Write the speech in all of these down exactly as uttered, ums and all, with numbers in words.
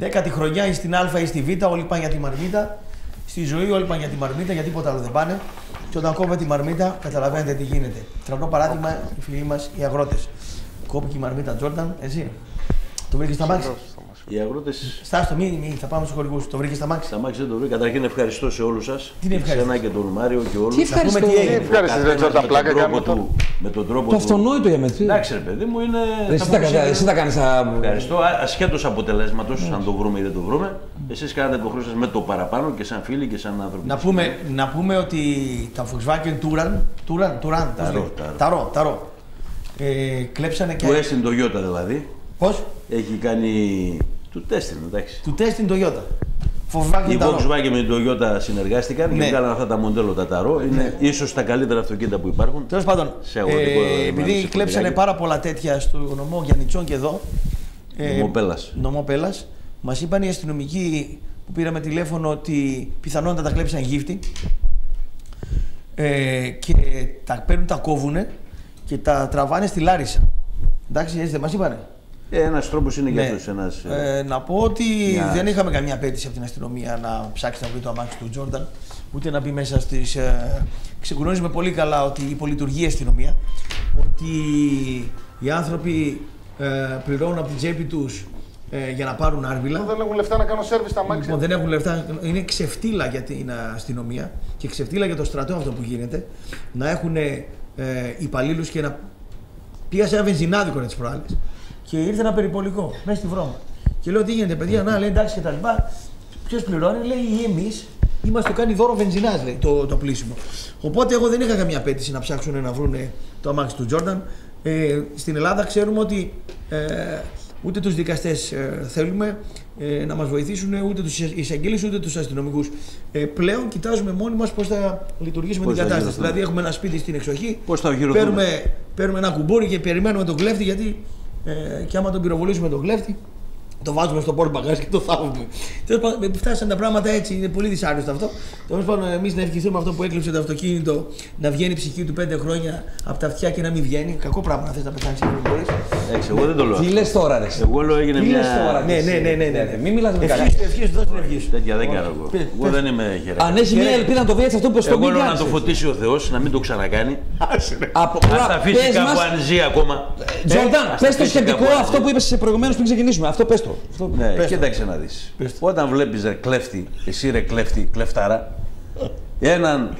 Δέκατη χρονιά ή στην Α ή στη Β, όλοι πάνε για τη μαρμίτα. Στη ζωή όλοι πάνε για τη μαρμίτα, για τίποτα άλλο δεν πάνε. Και όταν κόβουμε τη μαρμίτα, καταλαβαίνετε τι γίνεται. Τρανό παράδειγμα, οι φίλοι μας οι αγρότες. Κόπηκε η μαρμίτα Τζόρνταν, εσύ. Το βρήκε στα μάξι. Οι αγρότες. Στάστο, μην, μην, θα πάμε στους χορηγούς. Το βρήκε στα μάξι. Στα μάξι δεν το βρήκα. Καταρχήν ευχαριστώ σε όλους σας. Τι είναι ευχαριστώ. Εσένα και τον Μάριο και όλους. Τι ευχαριστώ. Να πούμε τι έγινε. Ευχαριστώ, δεν ξέρω τα πλάκα κάνουμε του. Με τον τρόπο Το του. αυτονόητο για μένα. Εντάξει, ρε παιδί μου, είναι. Εσύ τα, εσύ τα κάνεις. Α... Ευχαριστώ. Ασχέτως αποτελέσματος, αν το βρούμε ή δεν το βρούμε. Εσείς κάνατε το χρόνο σας με το παραπάνω και σαν φίλοι και σαν άνθρωποι. Να πούμε, να πούμε ότι τα Volkswagen Touran, Touran, Touran, Ταρό, ταρό, ταρό. Ε, κλέψανε και. Του έστειν το Toyota δηλαδή. Πώς? Έχει κάνει. Του τέστην, εντάξει. Του τεστ την Toyota. Volkswagen Η ταρό. Volkswagen με την Toyota συνεργάστηκαν Ναι. και κάναν αυτά τα μοντέλο τα ταρό. Είναι Ναι. ίσως τα καλύτερα αυτοκίνητα που υπάρχουν. Τέλος πάντων, Σε αγροτικό ε, μέλλον, επειδή σε κλέψανε κοντιλάκι. πάρα πολλά τέτοια στο νομό Γιαννιτσών και εδώ. ε, Νομό Πέλλας. Νομό Πέλλας. Μας είπαν οι αστυνομικοί που πήραμε τηλέφωνο ότι πιθανόν τα κλέψαν γύφτη. Ε, και τα παίρνουν, τα κόβουνε και τα τραβάνε στη Λάρισα. Εντάξει, έτσι δεν μας είπανε. Ε, ένας τρόπος είναι για Ναι. αυτός. Ένας, Ε, να πω ότι Μια- δεν είχαμε καμία απέτηση από την αστυνομία να ψάξει να βρει το αμάξι του Τζόρνταν, ούτε να μπει μέσα στις. Ε, Ξεκουνώνουμε πολύ καλά ότι υπολειτουργεί η αστυνομία, ότι οι άνθρωποι ε, πληρώνουν από την τσέπη τους ε, για να πάρουν άρβιλα. Δεν έχουν λεφτά να κάνω σέρβις στα μάξια. Λοιπόν, δεν έχουν λεφτά. Είναι ξεφτύλα για την αστυνομία και ξεφτύλα για το στρατό αυτό που γίνεται. Να έχουν ε, υπαλλήλους και να. Πήγα σε ένα βενζινάδικο τις προάλλες και ήρθε ένα περιπολικό μέσα στη βρώμα. Και λέω: τι γίνεται, παιδιά, να λέει εντάξει και τα λοιπά. Ποιος πληρώνει, λέει: εμείς είμαστε το κάνει δώρο βενζινάς, λέει το, το πλήσιμο. Οπότε εγώ δεν είχα καμία απέτηση να ψάξουν να βρουν το αμάξι του Τζόρνταν. Ε, στην Ελλάδα ξέρουμε ότι ε, ούτε τους δικαστές ε, θέλουμε ε, να μας βοηθήσουν, ούτε τους εισαγγελείς, ούτε τους αστυνομικούς. Ε, πλέον κοιτάζουμε μόνοι μας πώς θα λειτουργήσουμε Πώς την θα κατάσταση. γινωθούμε. Δηλαδή έχουμε ένα σπίτι στην εξοχή, Πώς θα ογυρωθούμε. παίρνουμε, παίρνουμε ένα κουμπούρι και περιμένουμε τον κλέφτη, γιατί ε, και άμα τον πυροβολήσουμε τον κλέφτη, το βάζουμε στο πόρτ μπαγκάζ και το θάβουμε. Τέλος πάντων, φτάσαν τα πράγματα έτσι, είναι πολύ δυσάρεστο αυτό. Τέλος πάντων, εμείς να ευχηθούμε αυτό που έκλειψε το αυτοκίνητο να βγαίνει η ψυχή του πέντε χρόνια από τα αυτιά και να μην βγαίνει. Κακό πράγμα να θες να πεθάνεις και να μην μπορείς. Εντάξει, εγώ δεν το λέω. Τι λες τώρα, ρε. Εγώ λέω έγινε Τι μια. λες τώρα, Ναι, ναι, ναι, ναι, ναι. Μην μιλάς με καλά. Ευχής του, ευχής του, δώσ' την ευχή σου. Τέτοια δεν κάνω εγώ. Πες, Εγώ πες. δεν είμαι χαιρετικό. Αν έχει μια ελπίδα να το βρει έτσι αυτό που στο Εγώ μην λέω να κάνεις. το φωτίσει ο Θεός, να μην το ξανακάνει. Από- Να τα αφήσει πες κάπου μας- αν ζει ακόμα. Τζορντάν, Ας πες τα το αφήσει σκεπτικό κάπου αν αυτό ζει. που είπες προηγουμένως πριν ξεκινήσουμε. Αυτό πες το. Αυτό- Ναι, Πες το. κοίταξε να δεις. Πες το. Όταν βλέπεις ρε κλέφτη, εσύ ρε κλέφτη, κλεφτάρα, έναν.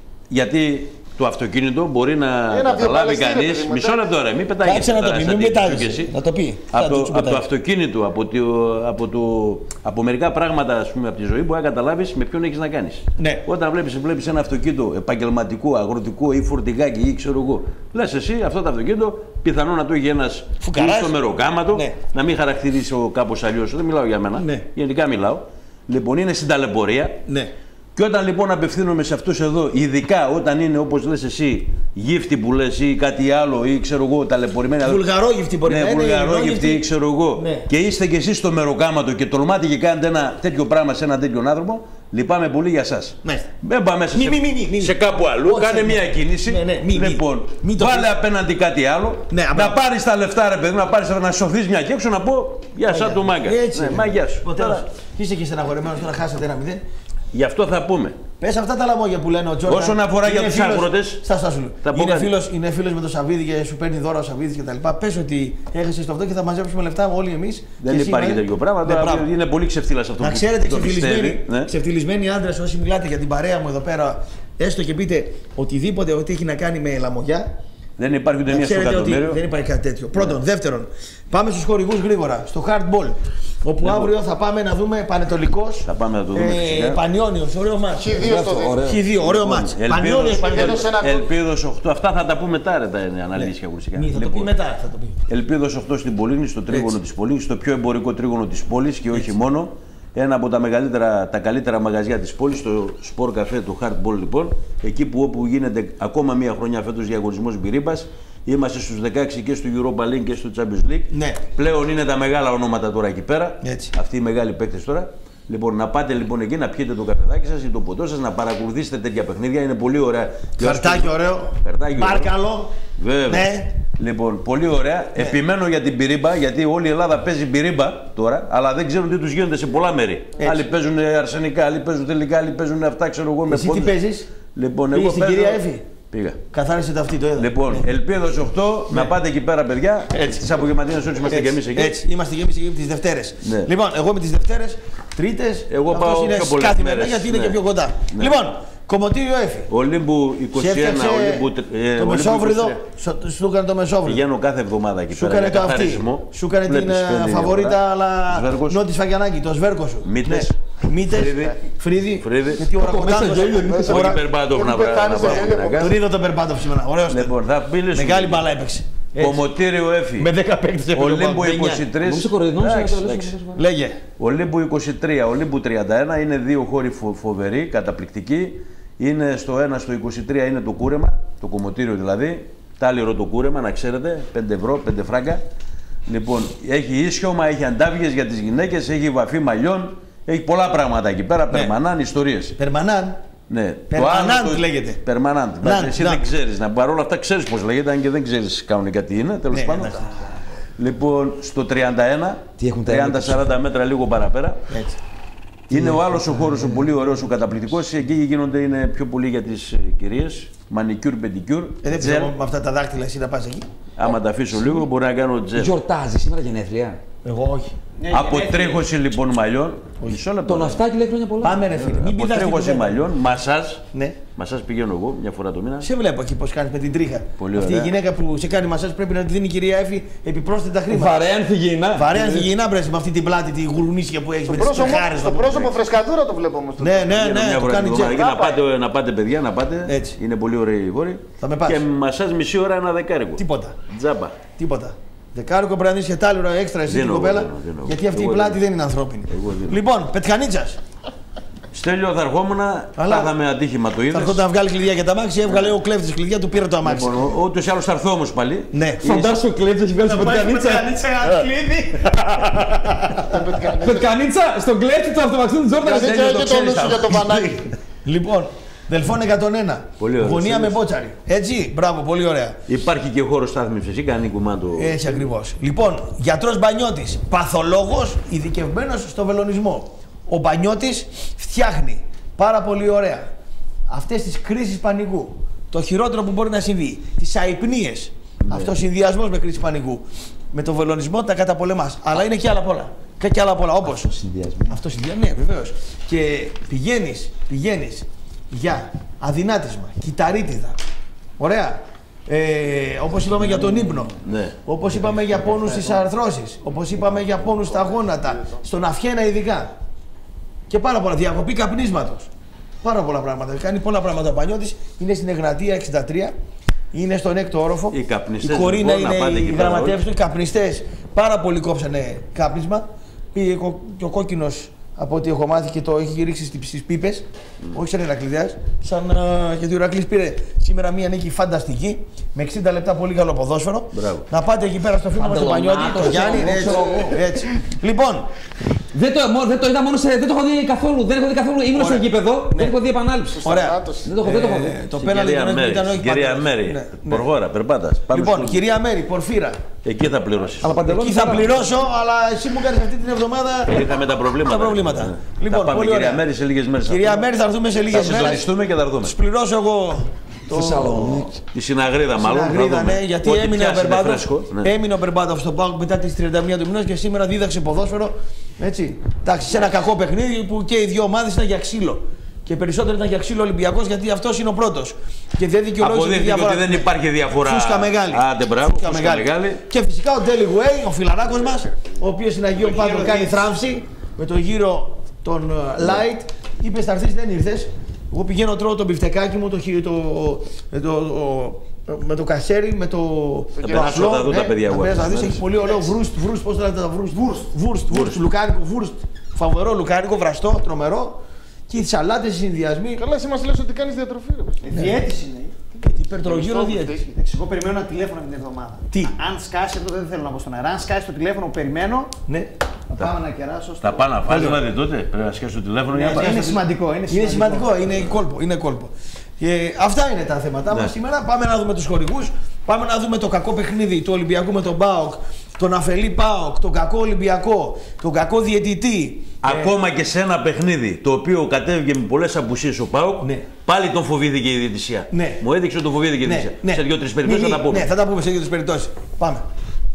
Γιατί το αυτοκίνητο μπορεί να Ένα καταλάβει βιοπαλαιστή, ρε κανείς. παιδί μου, Μισό εντάξει. λεπτό ρε, μην πετάγεσαι. Κάτσε να το τώρα πει, σαν μην τύχη σου πετάγεσαι. κι εσύ. Να το πει. Από Θα το, του από το πετάγει. αυτοκίνητο, από, το, από, το, από μερικά πράγματα ας πούμε, από τη ζωή μπορεί να καταλάβεις με ποιον έχεις να κάνεις. Ναι. Όταν βλέπεις, βλέπεις ένα αυτοκίνητο επαγγελματικό, αγροτικό ή φορτηγάκι ή ξέρω εγώ, λες εσύ αυτό το αυτοκίνητο πιθανό να το έχει ένας Φουκαράς. στο μεροκάματο, Ναι. να μην χαρακτηρίσει κάπως αλλιώς. Δεν μιλάω για μένα. Ναι. Γενικά μιλάω. Λοιπόν, είναι στην ταλαιπωρία. Ναι. Και όταν λοιπόν απευθύνομαι σε αυτούς εδώ, ειδικά όταν είναι όπως λες εσύ, γύφτη που λες ή κάτι άλλο ή ξέρω εγώ, ταλαιπωρημένα. Βουλγαρόγυφτη μπορεί ναι, να είναι. βουλγαρόγυφτη ελληνόγυφτη. ή ξέρω εγώ. Ναι. Και είστε κι εσείς στο μεροκάματο και τολμάτε και κάνετε ένα τέτοιο πράγμα σε έναν τέτοιον άνθρωπο, λυπάμαι πολύ για σας. Μάλιστα. Δεν πάμε μέσα Μη, σε, μη, μη, μη, μη. σε κάπου αλλού, Όχι, κάνε ναι. μια κίνηση. Ναι, ναι, μη, μη. λοιπόν, Μη το βάλε πεις. απέναντι κάτι άλλο, Ναι, να απλά. πάρεις τα λεφτά ρε παιδί, να πάρεις να σωθείς μια και έξω να πω γεια σαν του μάγκα. Έτσι. Ναι, μα γεια σου. Ο Τώρα, τέλος. Είσαι και στεναχωρεμένος τώρα, χάσατε ένα μηδέν. γι' αυτό θα πούμε. Πες αυτά τα λαμόγια που λένε ο Τζόρνταν. Όσον αφορά για Είναι τους φίλος- αγρότες, Στα στα σου. θα πω Είναι κάτι. φίλος, είναι φίλος με τον Σαββίδη και σου παίρνει δώρα ο Σαββίδης κτλ. Πες ότι έχασες το αυτό και θα μαζέψουμε λεφτά όλοι εμείς. Δεν και εσύ υπάρχει μαζί. τέτοιο πράγμα. Ναι, Τώρα μπράβο. είναι πολύ ξεφτύλας αυτό Να που ξέρετε, το ξεφτυλισμένοι, πιστεύει. Ναι. ξεφτυλισμένοι άντρες, όσοι μιλάτε για την παρέα μου εδώ πέρα, έστω και πείτε οτιδήποτε ότι έχει να κάνει με λαμογιά. Δεν υπάρχει ούτε Να μία στο ξέρετε ότι εκατομμύριο. δεν υπάρχει κάτι τέτοιο. Πρώτον. Δεύτερον, πάμε στους χορηγούς γρήγορα. Στο hardball. Όπου αύριο θα πάμε να δούμε Πανετολικός. Θα πάμε να το δούμε φυσικά. Πανιόνιος, ωραίο μάτς. Χ δύο στο δύο. Χ δύο, ωραίο μάτς. Ελπίδος- Πανιόνιος, Πανιόνιος. Έδωσε ένα γκολ. Ελπίδος οκτώ. Αυτά θα τα πούμε μετά ρε, τα αναλύσεις και ακουστικά. Μη, θα το πει Λοιπόν, μετά. Θα το πει. Ελπίδος οκτώ στην Πολύνη, στο τρίγωνο Έτσι. της Πολύνης, στο πιο εμπορικό τρίγωνο της πόλης και όχι μόνο. Ένα από τα, μεγαλύτερα, τα καλύτερα μαγαζιά της πόλης, το Sport Cafe του Hardball λοιπόν. Εκεί που όπου γίνεται ακόμα μία χρονιά φέτος διαγωνισμός μπυρίμπας. Είμαστε στους δεκαέξι και στο Europa League και στο Champions League. Ναι. Πλέον είναι τα μεγάλα ονόματα τώρα εκεί πέρα. Έτσι. Αυτοί οι μεγάλοι παίκτες τώρα. Λοιπόν, να πάτε λοιπόν εκεί να πιείτε το καφεδάκι σας ή το ποτό σας, να παρακολουθήσετε τέτοια παιχνίδια. Είναι πολύ ωραία. Και Χαρτάκι όσο- ωραίο. Χαρτάκι ωραίο. Μπάρκαλο. Βέβαια. Ναι. Λοιπόν, πολύ ωραία. Ναι. Επιμένω για την πυρίμπα, γιατί όλη η Ελλάδα παίζει πυρίμπα τώρα, αλλά δεν ξέρουν τι τους γίνονται σε πολλά μέρη. Έτσι. Άλλοι παίζουν αρσενικά, άλλοι παίζουν τελικά, άλλοι παίζουν αυτά, ξέρω εγώ με Εσύ τι παίζεις? Λοιπόν, Πήγες εγώ στην παίζω... κυρία Εύη? Πήγα. Καθάρισε τα αυτή, το είδα. Λοιπόν, Ναι. Ελπίδος οκτώ, να πάτε εκεί πέρα, παιδιά. Έτσι. Τις απογευματινές ώρες είμαστε και εμείς εκεί. Έτσι, είμαστε και εμείς εκεί τις Δευτέρες. Ναι. Λοιπόν, εγώ με τις Δευτέρες, Τρίτες. Εγώ αυτός πάω είναι πιο πολλές καθημερινά μέρες. γιατί είναι Ναι. και πιο κοντά. Ναι. Λοιπόν, Κομμωτήριο Έφη. Ολύμπου είκοσι ένα, Έφτιαξε Ολύμπου, ε, το Ολύμπου μεσόβριδο, είκοσι τρία. σου, σου έκανε το μεσόβριδο. Πηγαίνω κάθε εβδομάδα εκεί Σου πέρα έκανε για το αυτή. καθαρισμό. Σου έκανε την Βλέπεις, φαίνεται η φαβορίτα, διαφορά. αλλά Σβέρκος. νότι Σφαγιανάκη, το σβέρκο σου. Μύτες. Ναι. Μύτες, Φρύδι. Φρύδι. Φρύδι. Γιατί ο Ρακοτάνος. Όχι Μπερμπάτοφ να βρούμε. Τον είδα τον Περπάτοφ σήμερα. Ωραίος. Λοιπόν, θα μιλήσουμε. Μεγάλη μπάλα έπαιξε. Έτσι. Κομμωτήριο Έφη. Με δέκα παίκτες έπαιξε. Ολύμπου είκοσι τρία. Νομίζω κοροϊδνός, Εντάξει, αλλά το εντάξει. λες. Λέγε. Ολύμπου είκοσι τρία, Ολύμπου τριάντα ένα. Είναι δύο χώροι φο- φοβεροί, καταπληκτικοί. Είναι στο ένα, στο είκοσι τρία είναι το κούρεμα, το κομμωτήριο δηλαδή. Τάλιρο το κούρεμα, να ξέρετε, πέντε ευρώ, πέντε φράγκα. Λοιπόν, έχει ίσιωμα, έχει αντάβιες για τις γυναίκες, έχει βαφή μαλλιών, έχει πολλά πράγματα εκεί πέρα, Ναι. περμανάν, ιστορίες. Περμανάν. Ναι. Περμανάντ το- λέγεται. Περμανάντ. Ναντ, Εσύ ναντ. δεν ξέρεις, να παρόλα αυτά ξέρεις πώς λέγεται, αν και δεν ξέρεις κανονικά τι είναι, τέλος Ναι, πάντων. εντάξει. Λοιπόν, στο τριάντα ένα, Τι έχουν τα τριάντα έργα σαράντα μέτρα λίγο παραπέρα. Έτσι. Είναι ο άλλος ο χώρος ο πολύ ωραίος, ο καταπληκτικός. Εκεί γίνονται είναι πιο πολύ για τις ε, κυρίες. Μανικιούρ, πεντικιούρ. Ε, δεν τζελ. ξέρω με αυτά τα δάχτυλα εσύ να πας εκεί. Άμα τα αφήσω λίγο, μπορεί να κάνω τζελ. Γιορτάζει σήμερα γενέθλια. Εγώ όχι. Αποτρίχωση λοιπόν μαλλιών. Μισό λεπτό. Το ναυτάκι λέει χρόνια πολλά. Πάμε ρε φίλε. Μην πηδάς την Αποτρίχωση κουβέντα. μαλλιών, μασάζ. Ναι. Μασάζ πηγαίνω εγώ μια φορά το μήνα. Σε βλέπω εκεί πώς κάνεις με την τρίχα. Πολύ Αυτή η ωραία. γυναίκα που σε κάνει μασάζ πρέπει να τη δίνει η κυρία Έφη επιπρόσθετα χρήματα. Βαρέαν φυγήνα. Βαρέα θυγιεινά πρέσει με αυτή την πλάτη, τη γουρνίσια που έχει Στο με τις πρόσωπο, τσεχάρες. στο πρόσωπο φρεσκαδούρα το βλέπω όμως. Ναι, ναι, Πηγαίνω ναι, μια το φορά κάνει την τζεκ. εβδομάδα. Να πάτε, να πάτε παιδιά, να πάτε. Έτσι. Είναι πολύ ωραίοι οι βόρειοι. Θα με πας. Και μασάζ μισή ώρα ένα δεκάρικο. Τίποτα. Τζάμπα. Τίποτα. Δεκάρικο πρέπει να δεις και τάλιρο έξτρα εσύ Δίνω την εγώ, κοπέλα. δίνω, δίνω. Γιατί αυτή η Εγώ πλάτη δίνω. δεν είναι ανθρώπινη. Εγώ δίνω. Λοιπόν, Πετχανίτσας. Στέλιο θα ερχόμουν, Αλλά- θα είχαμε ατύχημα το Θα είδες. έρχονταν να βγάλει κλειδιά για τα μάξι, έβγαλε ο κλέφτης κλειδιά, του πήρε το αμάξι. Λοιπόν, ούτως ή άλλως θα έρθω όμως πάλι. Ναι. Φαντάσου ο κλέφτης έχει βγάλει στην Πετκανίτσα. κλειδί. Πετκανίτσα, στον κλέφτη του αυτομαξιού του Τζόρνταν. Γιατί δεν και το και το ξέρεις νου σου για το αυτό. βανάκι. Λοιπόν, Δελφών εκατόν ένα. Πολύ ωραίο, Γωνία με είδες. μπότσαρι. Έτσι, μπράβο, πολύ ωραία. Υπάρχει και χώρο στάθμευσης ή κάνει κουμάντο. Έτσι ακριβώς. Λοιπόν, γιατρός Μπανιώτης, παθολόγος, ειδικευμένος στο βελονισμό. Ο Μπανιώτης φτιάχνει πάρα πολύ ωραία αυτές τις κρίσεις πανικού. Το χειρότερο που μπορεί να συμβεί, τις αϊπνίες. Ναι. Αυτός ο συνδυασμός με κρίση πανικού. Με το βελονισμό τα καταπολεμάς. Αλλά είναι και άλλα πολλά. Και, και άλλα πολλά. Όπως Συνδυασμό. αυτό συνδυασμό, ναι, βεβαίως. Και πηγαίνεις, πηγαίνεις για αδυνάτισμα, κυταρίτιδα. Ωραία. Ε, όπως είπαμε για τον ύπνο. Ναι. Όπως είπαμε για πόνους στις αρθρώσεις. Όπως είπαμε για πόνους στα γόνατα. Στον αυχένα ειδικά. Και πάρα πολλά. Διακοπή καπνίσματος. Πάρα πολλά πράγματα. Κάνει πολλά πράγματα ο Πανιώτης. Είναι στην Εγνατία εξήντα τρία. Είναι στον έκτο όροφο. Οι καπνιστές, Η Κορίνα λοιπόν, να πάτε είναι εκεί οι πέρα γραμματεύς όλοι. του. Οι καπνιστές πάρα πολύ κόψανε κάπνισμα. Πήγε κο- και ο κόκκινος από ό,τι έχω μάθει και το έχει ρίξει στις- στις πίπες. Όχι σαν Ηρακλειδέας. Σαν, α, γιατί ο Ηρακλής πήρε σήμερα μία νίκη φανταστική. Με εξήντα λεπτά πολύ καλό ποδόσφαιρο. Μπράβο. Να πάτε εκεί πέρα στο φίλο μας τον Πανιώτη, τον Γιάννη. Έτσι, έτσι. Λοιπόν, Δεν το, μο- δεν το είδα μόνο σε. Δεν το έχω δει καθόλου. Δεν έχω δει καθόλου. Ήμουν στο Ωραία. γήπεδο. Δεν έχω δει επανάληψη. ωραία. Θανάτωση. Δεν το έχω, δεν το έχω Ε, δει. το Στην πέναλτι κυρία δεν Μέρη. ήταν όχι Στην κυρία πατέρας. Μέρη. Ναι, ναι. Προχώρα, περπάτας. Πάμε Λοιπόν, στο- κυρία Μέρη, Πορφύρα. Εκεί θα πληρώσεις. Αλλά παντελόνι. Εκεί θα τώρα. πληρώσω, αλλά εσύ μου κάνεις αυτή την εβδομάδα Είχαμε τα προβλήματα. τα προβλήματα. Ναι. Λοιπόν, θα πάμε πολύ κυρία ωραία. Μέρη σε λίγες μέρες. θα Κυρία πούμε. Μέρη, θα έρθουμε σε Θα λίγες μέρες. συντονιστούμε και θα έρθουμε. Τους πληρώσω εγώ το... Θεσσαλονίκη. Τη συναγρίδα μάλλον. θα Συναγρίδα, δούμε. ναι, γιατί Ό,τι έμεινε ο πιάσει είναι Μπερμπάτοφ. φρέσκο, ναι. Έμεινε ο Μπερμπάτοφ στο ΠΑΟΚ μετά τις τριάντα μία του μηνός και σήμερα δίδαξε ποδόσφαιρο. Έτσι. Εντάξει, σε ένα κακό παιχνίδι που και οι δύο ομάδες ήταν για ξύλο. Και περισσότερο ήταν για ξύλο Ολυμπιακός γιατί αυτός είναι ο πρώτος. Και δεν δικαιολόγησε τη Αποδείχθηκε διαφορά. ότι δεν υπάρχει διαφορά. Φούσκα μεγάλη. Άντε, μπράβο. Φούσκα Φούσκα μεγάλη. μεγάλη. Και φυσικά ο Ντέλι Γουέι, ο φιλαράκος μας, ο οποίος στην Αγίων Πάντων κάνει θράμψη με το γύρο των uh, Light. Είπε θα έρθεις, δεν ήρθες. Εγώ πηγαίνω τρώω το μπιφτεκάκι μου, το, χει- το, το, το, το, με το κασέρι, με το. Θα περάσω, θα δουν τα παιδιά θα εγώ. περάσω, θα δεις, έχει πολύ ωραίο βρούστ, βρούστ, πώς το λέτε τα βρούστ. Βούρστ, βούρστ, λουκάνικο, βούρστ. Φαβερό λουκάνικο, βραστό, τρομερό. Και οι σαλάτες, οι συνδυασμοί. Καλά, εσύ μας λες ότι κάνεις διατροφή. ρε παιδί. Διαίτηση είναι. Υπερτρογύρο Σωστό, διέτηση. Εντάξει, εγώ περιμένω ένα τηλέφωνο την εβδομάδα. Τι? Αν σκάσει, αυτό δεν θέλω να πω στον αέρα. Αν σκάσει το τηλέφωνο που περιμένω, Ναι. θα πάμε να κεράσω. στο- Θα πάω να φας δηλαδή τότε. Πρέπει να σκέφτεσαι το τηλέφωνο για να Ναι, πας. είναι σημαντικό. Είναι Είναι σημαντικό. σημαντικό, είναι κόλπο. Είναι κόλπο. Και αυτά είναι τα θέματά Ναι. μας σήμερα. Πάμε να δούμε τους χορηγούς. Πάμε να δούμε το κακό παιχνίδι του Ολυμπιακού με τον ΠΑΟΚ, τον αφελή ΠΑΟΚ, τον κακό Ολυμπιακό, τον κακό διαιτητή. Ακόμα ε... και σε ένα παιχνίδι το οποίο κατέβηκε με πολλές απουσίες ο ΠΑΟΚ, ναι. πάλι τον φοβήθηκε η διαιτησία. Ναι. Μου έδειξε ότι τον φοβήθηκε η ναι. διαιτησία. Ναι. Σε δύο-τρεις περιπτώσεις ναι, θα τα πούμε. Ναι, θα τα πούμε σε δύο-τρεις περιπτώσεις. Πάμε.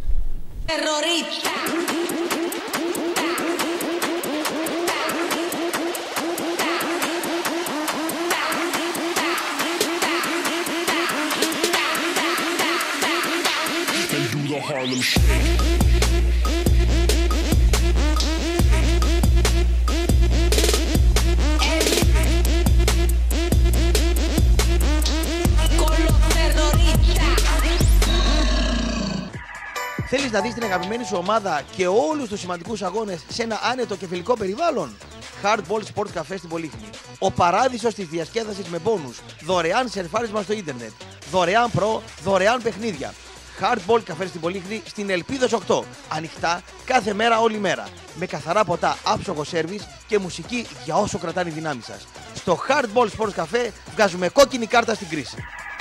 Θέλεις να δεις την αγαπημένη σου ομάδα και όλους τους σημαντικούς αγώνες σε ένα άνετο και φιλικό περιβάλλον? Hardball Sport Cafe στην Πολύχνη. Ο παράδεισος της διασκέδασης με μπόνους, δωρεάν σερφάρισμα στο ίντερνετ, δωρεάν προ, δωρεάν παιχνίδια. Hardball Cafe στην Πολύχνη, στην Ελπίδος οκτώ. Ανοιχτά κάθε μέρα, όλη μέρα. Με καθαρά ποτά, άψογο σέρβις και μουσική για όσο κρατάνε οι δυνάμεις σας. Στο Hardball Sports Cafe βγάζουμε κόκκινη κάρτα στην κρίση.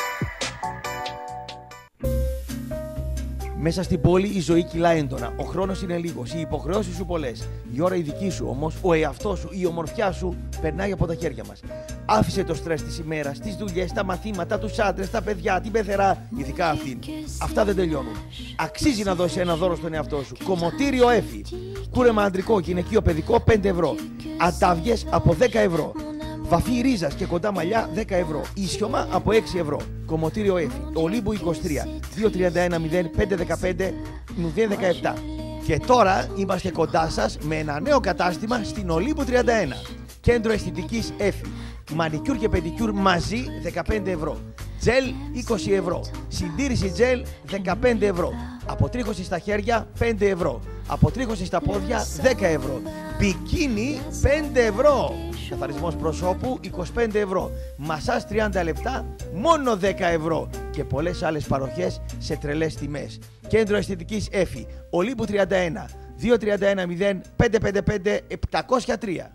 Μέσα στην πόλη η ζωή κυλά έντονα. Ο χρόνος είναι λίγος, οι υποχρεώσεις σου πολλές. Η ώρα η δική σου όμως, ο εαυτός σου, η ομορφιά σου περνάει από τα χέρια μας. Άφησε το στρες της ημέρας, τις δουλειές, τα μαθήματα, τους άντρες, τα παιδιά, την πεθερά, ειδικά αυτήν. Αυτά δεν τελειώνουν. Αξίζει να δώσεις ένα δώρο στον εαυτό σου. Κομμωτήριο Έφη. Κούρεμα αντρικό, γυναικείο, παιδικό πέντε ευρώ. Αντάβιες από δέκα ευρώ. Βαφή ρίζας και κοντά μαλλιά δέκα ευρώ. Ίσιωμα από έξι ευρώ. Κομμωτήριο Έφη. Ολύμπου είκοσι τρία. δύο τριάντα ένα μηδέν πέντε δεκαπέντε μηδέν δεκαεπτά. Και τώρα είμαστε κοντά σας με ένα νέο κατάστημα στην Ολύμπου τριάντα ένα. Κέντρο αισθητικής Έφη. Μανικιούρ και πεντικιούρ μαζί δεκαπέντε ευρώ. Τζέλ είκοσι ευρώ. Συντήρηση τζέλ δεκαπέντε ευρώ. Αποτρίχωση στα χέρια πέντε ευρώ. Αποτρίχωση στα πόδια δέκα ευρώ. Μπικίνι πέντε ευρώ. Καθαρισμός προσώπου είκοσι πέντε ευρώ. Μασάζ τριάντα λεπτά μόνο δέκα ευρώ. Και πολλές άλλες παροχές σε τρελές τιμές. Κέντρο αισθητικής Έφη. Ολύμπου τριάντα ένα. δύο τριάντα ένα μηδέν πέντε πέντε πέντε επτακόσια τρία.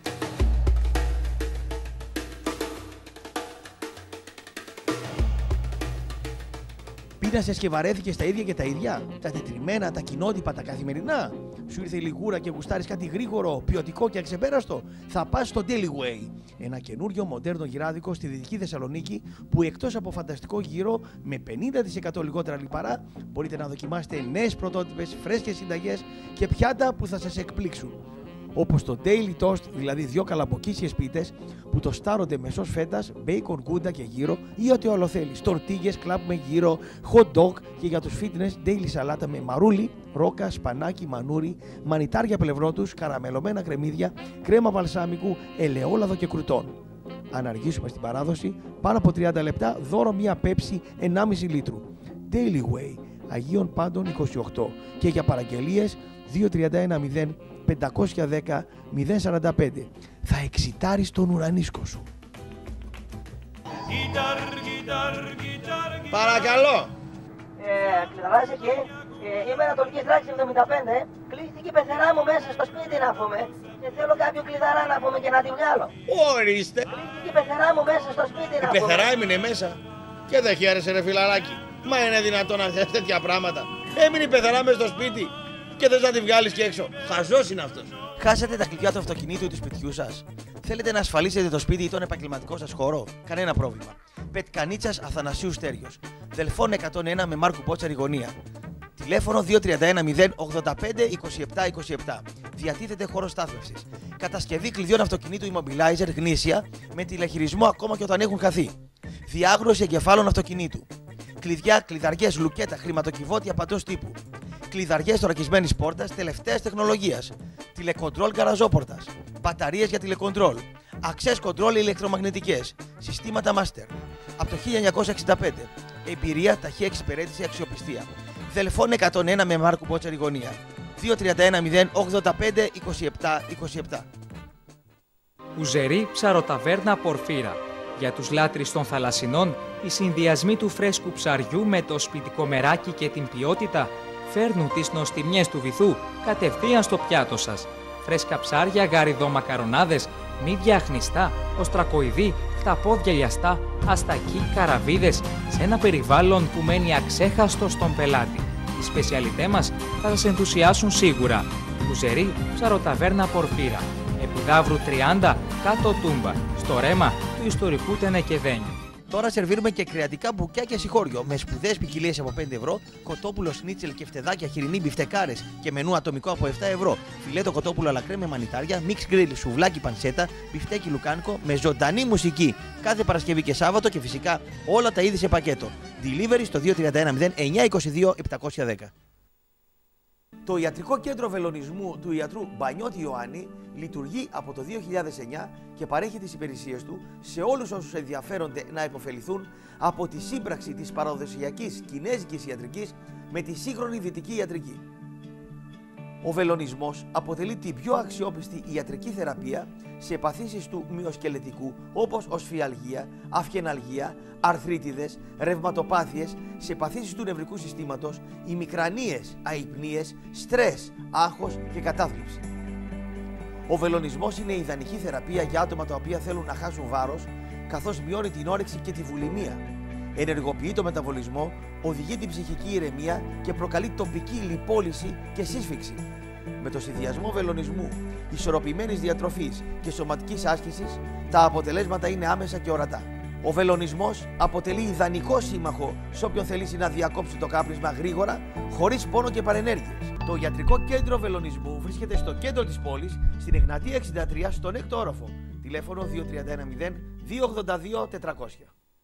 Πείνασες και βαρέθηκες τα ίδια και τα ίδια, τα τετριμμένα, τα κοινότυπα, τα καθημερινά. Σου ήρθε η λιγούρα και γουστάρεις κάτι γρήγορο, ποιοτικό και αξεπέραστο? Θα πας στο Daily Way. Ένα καινούριο μοντέρνο γυράδικο στη Δυτική Θεσσαλονίκη που εκτός από φανταστικό γύρο με πενήντα τοις εκατό λιγότερα λιπαρά μπορείτε να δοκιμάσετε νέες πρωτότυπες, φρέσκες συνταγές και πιάτα που θα σας εκπλήξουν. Όπως το Daily Toast, δηλαδή δύο καλαμποκίσιες πίτες που το στάρονται με σως φέτας, μπέικον, κούντα και γύρο ή ό,τι άλλο θέλεις. Τορτίγες, κλαμπ με γύρο, hot dog και για τους fitness, daily σαλάτα με μαρούλι, ρόκα, σπανάκι, μανούρι, μανιτάρια πλευρό τους, καραμελωμένα κρεμμύδια, κρέμα βαλσάμικου, ελαιόλαδο και κρουτών. Αν αργήσουμε στην παράδοση, πάνω από τριάντα λεπτά δώρο μία πέψη ενάμιση λίτρου. Daily Way, Αγίων Πάντων είκοσι οκτώ και για παραγγελίες δύο τριάντα ένα μηδέν πεντακόσια δέκα μηδέν σαράντα πέντε. Θα εξητάρεις τον ουρανίσκο σου. Παρακαλώ. Ε, ξεδαβάζεις εκεί. Ε, είμαι Ανατολικής Τράξης εβδομήντα πέντε. Κλείστηκε η πεθερά μου μέσα στο σπίτι να πούμε. Και θέλω κάποιο κλειδαρά να πούμε και να τη βγάλω. Ορίστε. Κλείστηκε η πεθερά μου μέσα στο σπίτι να πούμε. Η πεθερά έμεινε μέσα. Και δεν χαίρεσε ρε φιλαράκι. Μα είναι δυνατόν να θες τέτοια πράγματα? Έμεινε η πεθερά μέσα στο σπίτι και θες να τη βγάλεις και έξω. Χαζός είναι αυτός. Χάσατε τα κλειδιά του αυτοκινήτου ή του σπιτιού σας? Θέλετε να ασφαλίσετε το σπίτι ή τον επαγγελματικό σας χώρο? Κανένα πρόβλημα. Πετκανίτσας Αθανασίου Στέριος. Δελφών εκατόν ένα με Μάρκου Πότσαρη γωνία. Τηλέφωνο δύο τριάντα ένα μηδέν ογδόντα πέντε είκοσι επτά είκοσι επτά. Διατίθεται χώρο στάθμευσης. Κατασκευή κλειδιών αυτοκινήτου Immobilizer γνήσια με τηλεχειρισμό ακόμα και όταν έχουν χαθεί. Διάγνωση εγκεφάλων αυτοκινήτου. Κλειδιά, κλειδαριές, λουκέτα, χρηματοκιβώτια παντός τύπου. Κλειδαριές θωρακισμένης πόρτας τελευταίας τεχνολογίας. Τηλεκοντρόλ γαραζόπορτας. Μπαταρίες για τηλεκοντρόλ. Access control ηλεκτρομαγνητικές. Συστήματα Master. Από το χίλια εννιακόσια εξήντα πέντε. Εμπειρία, ταχεία εξυπηρέτηση, αξιοπιστία. Δελφών εκατόν ένα με Μάρκου Πότσαρη γωνία. δύο τριάντα ένα μηδέν ογδόντα πέντε είκοσι επτά είκοσι επτά. Ουζερή ψαροταβέρνα Πορφύρα. Για τους λάτρεις των θαλασσινών, οι συνδυασμοί του φρέσκου ψαριού με το σπιτικό μεράκι και την ποιότητα φέρνουν τις νοστιμιές του βυθού κατευθείαν στο πιάτο σας. Φρέσκα ψάρια, γαριδό μακαρονάδες, μύδια αχνιστά, οστρακοειδή, χταπόδια λιαστά, αστακοί, καραβίδες, σε ένα περιβάλλον που μένει αξέχαστο στον πελάτη. Οι σπεσιαλιτέ μας θα σας ενθουσιάσουν σίγουρα. Κουζερί, ψαροταβέρνα Πορφύρα. Επιδαύρου τριάντα, κάτω Τούμπα, στο ρέμα του ιστορικού Τενεκεδένιου. Τώρα σερβίρουμε και κρεατικά μπουκιά και συγχώριο με σπουδαίες ποικιλίες από πέντε ευρώ, κοτόπουλο σνίτσελ και φτεδάκια χοιρινή μπιφτεκάρες και μενού ατομικό από επτά ευρώ, φιλέτο κοτόπουλο αλακρέ με μανιτάρια, μίξ γκριλ, σουβλάκι πανσέτα, μπιφτέκι λουκάνικο με ζωντανή μουσική κάθε Παρασκευή και Σάββατο και φυσικά όλα τα είδη σε πακέτο. Delivery στο δύο τρία ένα μηδέν εννιά είκοσι δύο επτακόσια δέκα. Το Ιατρικό Κέντρο Βελονισμού του ιατρού Μπανιώτη Ιωάννη λειτουργεί από το δύο χιλιάδες εννιά και παρέχει τις υπηρεσίες του σε όλους όσους ενδιαφέρονται να υποφεληθούν από τη σύμπραξη της παραδοσιακής κινέζικης ιατρικής με τη σύγχρονη δυτική ιατρική. Ο βελονισμός αποτελεί την πιο αξιόπιστη ιατρική θεραπεία σε παθήσεις του μυοσκελετικού όπως οσφιαλγία, αυχεναλγία, αρθρίτιδες, ρευματοπάθειες, σε παθήσεις του νευρικού συστήματος, ημικρανίες, αϊπνίες, στρες, άγχος και κατάθλιψη. Ο βελονισμός είναι ιδανική θεραπεία για άτομα τα οποία θέλουν να χάσουν βάρος, καθώς μειώνει την όρεξη και τη βουλημία. Ενεργοποιεί το μεταβολισμό, οδηγεί την ψυχική ηρεμία και προκαλεί τοπική λιπόλυση και σύσφυξη. Με το συνδυασμό βελονισμού, ισορροπημένης διατροφής και σωματικής άσκησης, τα αποτελέσματα είναι άμεσα και ορατά. Ο βελονισμός αποτελεί ιδανικό σύμμαχο σε όποιον θελήσει να διακόψει το κάπνισμα γρήγορα, χωρίς πόνο και παρενέργειες. Το Ιατρικό Κέντρο Βελονισμού βρίσκεται στο κέντρο της πόλης, στην Εγνατία εξήντα τρία, στον έκτο όροφο. Τηλέφωνο δύο τρία ένα μηδέν δύο ογδόντα δύο τετρακόσια.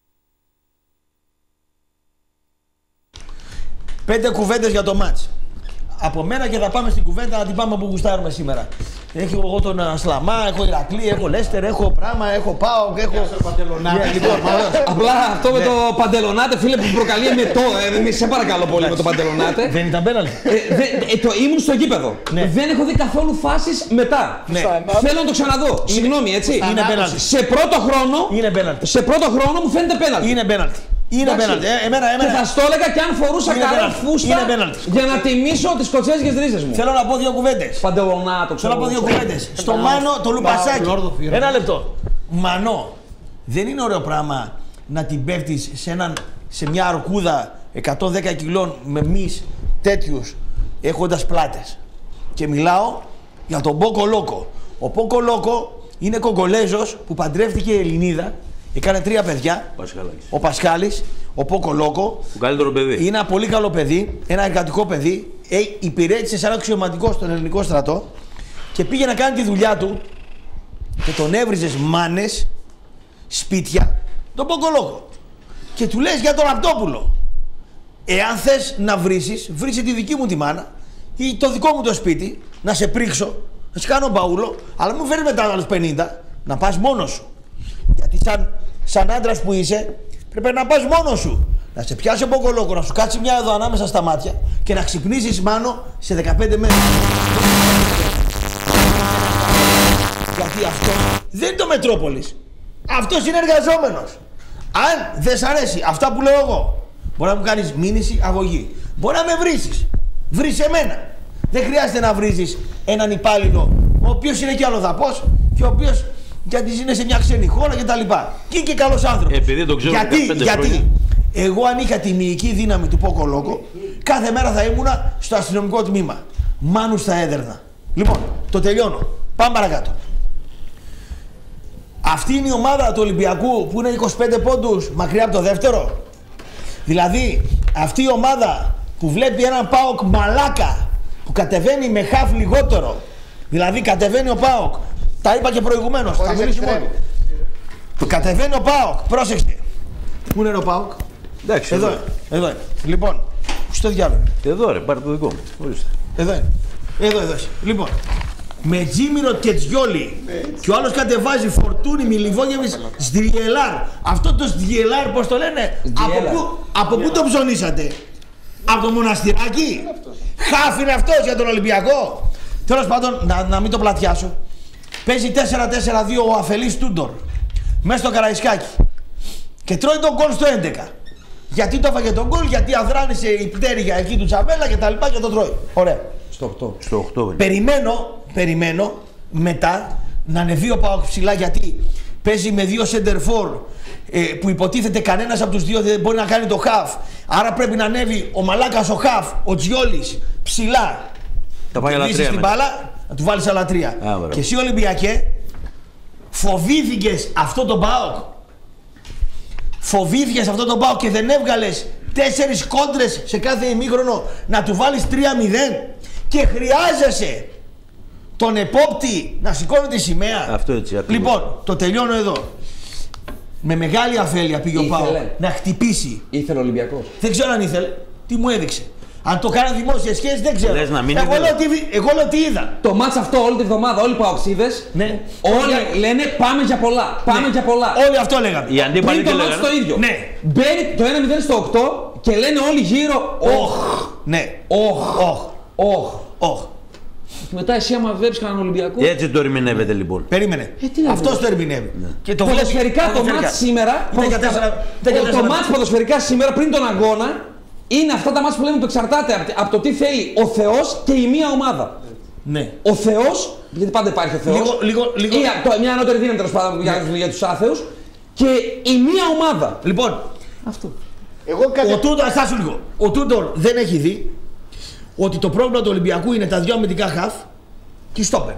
Πέντε κουβέντες για το μάτς. Από μένα και θα πάμε στην κουβέντα να την πάμε που γουστάρουμε σήμερα. Έχω εγώ τον Ασλαμά, έχω Ηρακλή, έχω Λέστερ, έχω Πράμα, έχω Πάοκ, έχω. Παντελονάτε. Λοιπόν, απλά αυτό με το Παντελονάτε, φίλε, που προκαλεί με το. Ε, σε παρακαλώ πολύ με το Παντελονάτε. Δεν ήταν πέναλτι. Ήμουν στο γήπεδο. Δεν έχω δει καθόλου φάσεις μετά. Θέλω να το ξαναδώ. Συγγνώμη, έτσι. Είναι πέναλτι. Σε πρώτο χρόνο. Είναι πέναλτι. Σε πρώτο χρόνο μου φαίνεται πέναλτι. Είναι πέναλτι. Είναι πέναλτι. Ε, εμένα, εμένα. Και θα στο έλεγα και αν φορούσα καλά φούστα για να τιμήσω τις σκοτσέζικες ρίζες μου. Θέλω να πω δύο κουβέντες. Παντελονάτο, Θέλω να πω δύο κουβέντες. Στο Μάνο, το Λουπασάκι. Ένα λεπτό. Μανώ. Δεν είναι ωραίο πράγμα να την πέφτεις σε, έναν, σε μια αρκούδα εκατόν δέκα κιλών με μυς τέτοιους έχοντας πλάτες. Και μιλάω για τον Πόκο Λόκο. Ο Πόκο Λόκο είναι Κογκολέζος που παντρεύτηκε η Ελληνίδα. Έκανε τρία παιδιά. Πασχάλης. Ο Πασχάλης, ο Πόκο Λόκο. Το καλύτερο παιδί. Είναι ένα πολύ καλό παιδί, ένα εργατικό παιδί. Ε, υπηρέτησε σαν αξιωματικό στον ελληνικό στρατό και πήγε να κάνει τη δουλειά του και τον έβριζες μάνες, σπίτια, τον Πόκο Λόκο. Και του λες για τον Ραπτόπουλο. Εάν θες να βρίσεις, βρίσε τη δική μου τη μάνα ή το δικό μου το σπίτι, να σε πρίξω, να σε κάνω μπαούλο, αλλά μην φέρεις μετά άλλους πενήντα, να πας μόνος σου. Γιατί σαν, σαν άντρας που είσαι, πρέπει να πας μόνος σου. Να σε πιάσει ο Πόκο Λόκο, να σου κάτσει μια εδώ ανάμεσα στα μάτια και να ξυπνήσεις μάνο σε δεκαπέντε μέρες. Γιατί αυτό δεν είναι το Μετρόπολης. Αυτός είναι εργαζόμενος. Αν δεν σ' αρέσει αυτά που λέω εγώ, μπορεί να μου κάνεις μήνυση, αγωγή. Μπορεί να με βρίσεις. Βρεις εμένα. Δεν χρειάζεται να βρίζεις έναν υπάλληλο, ο οποίος είναι και αλλοδαπός και ο οποίος γιατί είναι σε μια ξένη χώρα κτλ. Και είναι και καλός άνθρωπος. Επειδή το ξέρω γιατί, γιατί χρόνια. εγώ αν είχα τη μυϊκή δύναμη του Πόκο Λόκο, κάθε μέρα θα ήμουνα στο αστυνομικό τμήμα. Μάνους θα έδερνα. Λοιπόν, το τελειώνω. Πάμε παρακάτω. Αυτή είναι η ομάδα του Ολυμπιακού που είναι είκοσι πέντε πόντους μακριά από το δεύτερο. Δηλαδή, αυτή η ομάδα που βλέπει έναν ΠΑΟΚ μαλάκα που κατεβαίνει με χαφ λιγότερο. Δηλαδή, κατεβαίνει ο ΠΑΟΚ. Τα είπα και προηγουμένως. Θα μιλήσουμε όλοι. Κατεβαίνει ο ΠΑΟΚ. Πρόσεξε. Πού είναι ο ΠΑΟΚ? Εντάξει, εδώ, εδώ. εδώ είναι. Λοιπόν, στο διάλογο. Εδώ ρε, πάρε το δικό μου. Ορίστε. Εδώ είναι. Εδώ, εδώ. Λοιπόν, με Τζίμιρο και Τζιόλι. Και ο άλλος κατεβάζει Φορτούνι, Μιλιβόγεβης, Σδιελάρ. Αυτό το Σδιελάρ, πώς το λένε, από πού, από πού το ψωνίσατε? Από το μοναστηράκι? Χάφ είναι αυτός για τον Ολυμπιακό? Τέλος πάντων, να, να μην το πλατιάσω. Παίζει τέσσερα τέσσερα δύο ο αφελής Τούντορ μέσα στο Καραϊσκάκι και τρώει τον γκολ στο έντεκα. Γιατί το έφαγε τον γκολ? Γιατί αδράνησε η πτέρυγα εκεί του Τσαβέλα και τα λοιπά και το τρώει. Ωραία. Στο οκτώ. Στο οκτώ. Περιμένω, περιμένω μετά να ανεβεί ο ΠΑΟΚ ψηλά, γιατί παίζει με δύο center for ε, που υποτίθεται κανένας από τους δύο δεν μπορεί να κάνει το half. Άρα πρέπει να ανέβει ο μαλάκας ο half, ο Τζιόλης ψηλά. Τα πάει άλλα τρία. Την μπάλα, να του βάλεις άλλα τρία. Α, και εσύ Ολυμπιακέ, φοβήθηκες αυτό το ΠΑΟΚ. Φοβήθηκες αυτό το ΠΑΟΚ και δεν έβγαλες τέσσερις κόντρες σε κάθε ημίχρονο να του βάλεις τρία μηδέν και χρειάζεσαι τον επόπτη να σηκώνει τη σημαία. Αυτό έτσι ακριβώς. Λοιπόν, το τελειώνω εδώ. Με μεγάλη αφέλεια πήγε ο ΠΑΟΚ να χτυπήσει. Ήθελε ο Ολυμπιακός. Δεν ξέρω αν ήθελε. Τι μου έδειξε. Αν το κάνανε δημόσιες σχέσεις δεν ξέρω. Λες να μην εγώ, λέω τι, εγώ λέω τι είδα. Το μάτς αυτό όλη τη βδομάδα, όλοι οι παοξίδες, ναι. όλοι λένε πάμε για πολλά. Πάμε ναι. για πολλά. Όλοι αυτό λέγανε. Οι αντίπαλοι το μάτς το ίδιο. Ναι. Μπαίνει το ένα μηδέν στο οκτώ και λένε όλοι γύρω. Οχ. Ναι. Οχ. Οχ. Οχ. Οχ. Και μετά εσύ άμα βλέπεις κανέναν Ολυμπιακό. Έτσι το ερμηνεύεται λοιπόν. Περίμενε. Ε, αυτός το ερμηνεύει. Ναι. Και το ποδοσφαιρικά το μάτς σήμερα. Το μάτς ποδοσφαιρικά σήμερα πριν τον αγώνα. Είναι αυτά τα μάτς που λέμε που εξαρτάται από το τι θέλει ο Θεός και η μία ομάδα. Ναι. Ο Θεός, γιατί πάντα υπάρχει ο Θεός, λίγο, λίγο, λίγο... ή το, μια ανώτερη δύναμη τέλος πάντων για, ναι. για τους άθεους, και η μία ομάδα. Λοιπόν, αυτό. Εγώ κάτι... Ο Τούντορ, στάσου λίγο. Ο Τούντορ δεν έχει δει ότι το πρόβλημα του Ολυμπιακού είναι τα δυο αμυντικά χαφ και η στόπερ.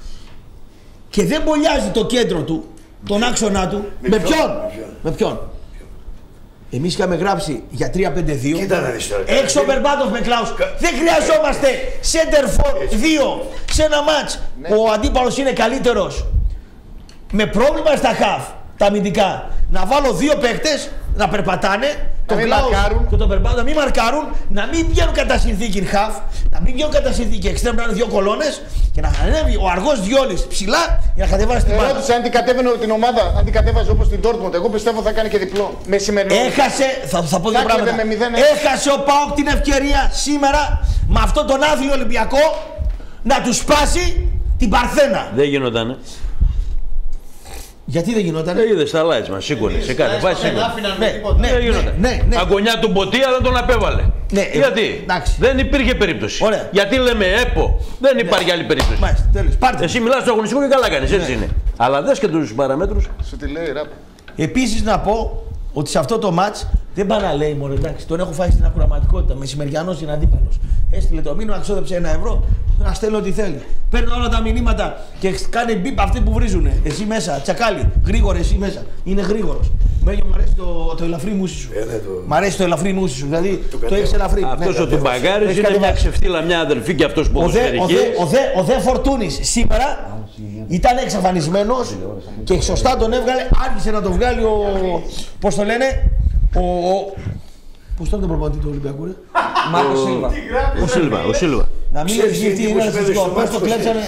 Και δεν μπολιάζει το κέντρο του, τον άξονα του. Με, με ποιον? Με ποιον? Εμείς είχαμε γράψει για τρία πέντε δύο. Έξω ο Μπερμπάτοφ με Κλάους. Δεν χρειαζόμαστε center for δύο σε ένα μάτς. Ναι. Ο αντίπαλος είναι καλύτερος. Με πρόβλημα στα χαφ, τα αμυντικά. Να βάλω δύο παίχτες να περπατάνε. Τον Κλάους και τον Μπερμπάτοφ να μην μαρκάρουν. Να μην βγαίνουν κατά συνθήκη χαφ. Να μην βγαίνουν κατά συνθήκη εξτρέμ, να είναι δύο κολόνες. Και να ανέβει ο αργός Διόλης ψηλά για να κατεβάσει την μπάλα. Ερώτηση, αν την κατέβαινε την ομάδα, αν την κατέβαζε όπως την Dortmund, εγώ πιστεύω θα κάνει και διπλό. Με σημερινό. Έχασε, θα, θα πω δύο πράγματα. Έχασε ο ΠΑΟΚ την ευκαιρία σήμερα με αυτόν τον άθλιο Ολυμπιακό να του σπάσει την Παρθένα. Δεν γινότανε. Γιατί δεν γινότανε? Δεν είδες τα lights μας, σήκωνε σε κάθε φάση. Δεν γινότανε. Αγκονιά του Μποτία δεν τον απέβαλε. Ναι, γιατί? Εντάξει. Δεν υπήρχε περίπτωση. Ωραία. Γιατί λέμε ΕΠΟ, δεν υπάρχει άλλη περίπτωση. Μάλιστα, τέλος. Πάρτε. Εσύ μιλάς στο αγωνιστικό και καλά κάνεις, έτσι είναι. Αλλά δες και τους παραμέτρους. Σου τη λέει ράπ. Επίσης να πω ότι σε αυτό το μάτς δεν πάει να λέει μόνο, εντάξει, τον έχω φάει στην ακροαματικότητα. Μεσημεριανός είναι αντίπαλος. Έστειλε το μήνυμα, ξόδεψε ένα ευρώ. Να στέλνω ό,τι θέλει. Παίρνω όλα τα μηνύματα και κάνει μπιπ αυτοί που βρίζουνε. Εσύ μέσα, τσακάλι, γρήγορα εσύ μέσα. Είναι γρήγορος. Μέγιο μου αρέσει το, το ελαφρύ μουσι σου. Ε, ναι, το... Μ' αρέσει το ελαφρύ μουσι σου. Δηλαδή το, το έχει ελαφρύ. Αυτός ναι, ο Τουμπαγκάρης είναι μια ξεφτύλα, μια αδελφή και αυτός ποδοσφαιρική. Ο δε, ο δε Φορτούνης σήμερα ήταν εξαφανισμένος και σωστά τον έβγαλε. Άρχισε να το βγάλει ο. Πώς το λένε, ο. Πώς το λένε τον προπονητή του Ολυμπιακού, ρε? Μάρκο Σίλβα. Ο Σίλβα, ο Σίλβα. Να μην λες γιατί είναι ρατσιστικό. Πώς το κλέψανε.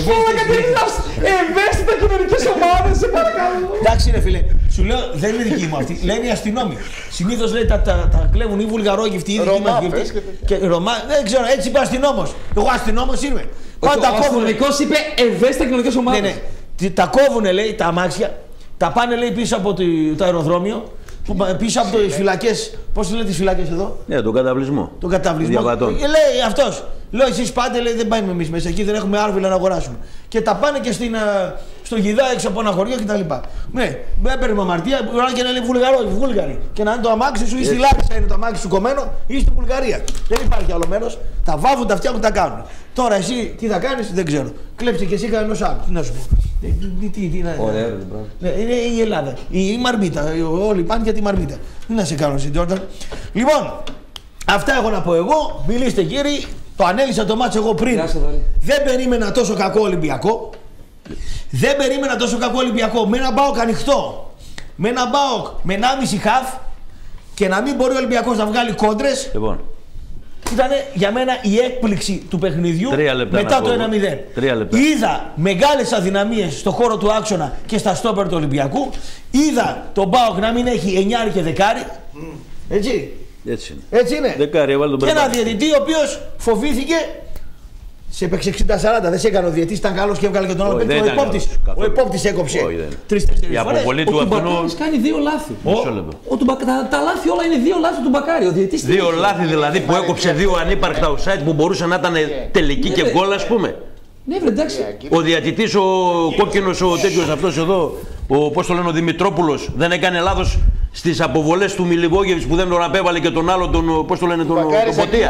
Ευαίσθητα κοινωνικές ομάδες, σε παρακαλώ. Εντάξει ρε φίλε, σου λέω δεν είναι δική μου αυτή. Λένε οι αστυνόμοι. Συνήθως λέει τα κλέβουν οι βουλγαρόγυφτοι ή οι δικοί μας γυφτοί. Δεν ξέρω, έτσι είπε ο αστυνόμος. Εγώ αστυνόμος είμαι. Ο αστυνομικός είπε ευαίσθητα κοινωνικές ομάδες. Ναι, ναι. Τα κόβουνε λέει τα αμάξια, τα πάνε λέει πίσω από το αεροδρόμιο. Πίσω από τις φυλακές, πώς λένε τις φυλακές εδώ? Ναι, τον καταβλισμό. Τον καταβλισμό. Λέει αυτός. Λέω εσείς πάτε, λέει δεν πάμε εμείς μέσα εκεί, δεν έχουμε άρβιλα να αγοράσουμε. Και τα πάνε και στην, στο Γιδά έξω από ένα χωριό κτλ. Ναι, έπαιρνε αμαρτία, μπορεί και να είναι Βουλγαρό, Βούλγαροι. Και να είναι το αμάξι σου ή στη Λάρισα είναι το αμάξι σου κομμένο ή στη Βουλγαρία. Δεν υπάρχει άλλο μέρος. Τα βάβουν, τα φτιάχνουν, τα κάνουν. Τώρα εσύ τι θα κάνεις, δεν ξέρω. Κλέψε και εσύ κανένας άλλος. Τι να σου πω. Τι, τι, τι, ωραία, ναι, είναι η Ελλάδα. Η, η Μαρμίτα. Όλοι πάνε για τη Μαρμίτα. Τι να σε κάνω εσύ, Τζόρνταν. Λοιπόν, αυτά έχω να πω εγώ. Μιλήστε κύριοι. Το ανέλησα το μάτσο εγώ πριν. Δεν περίμενα τόσο κακό Ολυμπιακό. Δεν περίμενα τόσο κακό Ολυμπιακό. Με ένα μπάοκ ανοιχτό. Με ένα μπάοκ με ενάμιση χαφ. Και να μην μπορεί ο Ολυμπιακός να βγάλει κόντρες. Λοιπόν. Ήταν για μένα η έκπληξη του παιχνιδιού μετά το ένα μηδέν. Είδα μεγάλες αδυναμίες στο χώρο του άξονα και στα στόπερ του Ολυμπιακού. Είδα τον ΠΑΟΚ να μην έχει εννιάρι και δεκάρι. Έτσι. Έτσι είναι. Έτσι είναι. Δεκάρι, έβαλε τον και ένα διαιτητή ο οποίος φοβήθηκε. Σε έπαιξε εξήντα σαράντα, δεν σε έκανε ο διαιτητής, ήταν καλός και έβγαλε και τον άλλο παίκτη. Ο υπόπτης, ο υπόπτης έκοψε τρεις-τέσσερις φορές. Ο Τουμπακάρης κάνει δύο λάθη. Ο, ο Τουμπα, τα, τα λάθη όλα είναι δύο λάθη του Μπακάρη. Ο διαιτητής δύο λάθη δηλαδή που έκοψε δύο ανύπαρκτα offside που μπορούσε να ήταν τελική και γκολ, ας πούμε. Ναι, βρε, εντάξει. Ο διατητής, ο κόκκινος, ο τέτοιος αυτός εδώ, ο, πώς το λένε, ο Δημητρόπουλος, δεν έκανε λάθος στις αποβολές του Μιλιβόγεβιτς που δεν τον απέβαλε και τον άλλο, τον, πώς το λένε, τον, τον Ποτία.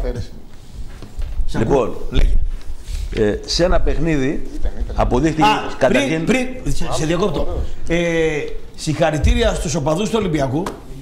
Λοιπόν, ε, σε ένα παιχνίδι αποδείχτηκε καταρχήν... Πριν, πριν, σε, σε διακόπτω. Ε, συγχαρητήρια στους οπαδούς του Ολυμπιακού,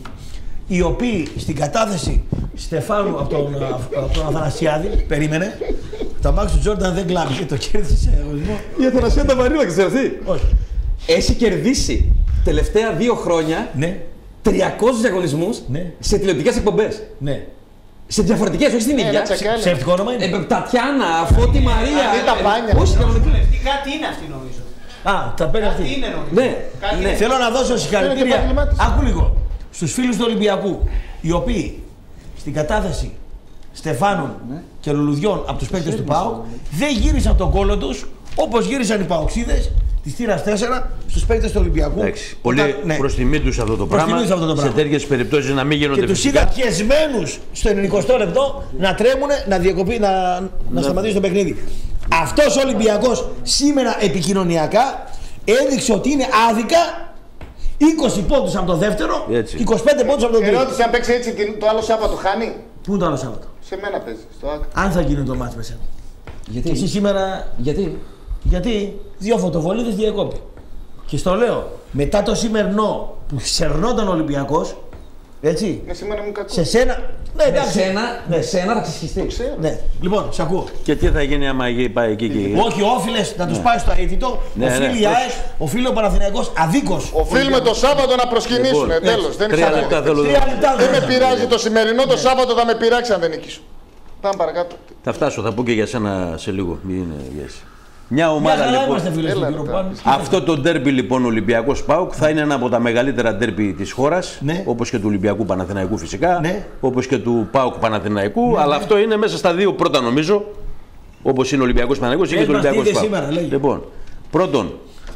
οι οποίοι στην κατάθεση Στεφάνου από τον, από τον Αθανασιάδη, περίμενε, το μάξι του Τζόρνταν δεν κλάψε, το κέρδισε σε εγωισμό. Η Αθανασιάδη τα βαρύλα, ξέρεις τι. Όχι. Έχει κερδίσει τελευταία δύο χρόνια ναι. τριακόσιους διαγωνισμούς ναι. σε τηλεοπτικές εκπομπές. Ναι. Σε διαφορετικές, όχι στην ίδια. Ψεύτικο όνομα είναι. Ε, Τατιάνα, Φώτη Μαρία. Αυτή τα πάνια. Όχι, Κάτι είναι αυτή νομίζω. Α, τα παίρνει αυτή. Είναι νομίζω. Ναι. ναι. Θέλω να δώσω συγχαρητήρια. Άκου λίγο. Στους φίλους του Ολυμπιακού, οι οποίοι στην κατάθεση Στεφάνων ναι. και Λουλουδιών από τους παίκτες του ΠΑΟΚ δεν γύρισαν τον κόλλο τους όπως γύρισαν οι Παοξίδες της θύρας τέσσερα στους παίκτες του Ολυμπιακού. Εντάξει, πολύ ναι. προς τιμή τους αυτό το πράγμα. Αυτό το πράγμα. Σε τέτοιες περιπτώσεις να μην γίνονται. Και τους είδα πιεσμένους στο ενενηκοστό λεπτό να τρέμουν, να διακοπεί, να, να, να σταματήσει το παιχνίδι. Αυτός ο Ολυμπιακός σήμερα επικοινωνιακά έδειξε ότι είναι άδικα. είκοσι πόντους από το δεύτερο, έτσι. είκοσι πέντε πόντους από το τρίτο. Ερώτηση, αν παίξει έτσι το άλλο Σάββατο, χάνει. Πού είναι το άλλο Σάββατο? Σε μένα παίζει, στο ΑΚ. Αν θα γίνει το μάτς με σένα. Γιατί? Και εσύ σήμερα... Γιατί? Γιατί δύο φωτοβολίδες διακόπη. Και στο λέω, μετά το σημερινό που σερνόταν ο Ολυμπιακός, έτσι, με σήμερα μου κακό. σε σένα... Ναι, με σένα, ναι. με σένα θα ξεσχιστεί. Ναι. Λοιπόν, σ' ακούω. Και τι θα γίνει άμα πάει εκεί και... Όχι, όφιλες να τους ναι. πάει στο αίτητο, ναι, οφείλει ναι, η ΑΕΣ, οφείλει ο Παναθηναϊκός αδίκως. Οφείλουμε το Σάββατο να προσκυνήσουν, λοιπόν, τέλος. Δεν, τρία λεπτά θέλω τρία λεπτά δεν με πειράζει το σημερινό, το Σάββατο θα με πειράξει αν δεν νικήσω. Πάμε παρακάτω. Θα φτάσω, θα πω και για σένα σε λίγο. Μην είναι για εσύ. Μια ομάδα Μια λοιπόν. Φίλες, αυτό το ντέρμπι λοιπόν Ολυμπιακός ΠΑΟΚ θα είναι ένα από τα μεγαλύτερα ντέρμπι της χώρας. Ναι. Όπως και του Ολυμπιακού Παναθηναϊκού φυσικά. Ναι. Όπως και του ΠΑΟΚ Παναθηναϊκού. Ναι, αλλά ναι. αυτό είναι μέσα στα δύο πρώτα νομίζω. Όπως είναι ο Ολυμπιακός Παναθηναϊκός και το Ολυμπιακός ΠΑΟΚ. Λοιπόν, πρώτον,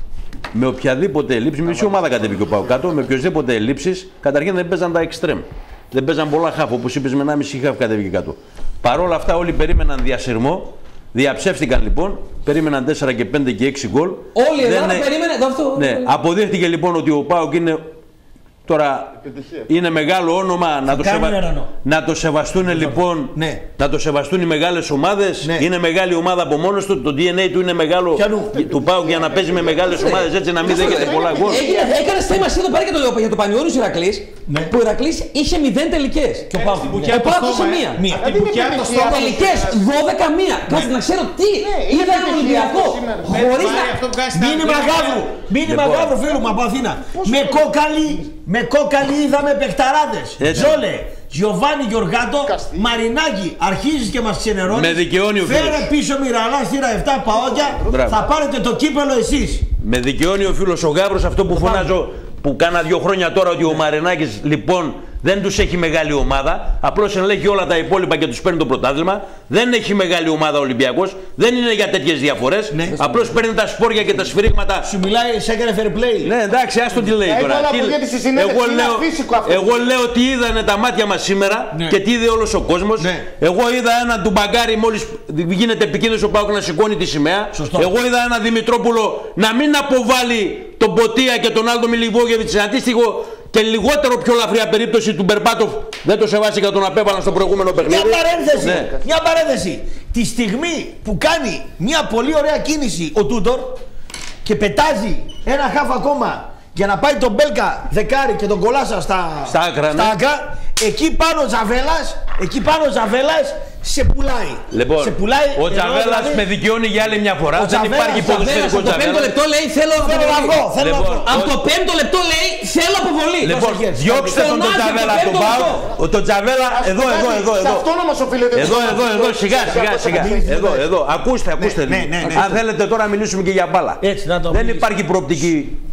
με οποιαδήποτε ελλείψη, μισή ομάδα κατέβηκε ο ΠΑΟΚ κάτω, με οποιοδήποτε ελλείψεις, καταρχήν δεν παίζαν τα εξτρέμ. Δεν παίζαν πολλά χαφ, όπως είπες με ένα μισή χαφ κατέβηκε κάτω. Παρ' όλα αυτά όλοι περίμεναν διασυρμό. Διαψεύτηκαν λοιπόν, περίμεναν τέσσερα και πέντε και έξι γκολ. Όλοι εδώ είναι... περίμεναν αυτό. Ναι, αποδείχτηκε λοιπόν ότι ο ΠΑΟΚ είναι τώρα είναι μεγάλο όνομα να το, σεβα... να το σεβαστούν λοιπόν, ναι. να το σεβαστούν οι μεγάλες ομάδες. Ναι. Είναι μεγάλη ομάδα από μόνος του, το ντι εν έι του είναι μεγάλο Πιανού. του ΠΑΟΚ για να παίζει με μεγάλες ομάδες έτσι να μην δέχεται πολλά γκολ. Έκανε θέμα εσύ εδώ πέρα για το Πανιόνιος Ηρακλής, που ο Ηρακλής είχε μηδέν τελικές. Και ο ΠΑΟΚ είχε μία. Τελικές δώδεκα μία. Κάτσε να ξέρω τι είδα τον Ολυμπιακό. Χωρίς να. Μήνυμα Γαύρου. Μήνυμα Γαύρου φίλου μου από Αθήνα. Με κόκαλη. Με κόκαλη είδαμε παιχταράδες. Ζόλε, Γιωβάνι Γιωργάτο, Μαρινάκη, αρχίζεις και μας ξενερώνεις. Με δικαιώνει ο φίλος. Φέρε πίσω Μυραλά, στήρα επτά παόκια, θα πάρετε το κύπελο εσείς. Με δικαιώνει ο φίλος ο Γάβρος αυτό που το φωνάζω, πάμε. Που κάνα δύο χρόνια τώρα ότι ο Μαρινάκης λοιπόν δεν τους έχει μεγάλη ομάδα, απλώς ελέγχει όλα τα υπόλοιπα και τους παίρνει το πρωτάθλημα. Δεν έχει μεγάλη ομάδα ο Ολυμπιακός, δεν είναι για τέτοιες διαφορές. Ναι. Απλώς παίρνει τα σπόρια και τα σφυρίγματα. Σου μιλάει σε έκανε fair play. Ναι, εντάξει, άστο τι λέει τώρα. Τι... Εγώ, λέω... Εγώ λέω τι είδανε τα μάτια μας σήμερα ναι. και τι είδε όλος ο κόσμος. Ναι. Εγώ είδα έναν Ντουμπαγκάρη μόλις γίνεται επικίνδυνος ο ΠΑΟΚ να σηκώνει τη σημαία. Σωστό. Εγώ είδα έναν Δημητρόπουλο να μην αποβάλει τον Ποτία και τον Άλντο Μιλιβόγεβιτς σε αντίστοιχο. Και λιγότερο πιο λαφριά περίπτωση του Μπερμπάτοφ δεν το σεβάστηκα, τον απέβαλαν στο προηγούμενο παιχνίδι. Μια παρένθεση, ναι. μια παρένθεση. Τη στιγμή που κάνει μια πολύ ωραία κίνηση ο Τούντορ και πετάζει ένα χαφ ακόμα για να πάει τον Μπέλκα δεκάρι και τον Κολάσα στα, στα άκρα, στα ναι. άκρα, εκεί πάνω ο Τζαβέλας, εκεί πάνω ο Τζαβέλας σε πουλάει. Λοιπόν, σε πουλάει, ο Τζαβέλας δηλαδή... με δικαιώνει για άλλη μια φορά. Δεν Τζαβέλας, υπάρχει ποδοσφαιρικό Τζαβέλας. Από το πέμπτο λεπτό λέει θέλω αποβολή. Λοιπόν, από το πέμπτο λεπτό λέει θέλω αποβολή. Λοιπόν, διώξτε τον Τζαβέλα από τον ΠΑΟΚ. Το Τζαβέλα, εδώ, εδώ, εδώ. Σε αυτόν όμως οφείλεται. Εδώ, εδώ, εδώ, σιγά, σιγά, σιγά. Εδώ, εδώ. Ακούστε, ακούστε. Αν θέλετε τώρα να μιλήσουμε και για μπάλα. Δεν υπάρχει προοπτική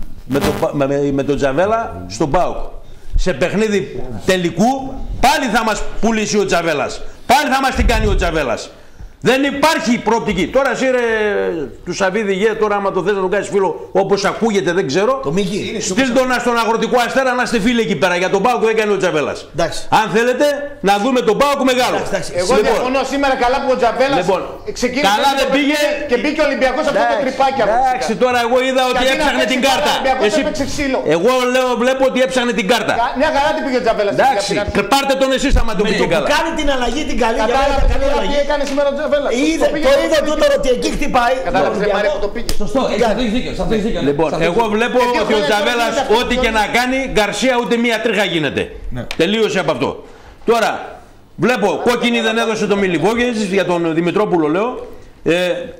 με τον Τζαβέλα στον ΠΑΟΚ. Σε παιχνίδι τελικού πάλι θα μας πουλήσει ο Τζαβέλας. Πάλι θα μας την κάνει ο Τζαβέλας. Δεν υπάρχει προοπτική. Τώρα εσύ ρε του Σαββίδη Γε, τώρα άμα το θες να τον κάνεις φίλο όπως ακούγεται δεν ξέρω. Το Μίκη. Στείλ τον στον Αγροτικό Αστέρα να είστε φίλοι εκεί πέρα για τον Πάοκ που έκανε ο Τζαβέλας. Εντάξει. Αν θέλετε να δούμε τον Πάοκ μεγάλο. Εντάξει, εντάξει. Εγώ λοιπόν, διαφωνώ σήμερα καλά που ο Τζαβέλας λοιπόν, ξεκίνησε καλά δεν πήγε και μπήκε ο Ολυμπιακός αυτό το τρυπάκι. Εντάξει, τώρα εγώ είδα ότι έψαχνε την κάρτα. Εσύ... Εγώ λέω, βλέπω ότι έψαχνε την κάρτα. Μια χαρά την πήγε ο Τζαβέλας. Εντάξει, πάρτε τον εσείς άμα τον πήγε καλά. Κάνει την αλλαγή την καλή. Κατάλαβε τι έκανε σήμερα ο Τζαβέλας. Το είδε τούτο ότι εκεί χτυπάει. Κατάλαβε που το πήγε. Σωστό, έχει δίκιο. Λοιπόν, εγώ βλέπω ότι ο Τζαβέλας ό,τι και να κάνει, Γκαρσία ούτε μία τρίχα γίνεται. Τελείωσε από αυτό. Τώρα, βλέπω κόκκινη δεν έδωσε το Μιλιβόγεβιτς για τον Δημητρόπουλο, λέω. Ε,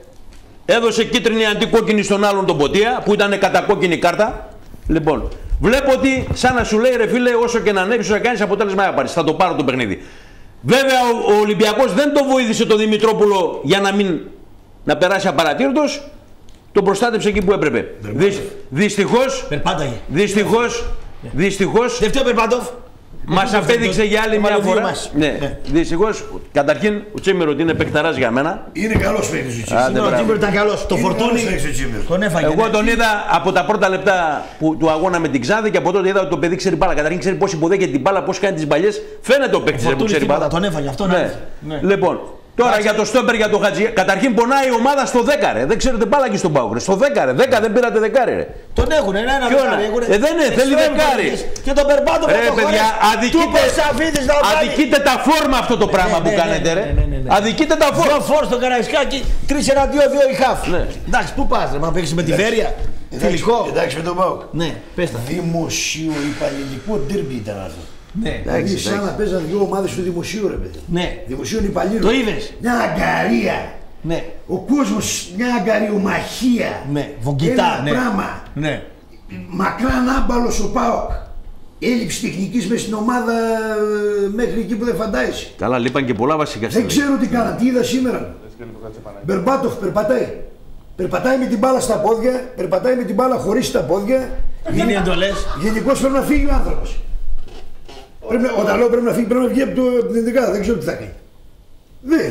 έδωσε κίτρινη αντί κόκκινη στον άλλον τον Ποτία που ήταν κατά κόκκινη κάρτα. Λοιπόν, βλέπω ότι σαν να σου λέει ρε φίλε, όσο και να ανέβεις, όσο να κάνεις αποτέλεσμα να πάρεις. Θα το πάρω το παιχνίδι. Βέβαια ο, ο Ολυμπιακός δεν το βοήθησε τον Δημητρόπουλο για να μην να περάσει απαρατήρητος. Το προστάτεψε εκεί που έπρεπε. Δυ, δυστυχώς, δυστυχώς, δυστυχώς, Δεύτερο Περπάντοφ. Μας απέδειξε για άλλη μια φορά. Ναι, ναι. Δυστυχώς, καταρχήν ο Τσίμερο ότι είναι παικταράς για μένα. Είναι καλός παίκτης ο Τσίμερο. Ο Τσίμερο ήταν καλός. Το φορτούνι τον έφαγε. Εγώ τον είδα από τα πρώτα λεπτά που, του αγώνα με την Ξάδη και από τότε είδα ότι το παιδί ξέρει μπάλα. Καταρχήν ξέρει πώς υποδέχεται την μπάλα, πώς κάνει τις μπαλιές. Φαίνεται ο παίκτης που ξέρει μπάλα. Τον έφαγε αυτό. Λοιπόν. Τώρα για το στόπερ για το Χατζη. Καταρχήν πονάει η ομάδα στο δέκα ρε. Δεν ξέρετε μπάλα και στον Πάοκ. Στο δέκα ρε. δέκα δεν πήρατε δεκάρι ρε. Τον έχουν, ένα ένα δεκάρι. Ε, δεν είναι, θέλει δεκάρι. Και τον Περπάτο ρε παιδιά, αδικείτε, αδικείτε τα φόρμα αυτό το πράγμα που κάνετε ρε. Αδικείτε τα φόρμα. Δύο φόρ στο Καραϊσκάκι, τρεις εναντίον δύο η χαφ. Εντάξει, πού πας ρε, μα παίξεις με τη Βέρεια. Φιλικό. Εντάξει με τον Πάοκ. Ναι, πες τα. Δημοσίου υπαλληλικό ντέρμπι ήταν αυτό. Ναι, δηλαδή σαν να παίζαν δύο ομάδες του δημοσίου ρε παιδί. Ναι. Δημοσίων υπαλλήλων. Το είδες. Μια αγκαρία. Ναι. Ο κόσμος μια αγκαριομαχία. Ναι. Βογκητά. Ένα ναι. πράγμα. Ναι. Μακράν άμπαλος ο ΠΑΟΚ. Έλλειψη τεχνικής μες στην ομάδα μέχρι εκεί που δεν φαντάζεσαι. Καλά, λείπαν και πολλά βασικά. Δεν ξέρω τι κάναν, τι είδα σήμερα. Μπερμπάτοφ περπατάει. Περπατάει με την μπάλα στα πόδια, περπατάει με την μπάλα χωρίς τα πόδια. Δίνει εντολές. Γενικώς πρέπει να φύγει ο άνθρωπος. Πρέπει, όταν λέω πρέπει να φύγει, πρέπει να βγει από, το, από την δεκάδα, δεν ξέρω τι θα κάνει. Δεν.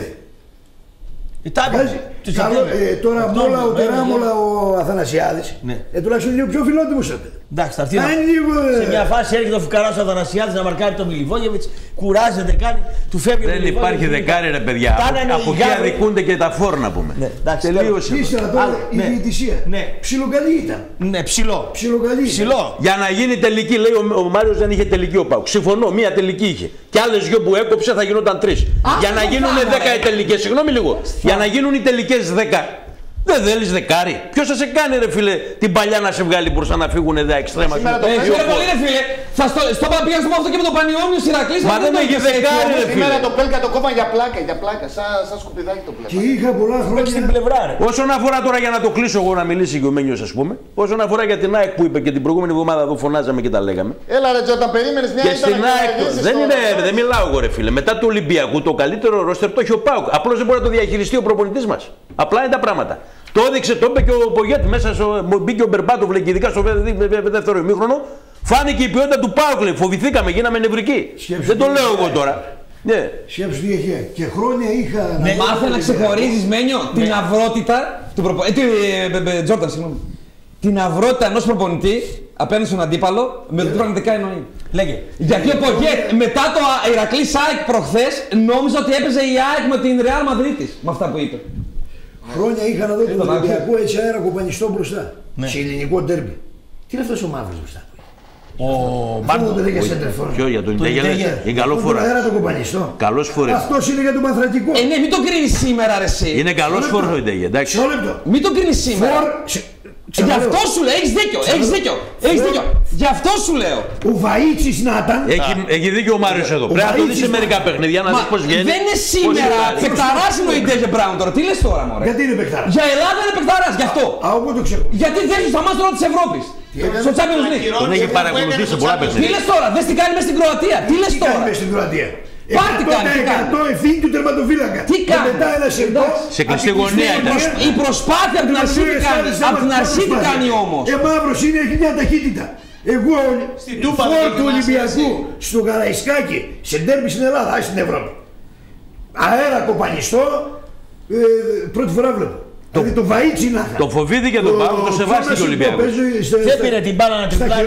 Ε, τώρα μόλα ο Τεράμολα ο Αθανασιάδης, ναι. ε, τουλάχιστον είναι ο πιο φιλότιμος έπαιδε. Εντάξει, θα έρθει σε μια φάση έρχεται ο φουκαράς ο Αθανασιάδης να μαρκάρει τον Μιλιβόγεβιτς, κουράζεται, κάνει, του φεύγει. Δεν υπάρχει δεκάρι ρε παιδιά, από εκεί αδικούνται και τα φόρ να πούμε. Ναι, τελείωσε. Ύστερα τώρα η διαιτησία, ψιλοκαλή ήταν. Ναι, ψηλό. Ψιλοκαλή. Ψηλό. Για να γίνει τελική, λέει ο, ο Μάριος δεν είχε τελική ο Πάουκ. Συμφωνώ, μία τελική είχε. Και άλλες δυο που έκοψε θα γινόταν τρεις. Για να γίνουν δέκα οι τελικές, συγγνώμη λίγο. Για να γίνουν οι τελικές δέκα. Δεν θέλεις δεκάρι. Ποιος θα σε κάνει ρε φίλε την παλιά να σε βγάλει μπροστά να φύγουν δέκα εξτρέμα. Σήμερα το πολύ ρε φίλε. Θα στο, στο πήγα στο αυτό και με το Πανιόνιο Ηρακλής. Μα δεν έχει δεκάρι ρε φίλε. Σήμερα το πέλκα το κόμμα για πλάκα, για πλάκα. Σαν, σαν σκουπιδάκι το πλέον. Και είχα πολλά χρόνια στην πλευρά ρε. Όσον αφορά τώρα για να το κλείσω εγώ να μιλήσει και ο Μένιος ας πούμε. Όσον αφορά για την ΑΕΚ που είπε και την προηγούμενη εβδομάδα εδώ φωνάζαμε και τα λέγαμε. Έλα ρε Τζο, όταν περίμενες μια και στην ΑΕΚ δεν είναι, δεν μιλάω εγώ ρε φίλε. Μετά του Ολυμπιακού το καλύτερο ρόστερ το έχει ο ΠΑΟΚ. Απλώς δεν μπορεί να το διαχειριστεί ο προπονητής μας. Απλά είναι τα πράγματα. Το έδειξε, το είπε και ο Πογέτη μέσα στο. Μπήκε ο Μπερμπάτοφ, λέει, και ειδικά στο δεύτερο ημίχρονο. Φάνηκε η ποιότητα του ΠΑΟΚ, λέει. Φοβηθήκαμε, γίναμε νευρικοί. Σκέψου δεν το λέω εγώ τώρα. Ναι. Σκέψου τι είχε. Και χρόνια είχα. Ναι, μάθε να ξεχωρίζει, Μένιο, ναι. την αυρότητα του προπονητή. Ε, Τζόρταν, συγγνώμη. Την αυρότητα ενός προπονητή απέναντι στον αντίπαλο με το τι πραγματικά εννοεί. Λέγε. Γιατί ο Πογέτ μετά το Ηρακλή ΑΕΚ προχθές νόμιζα ότι έπαιζε η ΑΕΚ με την Ρεάλ Μαδρίτης με αυτά που είπε. Χρόνια είχα να δω τον Ολυμπιακό έτσι αέρα κοπανιστό μπροστά. Ναι. Σε ελληνικό ντέρμπι. Τι είναι αυτός ο μαύρος μπροστά. Ο Μπάρντο. Ποιο για τον Ιντέγελε. Είναι καλό φορά. Αέρα το κοπανιστό. Καλός φορές. Αυτός είναι για τον Πανθρακικό. Ε, ναι, μην το κρίνεις σήμερα ρε εσύ. Είναι καλός φορές ο Ιντέγελε, εντάξει. Μην το κρίνεις σήμερα. Γι' αυτό σου λέω, έχεις δίκιο, έχεις δίκιο, έχεις δίκιο. Γι' αυτό σου λέω. Ο Βαΐτσης να ήταν. Έχει, έχει δίκιο ο Μάριος εδώ. Πρέπει να το δεις σε μερικά παιχνίδια να δεις πώς βγαίνει. Δεν είναι σήμερα. Παικταράς είναι ο Ιντέγε Μπράουν τώρα. Τι λες τώρα, μωρέ. Γιατί είναι παικταράς. Για Ελλάδα είναι παικταράς, γι' αυτό. Α, εγώ το ξέρω. Γιατί δεν σου θα μάθει τώρα της Ευρώπης. Στο Champions League. Τον έχει παρακολουθήσει σε πολλά παιχνίδια. Τι λες τώρα, δες τι κάνει μες στην Κροατία. Τι λες τώρα. Πάρτι κάνει, τι κάνει. ευθύνη του τερματοφύλακα. Τι κάνει. Μετά ένα σερτό. Σε κλειστή γωνία ήταν. Η προσπάθεια από την αρχή τι κάνει. Από την αρχή τι κάνει όμως. Ε, μαύρος είναι, έχει μια ταχύτητα. Εγώ, φόρ του Ολυμπιακού, στο Καραϊσκάκι, σε ντέρμπι στην Ελλάδα, στην Ευρώπη. Αέρα κοπανιστό, Ε, πρώτη φορά βλέπω. Δηλαδή το Βαΐτσι να το φοβήθηκε τον Πάο, το σεβάστηκε ο Ολυμπιακός. Δεν πήρε την μπάλα να την πλάει.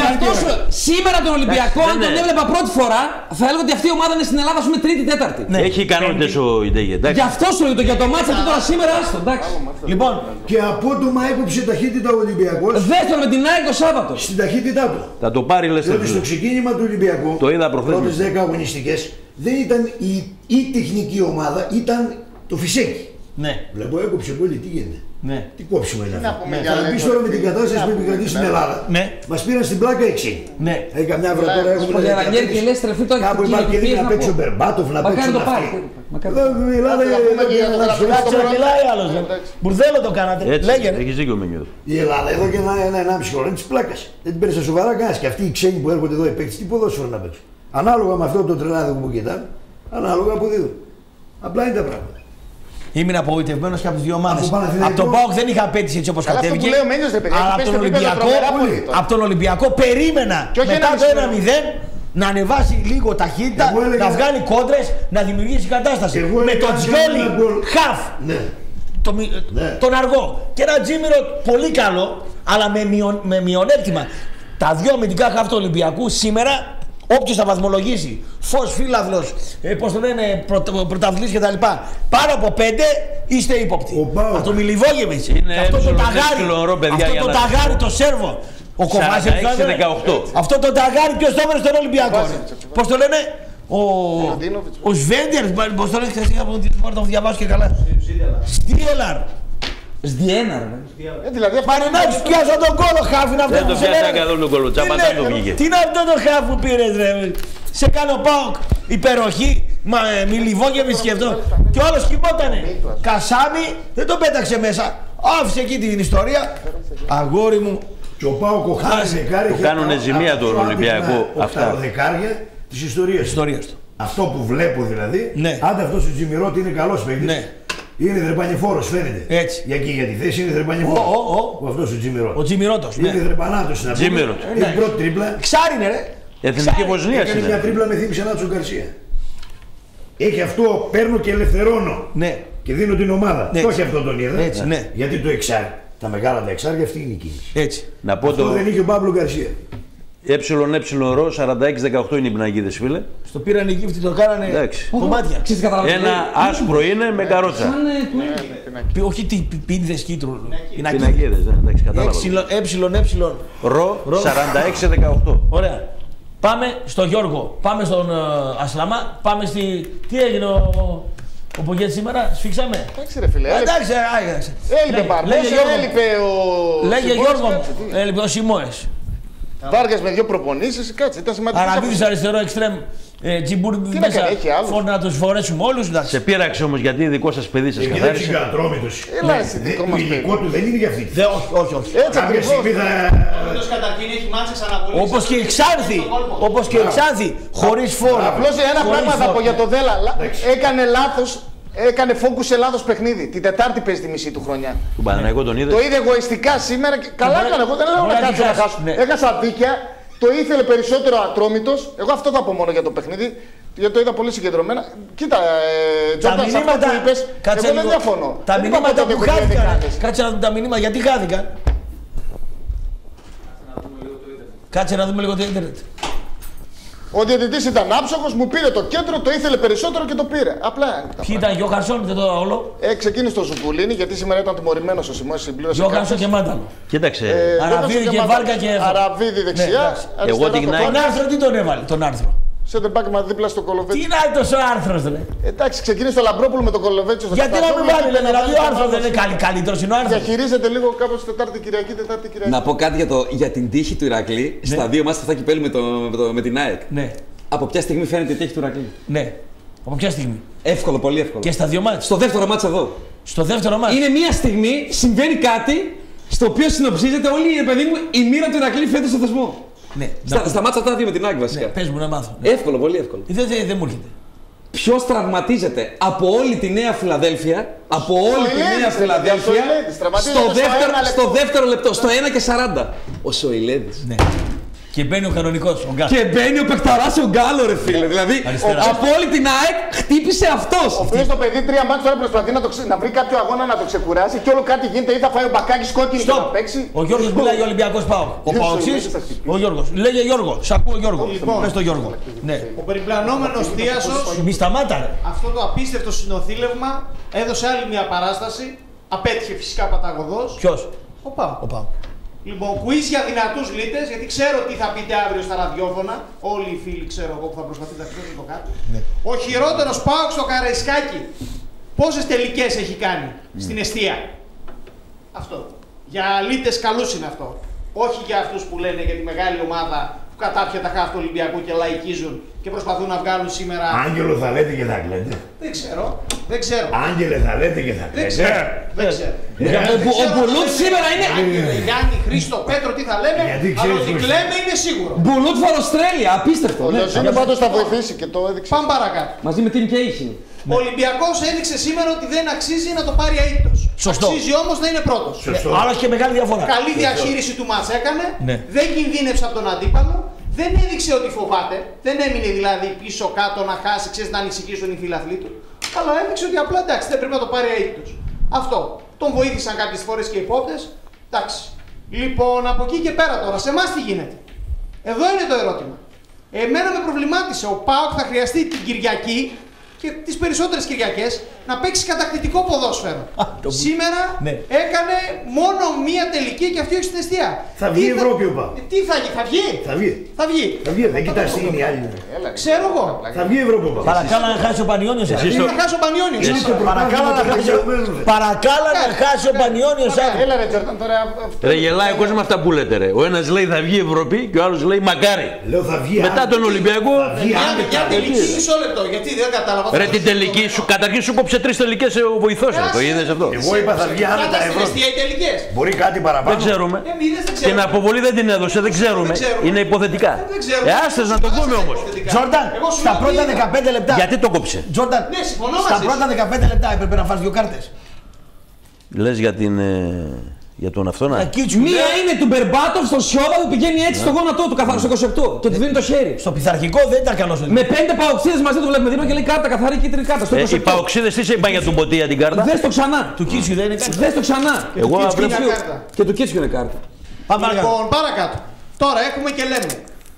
Σήμερα τον Ολυμπιακό, αν τον έβλεπα πρώτη φορά, θα έλεγα ότι αυτή η ομάδα είναι στην Ελλάδα, ας πούμε, τρίτη, τέταρτη. Έχει ικανότητες ο Ιντέγε. Γι' αυτό σου λέω για το μάτσα αυτό τώρα σήμερα, άστο, εντάξει. Λοιπόν, και απότομα έκοψε ταχύτητα ο Ολυμπιακός. Δεύτερο με την ΑΕΚ το Σάββατο. Στην ταχύτητά του. Θα το πάρει λες. Διότι στο ξεκίνημα του Ολυμπιακού, το είδα προχθές. Πρώτες δέκα αγωνιστικές, δεν ήταν η, η τεχνική ομάδα, ήταν το φυσέκι. Ναι. Βλέπω έκοψε πολύ, τι γίνεται. Ναι. Τι κόψιμο είναι αυτό. Θα μπει τώρα με την κατάσταση που επικρατεί στην Ελλάδα. Ναι. Μας πήραν στην πλάκα έξι. Ναι. Έχει καμιά βραδιά τώρα έχουμε. Και λες τρεφή τώρα. Κάπου υπάρχει και να παίξει ο Μπερμπάτοφ, να παίξει ο Ναυτή. Εδώ μιλάμε για να μιλάει άλλος. Μπουρδέλο το κάνατε. Έχεις δίκιο με νιώθω. Η Ελλάδα εδώ και ένα ενάμιση χρόνο είναι της πλάκας. Δεν την παίρνει στα σοβαρά κανένας. Και αυτοί οι ξένοι που έρχονται εδώ οι παίκτες, τι ποδόσφαιρο να παίξουν. Ανάλογα με αυτό το τρελάδι που κοιτάνε, ανάλογα αποδίδουν. Απλά είναι τα πράγματα. Ήμουν απογοητευμένος και από τις δύο ομάδες. Από τον ΠΑΟΚ δεν είχα απέτηση έτσι όπως κατέβηκε. Αλλά από τον, Ολυμπιακό, από τον Ολυμπιακό περίμενα μετά το ένα μηδέν να ανεβάσει λίγο ταχύτητα, έλεγα... να βγάλει κόντρες, να δημιουργήσει κατάσταση. Με τον Τζιόλι χαφ, ναι. το, ναι. τον αργό και ένα Τζίμιρο πολύ καλό, αλλά με, μειον, με μειονέκτημα. Τα δύο αμυντικά χαφ του Ολυμπιακού σήμερα. Όποιος θα βαθμολογήσει, Φως, Φύλαυλος, ε, πώς το λένε, πρωτο, πρωταθλητής κτλ. Πάνω από πέντε είστε ύποπτοι. Από το Μιλιβόγεβιτς, αυτό το ταγάρι, αυτό το ταγάρι, το Σέρβο. Ο Κοβάσεφ δεκαοκτώ. Αυτό το ταγάρι ποιος το έβαλε στον Ολυμπιακό. Πώς το λένε, ο, ο Σβέντερ, πώς το λένε, χθες είχα να το διαβάσω και καλά. Στίελαρ. Σδιέναρ. Μαρινάκης πιάσα τον κόλο χάφι να δεν το πιάσα καθόλου τον κόλο, τσαπατά το βγήκε. Τι είναι αυτό το χάφι που πήρες ρε, σε κάνω ΠΑΟΚ, υπεροχή, Μιλιβόγεβιτς και αυτό. Και ο άλλος κοιμότανε, Κασάμι, δεν τον πέταξε μέσα, άφησε εκεί την ιστορία, αγόρι μου. Και ο ΠΑΟΚ ο Χάρης δεκάρι του κάνουνε ζημία του Ολυμπιακού αυτά. Δεκάρια της ιστορίας του. Αυτό που βλέπω δηλαδή, άντε αυτός ο Τζιμιρότη είναι καλός παίκτης. Είναι δρεπανιφόρος φαίνεται. Έτσι. Για, για τη θέση είναι δρεπανιφόρος. Ο, ο, ο. αυτός ο Τζιμιρότος. Ο Τζιμιρότος. Είναι ναι. δρεπανάτος να πούμε. Είναι η πρώτη τρίπλα. Ξάρινε ρε. Εθνική Βοσνία είναι. Μια τρίπλα με θύμισε Νάτσο Γκαρσία. Έχει αυτό, παίρνω και ελευθερώνω. Ναι. Και δίνω την ομάδα. Ναι. Το έχει αυτό τον είδα. Έτσι, ναι. Γιατί το εξάρι. Τα μεγάλα τα εξάρια αυτή είναι η κίνηση. Έτσι. Να πω αυτό το... δεν είχε ο Παύλο Γκαρσία. ΕΕ σαράντα έξι δεκαοκτώ είναι οι πινακίδες φίλε. Στο πήραν οι γύφτοι, το κάνανε κομμάτια. Ένα άσπρο είναι με καρότσα. Όχι πίνδες κίτρου. Πινακίδες, εντάξει, κατάλαβα. Έψιλον, έψιλον. Ρο σαράντα έξι δεκαοκτώ. Ωραία. Πάμε στον Γιώργο, πάμε στον Ασλαμά, πάμε στη... Τι έγινε ο... Ο Πογέτης σήμερα, σφίξαμε. Εντάξει ρε φίλε. Εντάξει, έλειπε Μπαρμπός, έλειπε ο... Λέγε Γιώργο, έλειπε ο Σιμώες. Βάργας με δύο προπονήσεις, κάτσε, ήταν σημαντικό. Αραβίδης αριστερό εξτρέμ, Τζιμπούρ μέσα, φόρ να τους φορέσουμε όλους. Σε πείραξε όμως γιατί δικό σας παιδί σας καθάρισε. Είναι ψυχατρόμητος. Έλα εσύ δικό μας παιδί. Το υλικό του δεν είναι για αυτή. Όχι, όχι. Έτσι ακριβώς. Καταρχήν έχει μάτσε αναβολής. Όπως και η Ξάνθη, όπως και η Ξάνθη, χωρίς φόρο. Απλώς ένα πράγμα θα πω για το Δέλα. Έκανε λάθος. Έκανε focus σε λάθος παιχνίδι. Την Τετάρτη παίζει τη μισή του χρονιά. Του Παναθηναϊκού τον είδε. Το είδε εγωιστικά σήμερα. Και... Καλά έκανε. Εγώ δεν λέω να κάτσω να χάσω. Ναι. Έχασα δίκαια. Το ήθελε περισσότερο Ατρόμητος. Εγώ αυτό θα πω μόνο για το παιχνίδι. Γιατί το είδα πολύ συγκεντρωμένα. Κοίτα, ε, Τζόρνταν, σε αυτό που είπες, εγώ δεν διαφωνώ. Τα μηνύματα που χάθηκαν. Κάτσε να δούμε τα μηνύματα γιατί χάθηκαν. Κάτσε να δούμε λίγο το ίντερνετ. Ο διαιτητής ήταν άψογος, μου πήρε το κέντρο, το ήθελε περισσότερο και το πήρε. Απλά. Ποιοι ήταν, Γιώχανσον, δεν το όλο. Ε, ξεκίνησε το Ζουκουλίνι, γιατί σήμερα ήταν τιμωρημένος ο Σιμώης, συμπλήρωσε. Γιώχανσον και Μάνταλο. Κοίταξε. Ε, Αραβίδη και Βάρκα και. Αραβίδη δεξιά. Ναι, εγώ την Τον άρθρο τι τον έβαλε, τον άρθρο. Σέντερμπακ δίπλα στο Κολοβέτσι. Τι είναι τόσο άρθρο, ρε. Εντάξει, ξεκίνησε το Λαμπρόπουλο με το Κολοβέτσι. Γιατί να μην βάλει, δηλαδή ο άρθρο δεν είναι καλή, καλύτερο είναι ο άρθρο. Διαχειρίζεται λίγο κάπως Τετάρτη Κυριακή, Τετάρτη Κυριακή. Να πω κάτι για, το, για την τύχη του Ηρακλή στα δύο μάτια αυτά κυπέλου με, το, με, το, με την ΑΕΚ. Ναι. Από ποια στιγμή φαίνεται η τύχη του Ηρακλή? Ναι. Από ποια στιγμή? Εύκολο, πολύ εύκολο. Και στα δύο μάτια. Στο δεύτερο μάτσα εδώ. Στο δεύτερο μάτια. Είναι μια στιγμή, συμβαίνει κάτι στο οποίο συνοψίζεται όλη η παιδί μου η μοίρα του Ηρακλή φέτος στο θεσμό. Ναι. Στα, στα μάτσα αυτά δύο με την ΑΕΚ βασικά. Ναι, πες μου να μάθω. Ναι. Εύκολο, πολύ εύκολο. Δεν δε, δε μου έρχεται. Ποιος τραυματίζεται από όλη τη Νέα Φιλαδέλφια, από όλη τη Νέα Φιλαδέλφια, στο δεύτερο, στο δεύτερο λεπτό, στο ένα και σαράντα. Ο Σοηλέδης. Ναι. Και μπαίνει ο κανονικός, ο Γκάλο. Και μπαίνει ο παιχταράς ο Γκάλο, ρε φίλε. Δηλαδή από όλη την ΑΕΚ χτύπησε αυτός. Ο οποίος το παιδί τρία μάτς τώρα προσπαθεί να, το ξε... να βρει κάποιο αγώνα να το ξεκουράσει και όλο κάτι γίνεται ή θα φάει ο Μπακάκης κόκκινη και να παίξει. Ο Γιώργος μιλάει για Ολυμπιακός ΠΑΟΚ. Ο Παοξής, ο Γιώργος. Λέγε Γιώργο, σ' ακούω Γιώργο. Πες το Γιώργο. Ναι. Ο περιπλανόμενος Θίασος, μη σταμάτα. Αυτό το απίστευτο συνοθήλευμα έδωσε άλλη μια παράσταση. Απέτυχε φυσικά παταγωδός. Ποιος? Ο ΠΑΟΚ. Λοιπόν, κουίζ για δυνατούς λίτες, γιατί ξέρω τι θα πείτε αύριο στα ραδιόφωνα. Όλοι οι φίλοι ξέρω εγώ που θα προσπαθείτε να χτυπήσουν το κάτω. Ναι. Ο χειρότερος ΠΑΟΚ στο Καραϊσκάκι. Πόσες τελικές έχει κάνει mm. στην εστία. Αυτό. Για λίτες καλούς είναι αυτό. Όχι για αυτούς που λένε για τη μεγάλη ομάδα που κατάπια τα χάφη του Ολυμπιακού και λαϊκίζουν και προσπαθούν να βγάλουν σήμερα. Άγγελο θα λέτε και θα κλαίτε. Δεν ξέρω. Δεν ξέρω. Άγγελε θα λέτε και θα κλαίτε. Δεν ξέρω. Δεν ξέρω. Ο Μπουλούτ σήμερα είναι. Γιάννη, Χρήστο, Πέτρο, τι θα λέμε. Αλλά ότι κλαίμε είναι σίγουρο. Μπουλούτ Φοροστρέλια, απίστευτο. Ο Λεωζίνη πάντως θα βοηθήσει και το έδειξε. Πάμε παρακάτω. Μαζί με την Κέιχη. Ο Ολυμπιακός έδειξε σήμερα ότι δεν αξίζει να το πάρει αίτητος. Σωστό. Αξίζει όμως να είναι πρώτος. Άλλος και μεγάλη διαφορά. Καλή διαχείριση του μάτς έκανε. Ναι. Δεν κινδύνεψε από τον αντίπαλο. Δεν έδειξε ότι φοβάται. Δεν έμεινε δηλαδή πίσω κάτω να χάσει, ξέρεις, να ανησυχήσουν οι φιλαθλοί του. Αλλά έδειξε ότι απλά εντάξει, δεν πρέπει να το πάρει αίτητος. Αυτό. Τον βοήθησαν κάποιες φορές και οι υπόπτες. Εντάξει. Λοιπόν, από εκεί και πέρα τώρα, σε εμάς τι γίνεται. Εδώ είναι το ερώτημα. Εμένα με προβλημάτισε. Ο ΠΑΟΚ θα χρειαστεί την Κυριακή και τις περισσότερες Κυριακές να παίξει κατακτητικό ποδόσφαιρο. Α, το... Σήμερα ναι. έκανε μόνο μία τελική και αυτή όχι στην εστία. Θα βγει η Ευρώπη ο ΠΑΟΚ. Τι θα, θα βγει. Θα βγει. Θα βγει. Θα βγει. Δεν κοιτάς τι είναι οι άλλοι. Ξέρω εγώ. Θα βγει η Ευρώπη ο ΠΑΟΚ. Παρακάλα να χάσει ο Πανιόνιος. Να χάσει ο Πανιόνιος. Παρακάλα να χάσει ο Πανιόνιος. Έλα ρε Τζόρταν τώρα. Ρε γελάει ο κόσμος με αυτά που λέτε ρε. Ο ένας λέει θα βγει η Ευρώπη και ο άλλος λέει μακάρι. Μετά τον Ολυμπιακό. Για τελική μισό λεπτό. Γιατί δεν κατάλαβα. Ρε την τελική σου, καταρχήν σου κόψε τρεις τελικές ο βοηθός. Το είδες αυτό. Εγώ είπα θα βγει άνετα Ευρώπη. Μπορεί κάτι παραπάνω. Δεν ξέρουμε. Την αποβολή δεν την έδωσε, δεν ξέρουμε. Είναι υποθετικά. Ε, άστες να το δούμε όμως. Τζόρνταν, στα πρώτα δεκαπέντε λεπτά. Γιατί το κόψε. Τζόρνταν, στα πρώτα δεκαπέντε λεπτά έπρεπε να φας δύο κάρτες. Λες για την... Για τον αυτόν. Μία είναι του Μπερμπάτοφ στο Σιώδα που πηγαίνει έτσι στο γόνατό του καθαρό στο είκοσι οκτώ και του δίνει το χέρι. Στο πειθαρχικό δεν ήταν καλό. Με πέντε παοξίδες μαζί του βλέπουμε δίπλα και λέει κάρτα, καθαρή κίτρινη κάρτα. Στο οι παοξίδες τι σε είπαν για τον Ποτία την κάρτα. Δες το ξανά. Του Κίτσιου δεν είναι κάρτα. Δες το ξανά. Εγώ και του Κίτσιου είναι κάρτα. Λοιπόν, παρακάτω. Τώρα έχουμε και λέμε.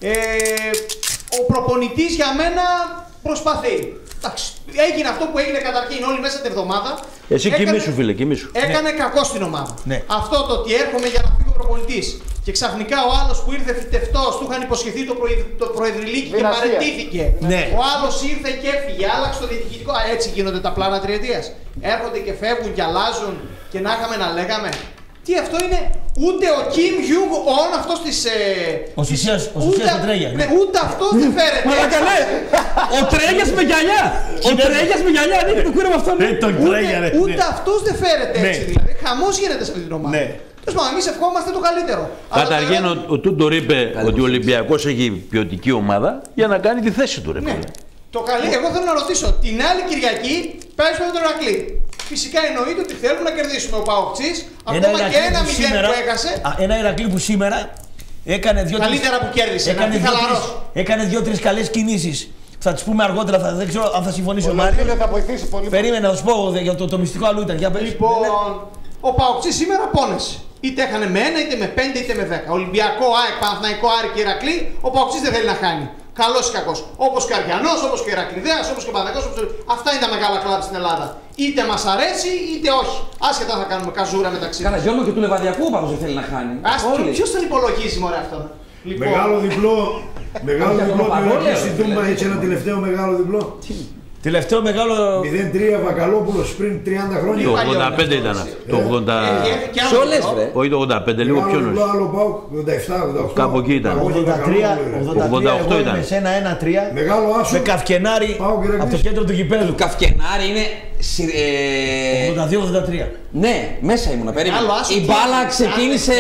Ο προπονητής για μένα προσπαθεί. Εντάξει, έγινε αυτό που έγινε καταρχήν όλη μέσα την εβδομάδα. Εσύ κοιμήσου φίλε, κοιμήσου. Έκανε ναι. κακό στην ομάδα. Ναι. Αυτό το ότι έρχομαι για να φύγει ο προπονητής και ξαφνικά ο άλλος που ήρθε φυτευτός, του είχαν υποσχεθεί το, προεδ... το προεδρυλίκι και παραιτήθηκε. Ναι. Ο άλλος ήρθε και έφυγε, άλλαξε το διοικητικό. Έτσι γίνονται τα πλάνα τριετίας. Έρχονται και φεύγουν και αλλάζουν και να είχαμε να λέγαμε. Τι αυτό είναι, ούτε ο Κιμ Γιούγκ ον αυτός της... Ο Σουσίας, ο Σουσίας ο Τρέγια. Ναι, ούτε αυτός δεν φέρεται. Μα καλέ, ο Τρέγιας με γυαλιά. Ο Τρέγιας με γυαλιά, είναι και το κούρεμα αυτό. Ούτε αυτός δεν φέρεται έτσι δηλαδή. Χαμός γίνεται σε αυτή την ομάδα. Τέλος πάντων, εμείς ευχόμαστε το καλύτερο. Καταρχήν ο Τούντορ είπε ότι ο Ολυμπιακός έχει ποιοτική ομάδα για να κάνει τη θέση του ρε παιδί. Το καλή, εγώ θέλω να ρωτήσω, την άλλη Κυριακή πάει με τον Ηρακλή. Φυσικά εννοείται ότι θέλουμε να κερδίσουμε ο Παοκτζής, ακόμα και ένα μηδέν που έχασε. Ένα Ηρακλή που σήμερα έκανε δύο καλύτερα που κέρδισε, έκανε δύο-τρεις έκανε δύο-τρεις καλές κινήσεις. Θα τις πούμε αργότερα, θα, δεν ξέρω αν θα συμφωνήσει ο, ο Μάριος. Θα βοηθήσει πολύ. Περίμενα να σου πω για το, το μυστικό αλλού ήταν. Για πες. Λοιπόν, ο Παοκτζής σήμερα πόνεσε. Είτε έχανε με ένα, είτε με πέντε, είτε με δέκα. Ολυμπιακό, ΑΕΚ, Παναθηναϊκό, Άρη και Ηρακλή, ο Παοκτζής δεν θέλει να χάνει. Καλός ή κακός. Όπως και Αριανός, όπως και Ηρακλειδέας, όπως και Παναθηναϊκός. Όπως... Αυτά είναι τα μεγάλα κλαμπ στην Ελλάδα. Είτε μας αρέσει, είτε όχι. Άσχετα αν θα κάνουμε καζούρα μεταξύ μας. Καλά, Γιώργο και του Λεβαδιακού πάντως δεν θέλει να χάνει. Ποιος τον υπολογίζει μωρέ αυτό. Λοιπόν... Μεγάλο διπλό. Μεγάλο διπλό του στην Τούμπα, έτσι ένα τελευταίο μεγάλο διπλό. Τελευταίο μεγάλο. μηδέν τρία Βακαλόπουλος πριν τριάντα χρόνια. Το ογδόντα πέντε ήταν αυτό. Το ογδόντα. Σε όλες, ρε. Όχι το ογδόντα πέντε, λίγο πιο νωρίς. Άλλο Πάουκ, ογδόντα επτά ογδόντα οκτώ. Κάπου εκεί ήταν. ογδόντα οκτώ ήταν. Με σένα ένα τρία. Μεγάλο άσο. Με Καυκενάρη από το κέντρο του γηπέδου. Καυκενάρη είναι. ογδόντα δύο ογδόντα τρία. Ναι, μέσα ήμουνα. Περίμενα. Η μπάλα ξεκίνησε.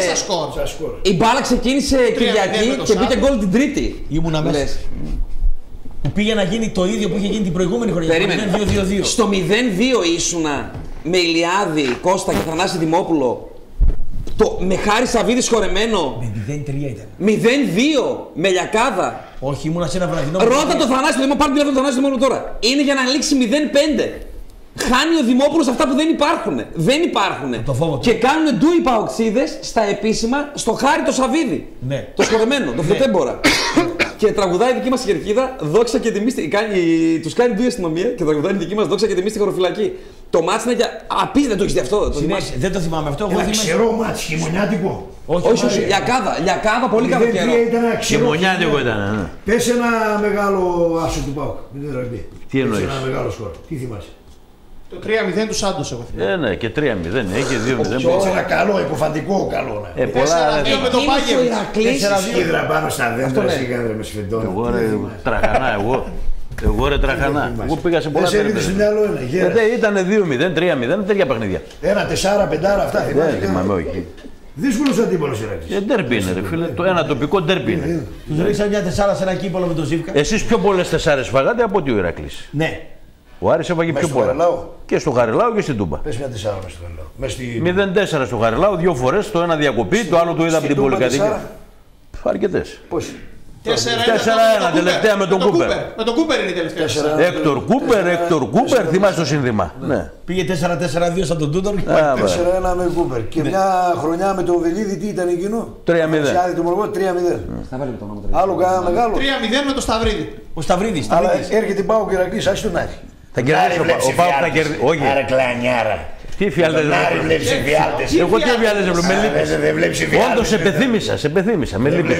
Η μπάλα ξεκίνησε Κυριακή και μπήκε γκολ την Τρίτη. Ήμουνα μέσα. Που πήγε να γίνει το ίδιο που είχε γίνει την προηγούμενη χρονιά. Περίμενε. δύο δύο δύο. Στο μηδέν δύο ήσουνα με Ηλιάδη, Κώστα και Θανάση Δημόπουλο Το, με Χάρη Σαββίδη σχορεμένο. Με μηδέν τρία ήταν. μηδέν δύο με Λιακάδα. Όχι, ήμουνα σε ένα βραδινό. Ρώτα το Θανάση, δεν μου πάρει τηλέφωνο το Θανάση μόνο τώρα. Είναι για να λήξει μηδέν πέντε. Χάνει ο Δημόπουλος αυτά που δεν υπάρχουν. Δεν υπάρχουν. Το φόβο. Και κάνουν ντου οι παοξίδες στα επίσημα στο Χάρη το Σαββίδη. Ναι. Το σχορεμένο, το φωτέμπορα. Και τραγουδάει η δική μας κερκίδα, δόξα και τιμή στη... κάνει... τους κάνει ντου η αστυνομία και τραγουδάει η δική μας δόξα και τιμή στη χωροφυλακή. Το μάτς είναι για. Απίστευτο, δεν το έχεις δει αυτό. Το δεν το θυμάμαι αυτό. Ένα ξερό μάτς, χειμωνιάτικο. Όχι, όχι, όχι. Λιακάδα, λιακάδα, πολύ καλό καιρό. Χειμωνιάτικο ήταν. Πες ένα μεγάλο άσο του ΠΑΟΚ. Τι εννοείς? Ένα μεγάλο σκορ. Τι θυμάσαι? Το τρία μηδέν του Σάντος έχω θυμάμαι. Ε, ναι, και τρία μηδέν, έχει δύο μηδέν. Έτσι ένα καλό, υποφαντικό καλό. Ε, πολλά. με το Πάγεβιτς. Τέσσερα σκίδρα πάνω στα δέντρα, σιγά με σφεντώνει. Εγώ ρε τραχανά, εγώ. Εγώ ρε τραχανά. Εγώ πήγα σε πολλά τέτοια. Ήταν δύο μηδέν, τρία μηδέν, τέτοια παιχνίδια. Ένα τεσσάρα, πεντάρα, αυτά θυμάσαι? Δεν θυμάμαι, όχι. Δύσκολος αντίπαλος Ηρακλής. Ε, ντέρμπι είναι, ρε φίλε. Το ένα τοπικό ντέρμπι είναι. Τους ρίξαν μια τεσσάρα σε ένα κύπολο με τον Ζήφκα. Εσείς πιο πολλές τεσσάρες φάγατε από ότι ο Ηρακλής. Ναι. Ο Άρης έφαγε πιο πολλά. Και στο Χαριλάου και στην Τούμπα. Πες μια τεσσάρα μες στο Χαριλάου. Στη... μηδέν τέσσερα στο Χαριλάου, δύο φορές. Το ένα διακοπή, το άλλο το είδα από την πολυκατοικία. Αρκετές. Πώς? τέσσερα ένα τελευταία με τον Κούπερ. Με τον Κούπερ είναι η τελευταία. Έκτορ Κούπερ, Έκτορ Κούπερ, θυμάσαι το σύνθημα. Πήγε τέσσερα τέσσερα δύο σαν τον Τούντορ. τέσσερα ένα με Κούπερ. Και μια χρονιά με τον Βελίδη τι ήταν εκείνο? τρία μηδέν. τρία μηδέν. Άλλο κανένα μεγάλο. τρία μηδέν με το Σταυρίδη. Ο Σταυρίδης. Αλλά έρχεται πάω και Ηρακλής, άσχη τον Άρη. Θα κερδίσει ο Πάοκ, θα κερδίσει. Όχι. Άρα κλανιάρα. Τι φιάλτες δεν βλέπεις. Εγώ τι φιάλτες βλέπω, με λείπεις. Όντως σε πεθύμησα, σε πεθύμησα, με λείπεις.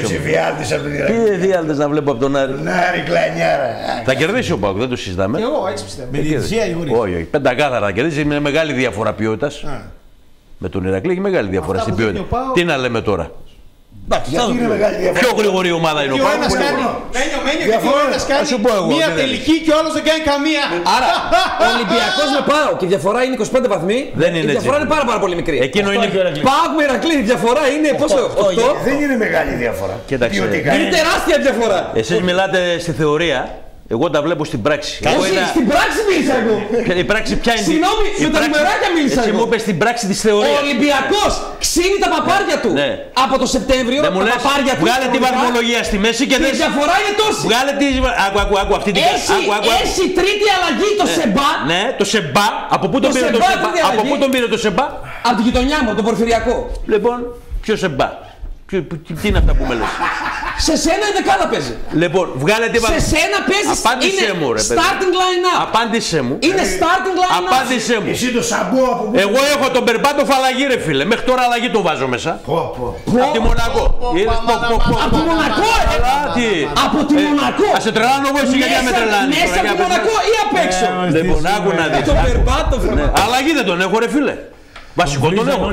Τι φιάλτες να βλέπω από τον Άρη. Άρη κλανιάρα. Θα κερδίσει ο Πάοκ, δεν το συζητάμε. Εγώ έτσι πιστεύω. Με διαιτησία ή χωρίς? Όχι, όχι, πεντακάθαρα θα κερδίσει, με μεγάλη διαφορά ποιότητας. Με τον Ηρακλή έχει μεγάλη διαφορά στην ποιότητα. Τι να λέμε τώρα. Γιατί είναι μεγάλη διαφορά. Πιο γρήγορη ομάδα είναι ο Πάοκ. Μένιο, μένιο, γιατί ο ένας κάνει μία τελική και ο άλλος δεν κάνει καμία. Άρα, ο Ολυμπιακός με ΠΑΟΚ και η διαφορά είναι είκοσι πέντε βαθμοί. Δεν είναι η διαφορά είναι πάρα, πάρα πολύ μικρή. Εκείνο είναι ΠΑΟΚ με Ηρακλή, η διαφορά είναι πόσο? οκτώ. Δεν είναι μεγάλη διαφορά. Είναι τεράστια διαφορά. Εσείς μιλάτε στη θεωρία. Εγώ τα βλέπω στην πράξη. Όχι, είδα... στην πράξη μίλησα εγώ. Η πράξη ποια είναι? Συγγνώμη, με τα νούμεράκια μίλησα εγώ. Εσύ μου είπες στην πράξη της θεωρίας. Ο Ολυμπιακός ξύνει τα παπάρια του. Ναι. Από το Σεπτέμβριο δεν μου τα λες, παπάρια του. Βγάλε τη βαθμολογία στη μέση και δεν. Η διαφορά είναι τόση. Βγάλε τη. Άκου, άκου, άκου αυτή την κατάσταση. Έχει τρίτη αλλαγή το Σεμπά. Ναι, το Σεμπά. Από πού τον πήρε το Σεμπά? Από πού τον πήρε το Σεμπά? Από τη γειτονιά μου, το Πορφυριακό. Λοιπόν, ποιο Σεμπά? Τι είναι αυτά που με λες? Σε σένα η δεκάδα παίζει. Λοιπόν, βγάλε τι. Σε σένα παίζει. Απάντησέ μου, ρε παιδί. Starting line-up. Απάντησέ μου. Είναι starting line-up. Απάντησέ μου. Εσύ το σαμπό από πού? Εγώ έχω τον Περπάτο Φαλαγή, ρε φίλε. Μέχρι τώρα αλλαγή το βάζω μέσα. Από τη Μονακό. Από τη Μονακό, από τη Μονακό. Α σε τρελάνω εγώ εσύ γιατί με τρελάνει. Μέσα από τη Μονακό ή απ' έξω? Λοιπόν, άκου να δεις. Το Περπάτο, φίλε. Αλλαγή δεν τον έχω, ρε φίλε. Βασικό τον έχω.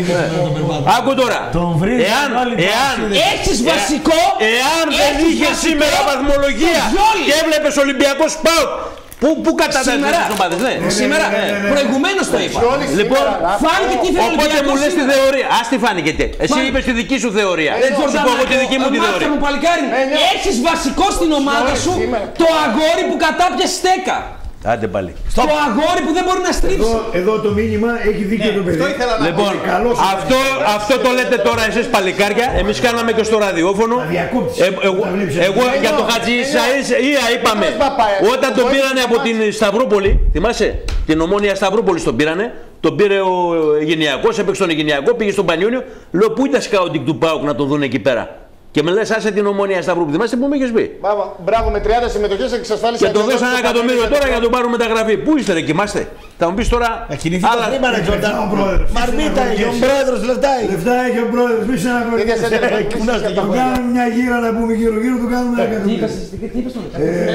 Άκου τώρα. Εάν, εάν, έχεις βασικό. Εάν δεν είχε σήμερα βαθμολογία και έβλεπες Ολυμπιακός ΠΑΟΚ, πού, πού κατατάσσεται τις ομάδες, ναι. Σήμερα, προηγουμένως το είπα. Λοιπόν, φάνηκε τι θέλει. Οπότε μου λες τη θεωρία. Ας τι φάνηκε τι. Εσύ είπες τη δική σου θεωρία. Σου πω εγώ τη δική μου τη θεωρία. Έχεις βασικό στην ομάδα σου το αγόρι που κατάπιασε στέκα. Άντε πάλι. Το αγόρι που δεν μπορεί να στρίψει. Εδώ, εδώ το μήνυμα έχει δίκιο το παιδί. Λοιπόν, αυτό, αυτό το λέτε τώρα εσείς παλικάρια. Εμείς κάναμε και στο ραδιόφωνο. Ε, εγώ, εγώ για το Χατζη Ισαΐα είπαμε. Όταν τον πήρανε από την Σταυρούπολη, θυμάσαι, την Ομόνια Σταυρούπολη τον πήρανε. Τον πήρε ο Γενιακός, έπαιξε τον Γενιακό, πήγε στον Πανιόνιο. Λέω πού ήταν σκάουτινγκ του ΠΑΟΚ να τον δουν εκεί πέρα. Και με λες άσε την Ομόνια Σταυρούπολη. Θυμάστε που με είχες πει? Μπράβο, με τριάντα συμμετοχές εξασφάλισε. Και το δώσανε ένα εκατομμύριο τώρα για να τον πάρουν μεταγραφή. Πού είστε ρε, κοιμάστε? Θα μου πεις τώρα. Θα κινηθεί τα χρήματα, Τζόρνταν. Μαρμίτα έχει ο πρόεδρος, λεφτά έχει. Λεφτά έχει ο πρόεδρος, μη σε ανακοινώσει. Του κάνουμε μια γύρα να πούμε γύρω-γύρω, του κάνουμε ένα εκατομμύριο. Τι είπες τον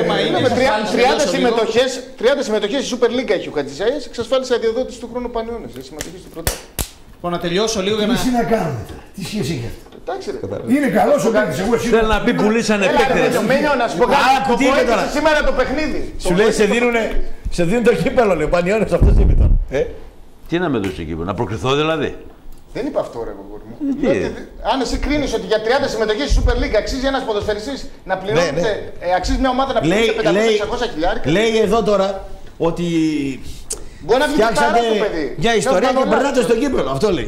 τριάντα συμμετοχές στη Super League έχει ο Χατζη Ισαΐας, εξασφάλισε αδειοδότηση του χρόνου Πανιώνες. Συμμετοχή στο πρώτο. Μπορώ να τελειώσω λίγο για να. Τι να κάνουμε τώρα, τι σχέση έχει αυτό? Είναι καλός ο Γκάκης, εγώ εσύ. Θέλω να πει πουλήσανε παίκτες. Μένιο να σου πω κάτι, που έκλεισε σήμερα το παιχνίδι. Σου λέει σε δίνουν το κύπελο, λέει ο Πανιώνες, αυτός είπε τώρα. Τι να με δώσει κύπελο, να προκριθώ δηλαδή? Δεν είπα αυτό ρε κόρη μου. Αν εσύ κρίνεις ότι για τριάντα συμμετοχές στη Super League αξίζει ένας ποδοσφαιριστής να πληρώνεται, αξίζει μια ομάδα να πληρώνεται πεντακόσια με εξακόσια χιλιάρικα. Λέει εδώ τώρα ότι φτιάξατε μια ιστορία και περνάτε στο κύπελο, αυτό λέει.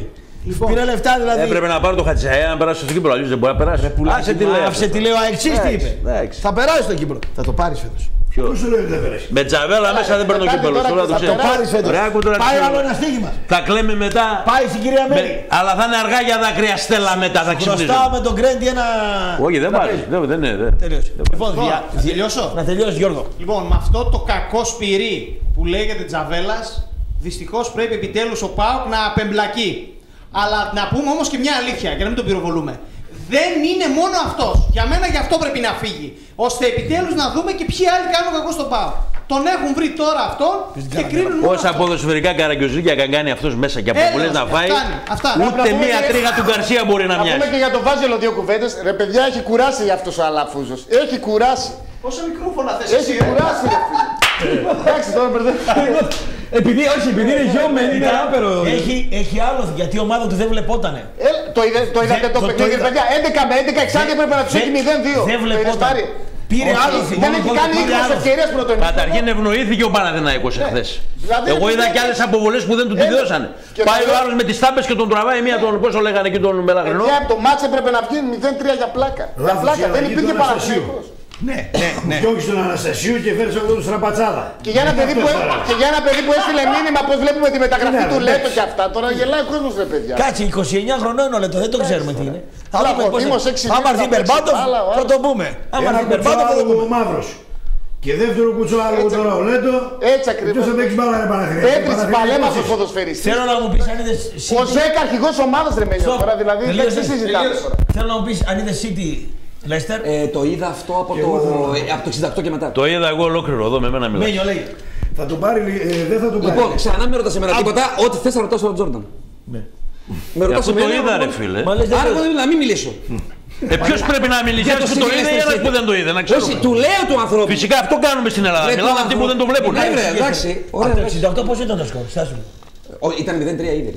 Λοιπόν, πήρε λεφτά δηλαδή. Έπρεπε να πάρω το Χατζησαγιά να περάσει στο Κύπρο. Αλλιώ δεν μπορεί να περάσει. Άσε τι λέει. Άσε τι λέει ο Αεξής, τι είπε. Θα περάσει στο Κύπρο. Θα το πάρει φέτος. Ποιος σου λέει ότι δεν περάσει. Με Τζαβέλα μέσα δεν παίρνω κύπελο. Θα το πάρει φέτος. Πάει άλλο ένα στίγμα. Θα κλαίμε μετά. Πάει στην κυρία Μέρη. Αλλά θα είναι αργά για δάκρυα στέλα μετά. Θα ξυπνήσουμε. Μπροστά με τον Γκρέντι ένα. Όχι, δεν πάρει. Δεν είναι. Τελείωσε. Λοιπόν, τελειώσω. Να τελειώσει, Γιώργο. Λοιπόν, με αυτό το κακό σπυρί που λέγεται Τζαβέλας, δυστυχώς πρέπει επιτέλους ο ΠΑΟΚ να απεμπλακεί. Αλλά να πούμε όμως και μια αλήθεια, για να μην τον πυροβολούμε. Δεν είναι μόνο αυτός. Για μένα γι' αυτό πρέπει να φύγει. Ώστε επιτέλους να δούμε και ποιοι άλλοι κάνουν κακό στον ΠΑΟΚ. Τον έχουν βρει τώρα αυτόν και κρίνουν. Όσα ποδοσφαιρικά καραγκιόζικια καν κάνει αυτός μέσα και αποβολές να φάει. Ούτε μία τρίγα του Γκαρσία μπορεί να μοιάζει. Να πούμε και για τον Βάζελο δύο κουβέντες. Ρε παιδιά, έχει κουράσει αυτός ο Αλαφούζος. Έχει κουράσει. Πόσο μικρόφωνα θες εσύ. Έχει κουράσει, ρε φίλε. Εντάξει, τώρα μπερδεύω. Επειδή, όχι, επειδή είναι γιώμενη, είναι άπερο. Έχει, έχει άλλο, γιατί η ομάδα του δεν βλεπότανε. Ε, το, είδε, το είδατε το παιχνίδι, παιδιά. έντεκα με έντεκα εξάρτητα πρέπει να του έχει μηδέν δύο. Δεν βλεπόταν. Πήρε άλλο. Δεν έχει κάνει είκοσι ευκαιρίες πρώτο ημίχρονο. Καταρχήν ευνοήθηκε ο Παναθηναϊκός εχθές. Εγώ είδα και άλλες αποβολές που δεν του τη δώσανε. Πάει ο άλλος με τις τάμπες και τον τραβάει μία τον πώς το λέγανε εκεί τον Μελαχρινό. Και από το μάτς έπρεπε να βγει μηδέν τρία για πλάκα. Για πλάκα, δεν υπήρχε Παναθηναϊκός. Ναι, ναι, ναι. Διώξεις τον Αναστασίου και φέρεις αυτό του στραπατσάδα. Και για ένα παιδί που, και για ένα παιδί που έστειλε μήνυμα πώς βλέπουμε τη μεταγραφή του Λέτο και αυτά. Τώρα γελάει ο κόσμος, ρε παιδιά. Κάτσε, είκοσι εννιά χρονών ο Λέτο, δεν το ξέρουμε τι είναι. Θα δούμε πώς είναι. Άμα έρθει Μπερμπάτοφ, θα το πούμε. Άμα έρθει Μπερμπάτοφ, θα το πούμε. Ο Μαύρος. Και δεύτερο κουτσό άλλο τώρα ο Λέτο. Έτσι ακριβώς. Ποιος θα παίξει μπάλα, ρε Παναθηναϊκό. Πέτρης παλέμαχος ποδοσφαιριστής. Θέλω να μου πεις αν είδες. Ο Ζέκα αρχηγός ομάδας, ρε Μένιο. Τώρα δηλαδή δεν συζητάμε. Θέλω να μου πεις αν είδες City. Λέστερ. Ε, το είδα αυτό από το, ε, από το εξήντα οκτώ και μετά. Το είδα εγώ ολόκληρο εδώ με μένα μιλάς. Μένιο λέει. Θα τον πάρει, ε, δεν θα τον πάρει. Λοιπόν, ξανά με ρωτάς εμένα τίποτα, ό,τι θες να ρωτάς τον Τζόρνταν. Ναι. Με ρωτάς εμένα. Το είδα ρε φίλε. Άρα εγώ δεν να μην μιλήσω. Ε, ποιος πρέπει να μιλήσει, ένας που το είδε ή ένας που δεν το είδε, να ξέρουμε. Όχι, του λέω του ανθρώπου. Φυσικά αυτό κάνουμε στην Ελλάδα, μιλάμε αυτοί που δεν το βλέπουν. Ναι, εντάξει. Από το εξήντα οκτώ πώς ήταν το σκορ, στάσου. Ήταν μηδέν τρία ήδη.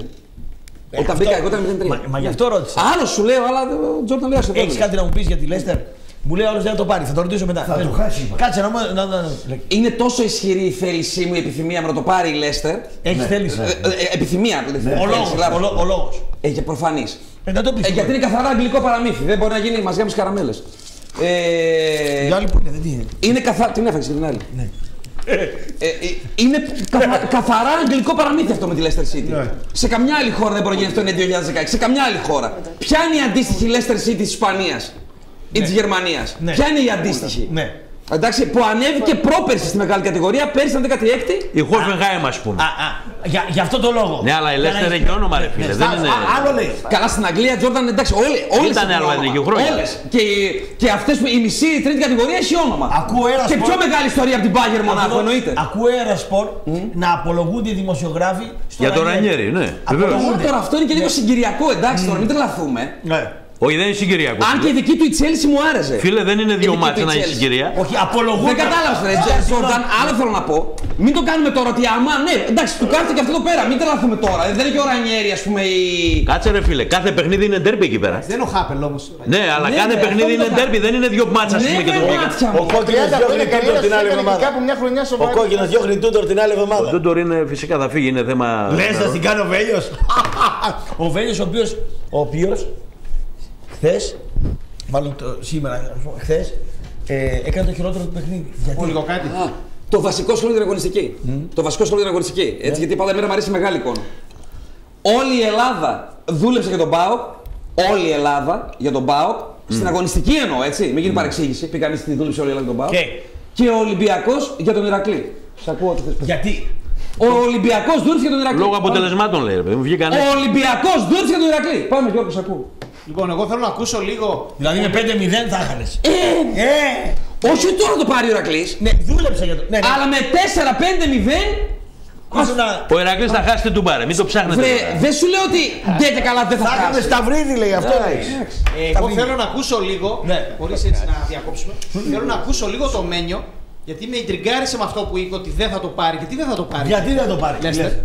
Όταν μπήκα εγώ ήταν μηδέν τρία. Μα γι' αυτό ρώτησα. Άλλο σου λέω, αλλά ο Τζόρνταν λέει αυτό. Έχεις κάτι να μου πεις για τη Λέστερ. Μου λέει άλλος δεν θα το πάρει, θα το ρωτήσω μετά. Θα το χάσει. Κάτσε να μου. Είναι τόσο ισχυρή η θέλησή μου, η επιθυμία μου να το πάρει η Λέστερ. Έχει θέληση. Επιθυμία. Ο λόγος. Έχει προφανής. Γιατί είναι καθαρά αγγλικό παραμύθι. Δεν μπορεί να γίνει μαζιά με τις καραμέλες. Η άλλη που είναι, δεν είναι. Είναι καθαρά. Την έφαγες και την άλλη. Ε, ε, είναι καθα, καθαρά αγγλικό παραμύθι αυτό με τη Leicester City. Ναι. Σε καμιά άλλη χώρα δεν μπορεί να γίνει αυτό είναι δύο χιλιάδες δεκαέξι. Σε καμιά άλλη χώρα. Ποια είναι η αντίστοιχη Leicester City της Ισπανίας ή ναι. της Γερμανίας. Ναι. Ποια είναι η αντίστοιχη. Ναι. Εντάξει, που ανέβηκε πρόπερση στη μεγάλη κατηγορία, πέρυσι ήταν δέκατη έκτη. Η Hoffenheim, ας πούμε. Α, α, για, για αυτό το λόγο. Ναι, αλλά η Leicester έχει όνομα, ρε φίλε. Δεν είναι. Άλλο λέει. Καλά, στην Αγγλία, Jordan, εντάξει, όλες ήταν αλλαδική χρόνια. Όλες. Και, και αυτές που η μισή η τρίτη κατηγορία έχει όνομα. Ακούω ένα και σπορ... πιο μεγάλη ιστορία από την Bayern Μονάχο, εννοείται. Ακούω ένα σπορ mm. να απολογούνται οι δημοσιογράφοι στο για τον Ρανιέρι, ναι. Τώρα αυτό είναι και λίγο συγκυριακό, εντάξει, τώρα μην τρελαθούμε. Όχι, δεν είναι συγκυριακό. Αν και η δική του η Chelsea μου άρεσε. Φίλε, δεν είναι δύο μάτια να έχει συγκυρία. Όχι, απολογούν. Δεν κατάλαβε, ρε Τζόρνταν, άλλο θέλω να πω. Μην το κάνουμε τώρα ότι άμα, ναι, εντάξει, του κάθεται και αυτό εδώ πέρα. Μην τρελαθούμε τώρα. Δεν είναι και ο Ρανιέρι, α πούμε. Η... Κάτσε, ρε φίλε, κάθε παιχνίδι είναι ντέρμπι εκεί πέρα. Δεν είναι ο Χάπελ όμω. Ναι, αλλά ναι, κάθε ναι, παιχνίδι είναι ντέρμπι, δεν είναι δύο μάτσα, α πούμε και το πήγα. Ο κόκκινο διώχνει τούτορ την άλλη εβδομάδα. Ο κόκκινο διώχνει τούτορ την άλλη εβδομάδα. Ο τούτορ είναι φυσικά θα φύγει, είναι θέμα. Λε, θα την κάνει ο Βέλιο. Ο Βέλιο ο οποίο χθες, μάλλον το, σήμερα, χθες, ε, έκανε το χειρότερο του παιχνίδι. Γιατί? Λίγο κάτι. Α, το βασικό σχόλιο την αγωνιστική. Mm. Το βασικό σχόλιο την αγωνιστική. Έτσι, yeah. Γιατί πάντα μέρα μου αρέσει μεγάλη εικόνα. Όλη η Ελλάδα δούλεψε για τον ΠΑΟΚ. Όλη η Ελλάδα για τον ΠΑΟΚ. Mm. Στην αγωνιστική εννοώ, έτσι. Μην γίνει mm. παρεξήγηση. Πει κανείς τη δούλεψε όλη η Ελλάδα για τον ΠΑΟΚ. Okay. Και ο Ολυμπιακός για τον Ηρακλή. Σ' ακούω ό,τι θες. Γιατί? Ο Ολυμπιακός δούλεψε για τον Ηρακλή. Λόγω αποτελεσμάτων λέει. Ο Ολυμπιακός δούλεψε για τον Ηρακλή. Πάμε Γιώργο, σ' ακούω. Λοιπόν, εγώ θέλω να ακούσω λίγο. Δηλαδή με πέντε μηδέν θα έχανες. Ε, ε, όχι τώρα το πάρει ο Ηρακλής. Ναι, δούλεψε για το. Ναι, ναι. Αλλά με τέσσερα πέντε μηδέν. Ο Ηρακλής θα χάσει την τουμπάρα, μην το ψάχνετε. Δεν σου λέω ότι δεν και καλά δεν θα χάσει. Θα είχαμε σταυρίδι λέει αυτό. Εγώ θέλω να ακούσω λίγο. Χωρίς έτσι να διακόψουμε. Θέλω να ακούσω λίγο το Μένιο. Γιατί με ιντριγκάρισε με αυτό που είπε ότι δεν θα το πάρει. Γιατί δεν θα το πάρει. Γιατί δεν θα το πάρει.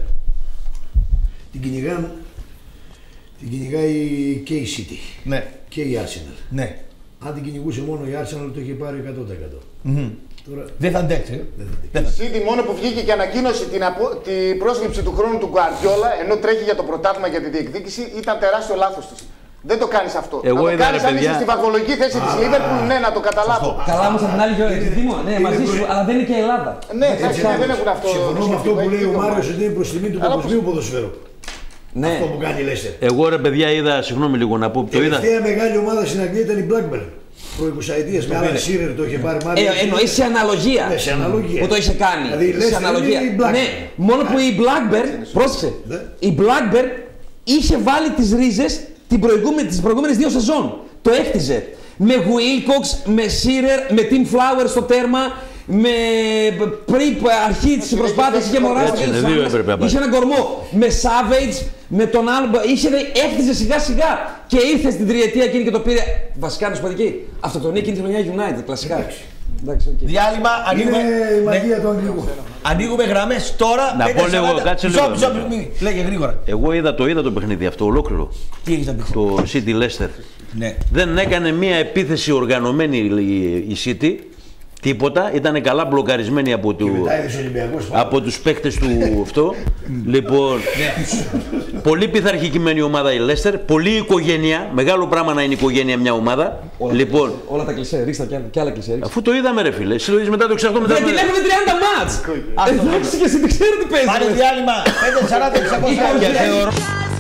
Την κυνηγάνε. Την κυνηγάει και η City ναι. και η Arsenal. Ναι. Αν την κυνηγούσε μόνο η Arsenal το είχε πάρει εκατό τοις εκατό. Mm-hmm. Δεν θα αντέξει. Η City μόνο που βγήκε και ανακοίνωσε την, απο... την πρόσληψη του χρόνου του Γκουαρδιόλα, ενώ τρέχει για το πρωτάθλημα για τη διεκδίκηση, ήταν τεράστιο λάθος της. Δεν το κάνεις αυτό. Εγώ να το κάνεις αν είσαι στη βαθμολογική θέση της Liverpool, ναι, να το καταλάβω. Καλά, όμως από την άλλη Δήμο, ναι, μαζί σου, αλλά δεν είναι και η Ελλάδα. Ναι, δεν έχουν αυτό. Συμφωνώ με αυτό που λέει ο Μάριος, ότι είναι προς τιμή του παγκοσμίου ποδοσφαίρου. Ναι. Αυτό που κάνει η Leicester. Εγώ ρε παιδιά είδα, συγγνώμη λίγο να πω, το είδα. Η τελευταία μεγάλη ομάδα στην Αγγλία ήταν η Blackburn. Προ εικοσαετίες με Alan Shearer το είχε πάρει Μάριος. Ε, εννοείς σε αναλογία. Ναι, σε αναλογία. Που το είχε κάνει. Δηλαδή, σε αναλογία. Ναι, μόνο που η Blackburn, πρόσεξε, η Blackburn είχε βάλει τις ρίζες τις προηγούμενες δύο σεζόν. Το έχτιζε. Με Wilcox, με Shearer, με Tim Flower στο τέρμα, με πριν αρχή της προσπάθειας είχε Μωράς, είχε έναν κορμό. Με Savage, με τον άλλο, είχε, έχτιζε σιγά σιγά και ήρθε στην τριετία εκείνη και το πήρε. Βασικά να σου πω εκεί, αυτοκτονία εκείνη τη χρονιά United, κλασικά. Εντάξει, okay. Διάλειμμα, ανοίγουμε. Είναι η μαγεία του Αγγλικού. Ανοίγουμε γραμμές τώρα. Να πω λίγο, κάτσε λίγο. Λέγε γρήγορα. Εγώ είδα το, είδα το παιχνίδι αυτό ολόκληρο. Τι έχεις να πεις? Το City Leicester. Ναι. Δεν έκανε μία επίθεση οργανωμένη η City. Τίποτα. Ήταν καλά μπλοκαρισμένη από, του... από τους παίκτες του αυτό. Λοιπόν, πολύ πειθαρχικημένη ομάδα η Leicester. Πολύ οικογένεια. Μεγάλο πράγμα να είναι οικογένεια μια ομάδα. Όλα, λοιπόν, όλα τα κλισέ, ρίξτε κι άλλα, κι άλλα κλισέ. Αφού το είδαμε ρε φίλε. Συλλογής μετά το εξαρτώ μετά. Δεν την έχουμε τριάντα μάτς. Εντάξει και εσύ δεν ξέρω τι παίζει. Πάρε διάλειμμα. πέντε σαράντα εξακόσια.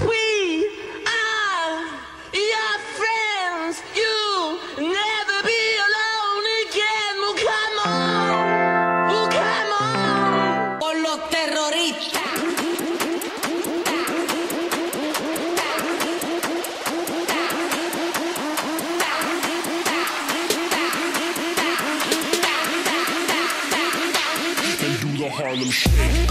Harlem Shake.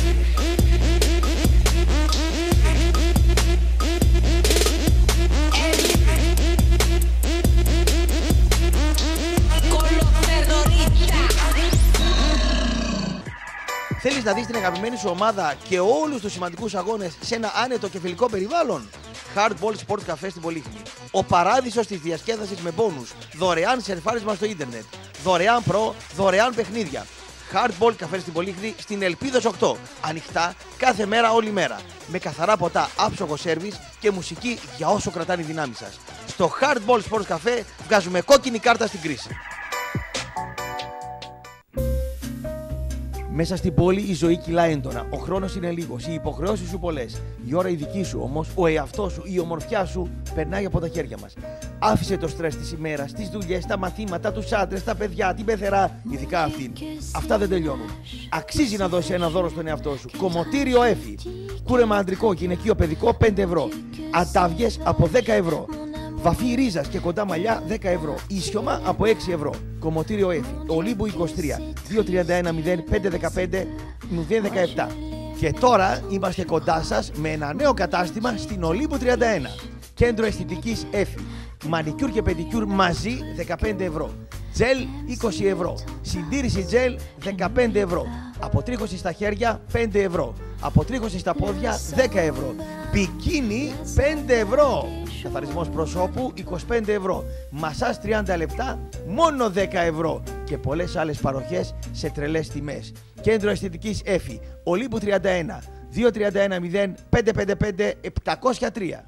Θέλεις να δεις την αγαπημένη σου ομάδα και όλους τους σημαντικούς αγώνες σε ένα άνετο και φιλικό περιβάλλον? Hardball Sport Cafe στην Πολύχνη. Ο παράδεισος της διασκέδασης με μπόνους. Δωρεάν σερφάρισμα στο ίντερνετ. Δωρεάν προ, δωρεάν παιχνίδια. Hardball Cafe στην Πολύχνη στην Ελπίδος οκτώ. Ανοιχτά κάθε μέρα, όλη μέρα. Με καθαρά ποτά, άψογο σέρβις και μουσική για όσο κρατάνε οι δυνάμεις σας. Στο Hardball Sports Cafe βγάζουμε κόκκινη κάρτα στην κρίση. Μέσα στην πόλη η ζωή κυλά έντονα. Ο χρόνος είναι λίγος, οι υποχρεώσεις σου πολλές. Η ώρα η δική σου όμως, ο εαυτός σου, η ομορφιά σου περνάει από τα χέρια μας. Άφησε το στρες της ημέρας, τις δουλειές, τα μαθήματα, τους άντρες, τα παιδιά, την πεθερά, ειδικά αυτήν. Αυτά δεν τελειώνουν. Αξίζει να δώσει ένα δώρο στον εαυτό σου. Κομμωτήριο Έφη. Κούρεμα αντρικό, γυναικείο, παιδικό πέντε ευρώ. Ατάβιες από δέκα ευρώ. Βαφή ρίζας και κοντά μαλλιά δέκα ευρώ. Ίσιωμα από έξι ευρώ. Κομμωτήριο Έφη. Ολύμπου είκοσι τρία. δύο τριάντα ένα μηδέν πέντε δεκαπέντε μηδέν δεκαεπτά. Και τώρα είμαστε κοντά σας με ένα νέο κατάστημα στην Ολύμπου τριάντα ένα. Κέντρο αισθητικής Έφη. Μανικιούρ και πεντικιούρ μαζί δεκαπέντε ευρώ. Τζέλ είκοσι ευρώ. Συντήρηση τζέλ δεκαπέντε ευρώ. Αποτρίχωση στα χέρια πέντε ευρώ. Αποτρίχωση στα πόδια δέκα ευρώ. Μπικίνι πέντε ευρώ. Καθαρισμός προσώπου είκοσι πέντε ευρώ. Μασάζ τριάντα λεπτά μόνο δέκα ευρώ. Και πολλές άλλες παροχές σε τρελές τιμές. Κέντρο αισθητικής Έφη. Ολύμπου τριάντα ένα. δύο τριάντα ένα μηδέν πέντε πέντε πέντε επτακόσια τρία.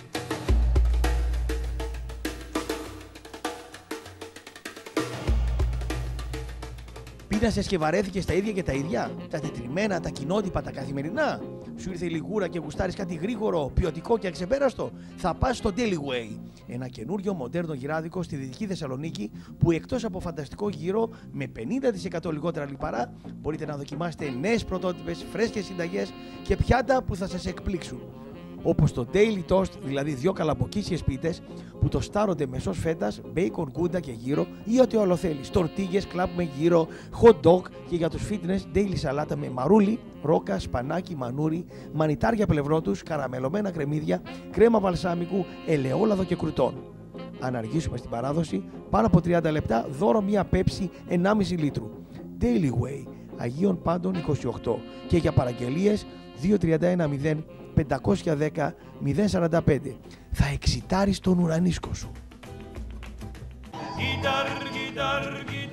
Πείνασες και βαρέθηκες τα ίδια και τα ίδια, τα τετριμμένα, τα κοινότυπα, τα καθημερινά. Σου ήρθε η λιγούρα και γουστάρεις κάτι γρήγορο, ποιοτικό και αξεπέραστο? Θα πας στο Daily Way. Ένα καινούριο μοντέρνο γυράδικο στη Δυτική Θεσσαλονίκη που εκτός από φανταστικό γύρο με πενήντα τοις εκατό λιγότερα λιπαρά μπορείτε να δοκιμάσετε νέες πρωτότυπες, φρέσκες συνταγές και πιάτα που θα σας εκπλήξουν. Όπως το Daily Toast, δηλαδή δύο καλαμποκίσιες πίτες που τοστάρονται με σως φέτας, μπέικον, γκούντα και γύρο ή ό,τι άλλο θέλεις. Τορτίγες, κλαμπ με γύρο, hot dog και για τους fitness, daily σαλάτα με μαρούλι, ρόκα, σπανάκι, μανούρι, μανιτάρια πλευρό τους, καραμελωμένα κρεμμύδια, κρέμα βαλσάμικου, ελαιόλαδο και κρουτών. Αν αργήσουμε στην παράδοση, πάνω από τριάντα λεπτά δώρο μία πέψη ενάμιση λίτρου. Daily Way, Αγίων Πάντων είκοσι οκτώ και για παραγγελίες δύο τριάντα ένα μηδέν πεντακόσια δέκα μηδέν σαράντα πέντε. Θα εξητάρεις τον ουρανίσκο σου.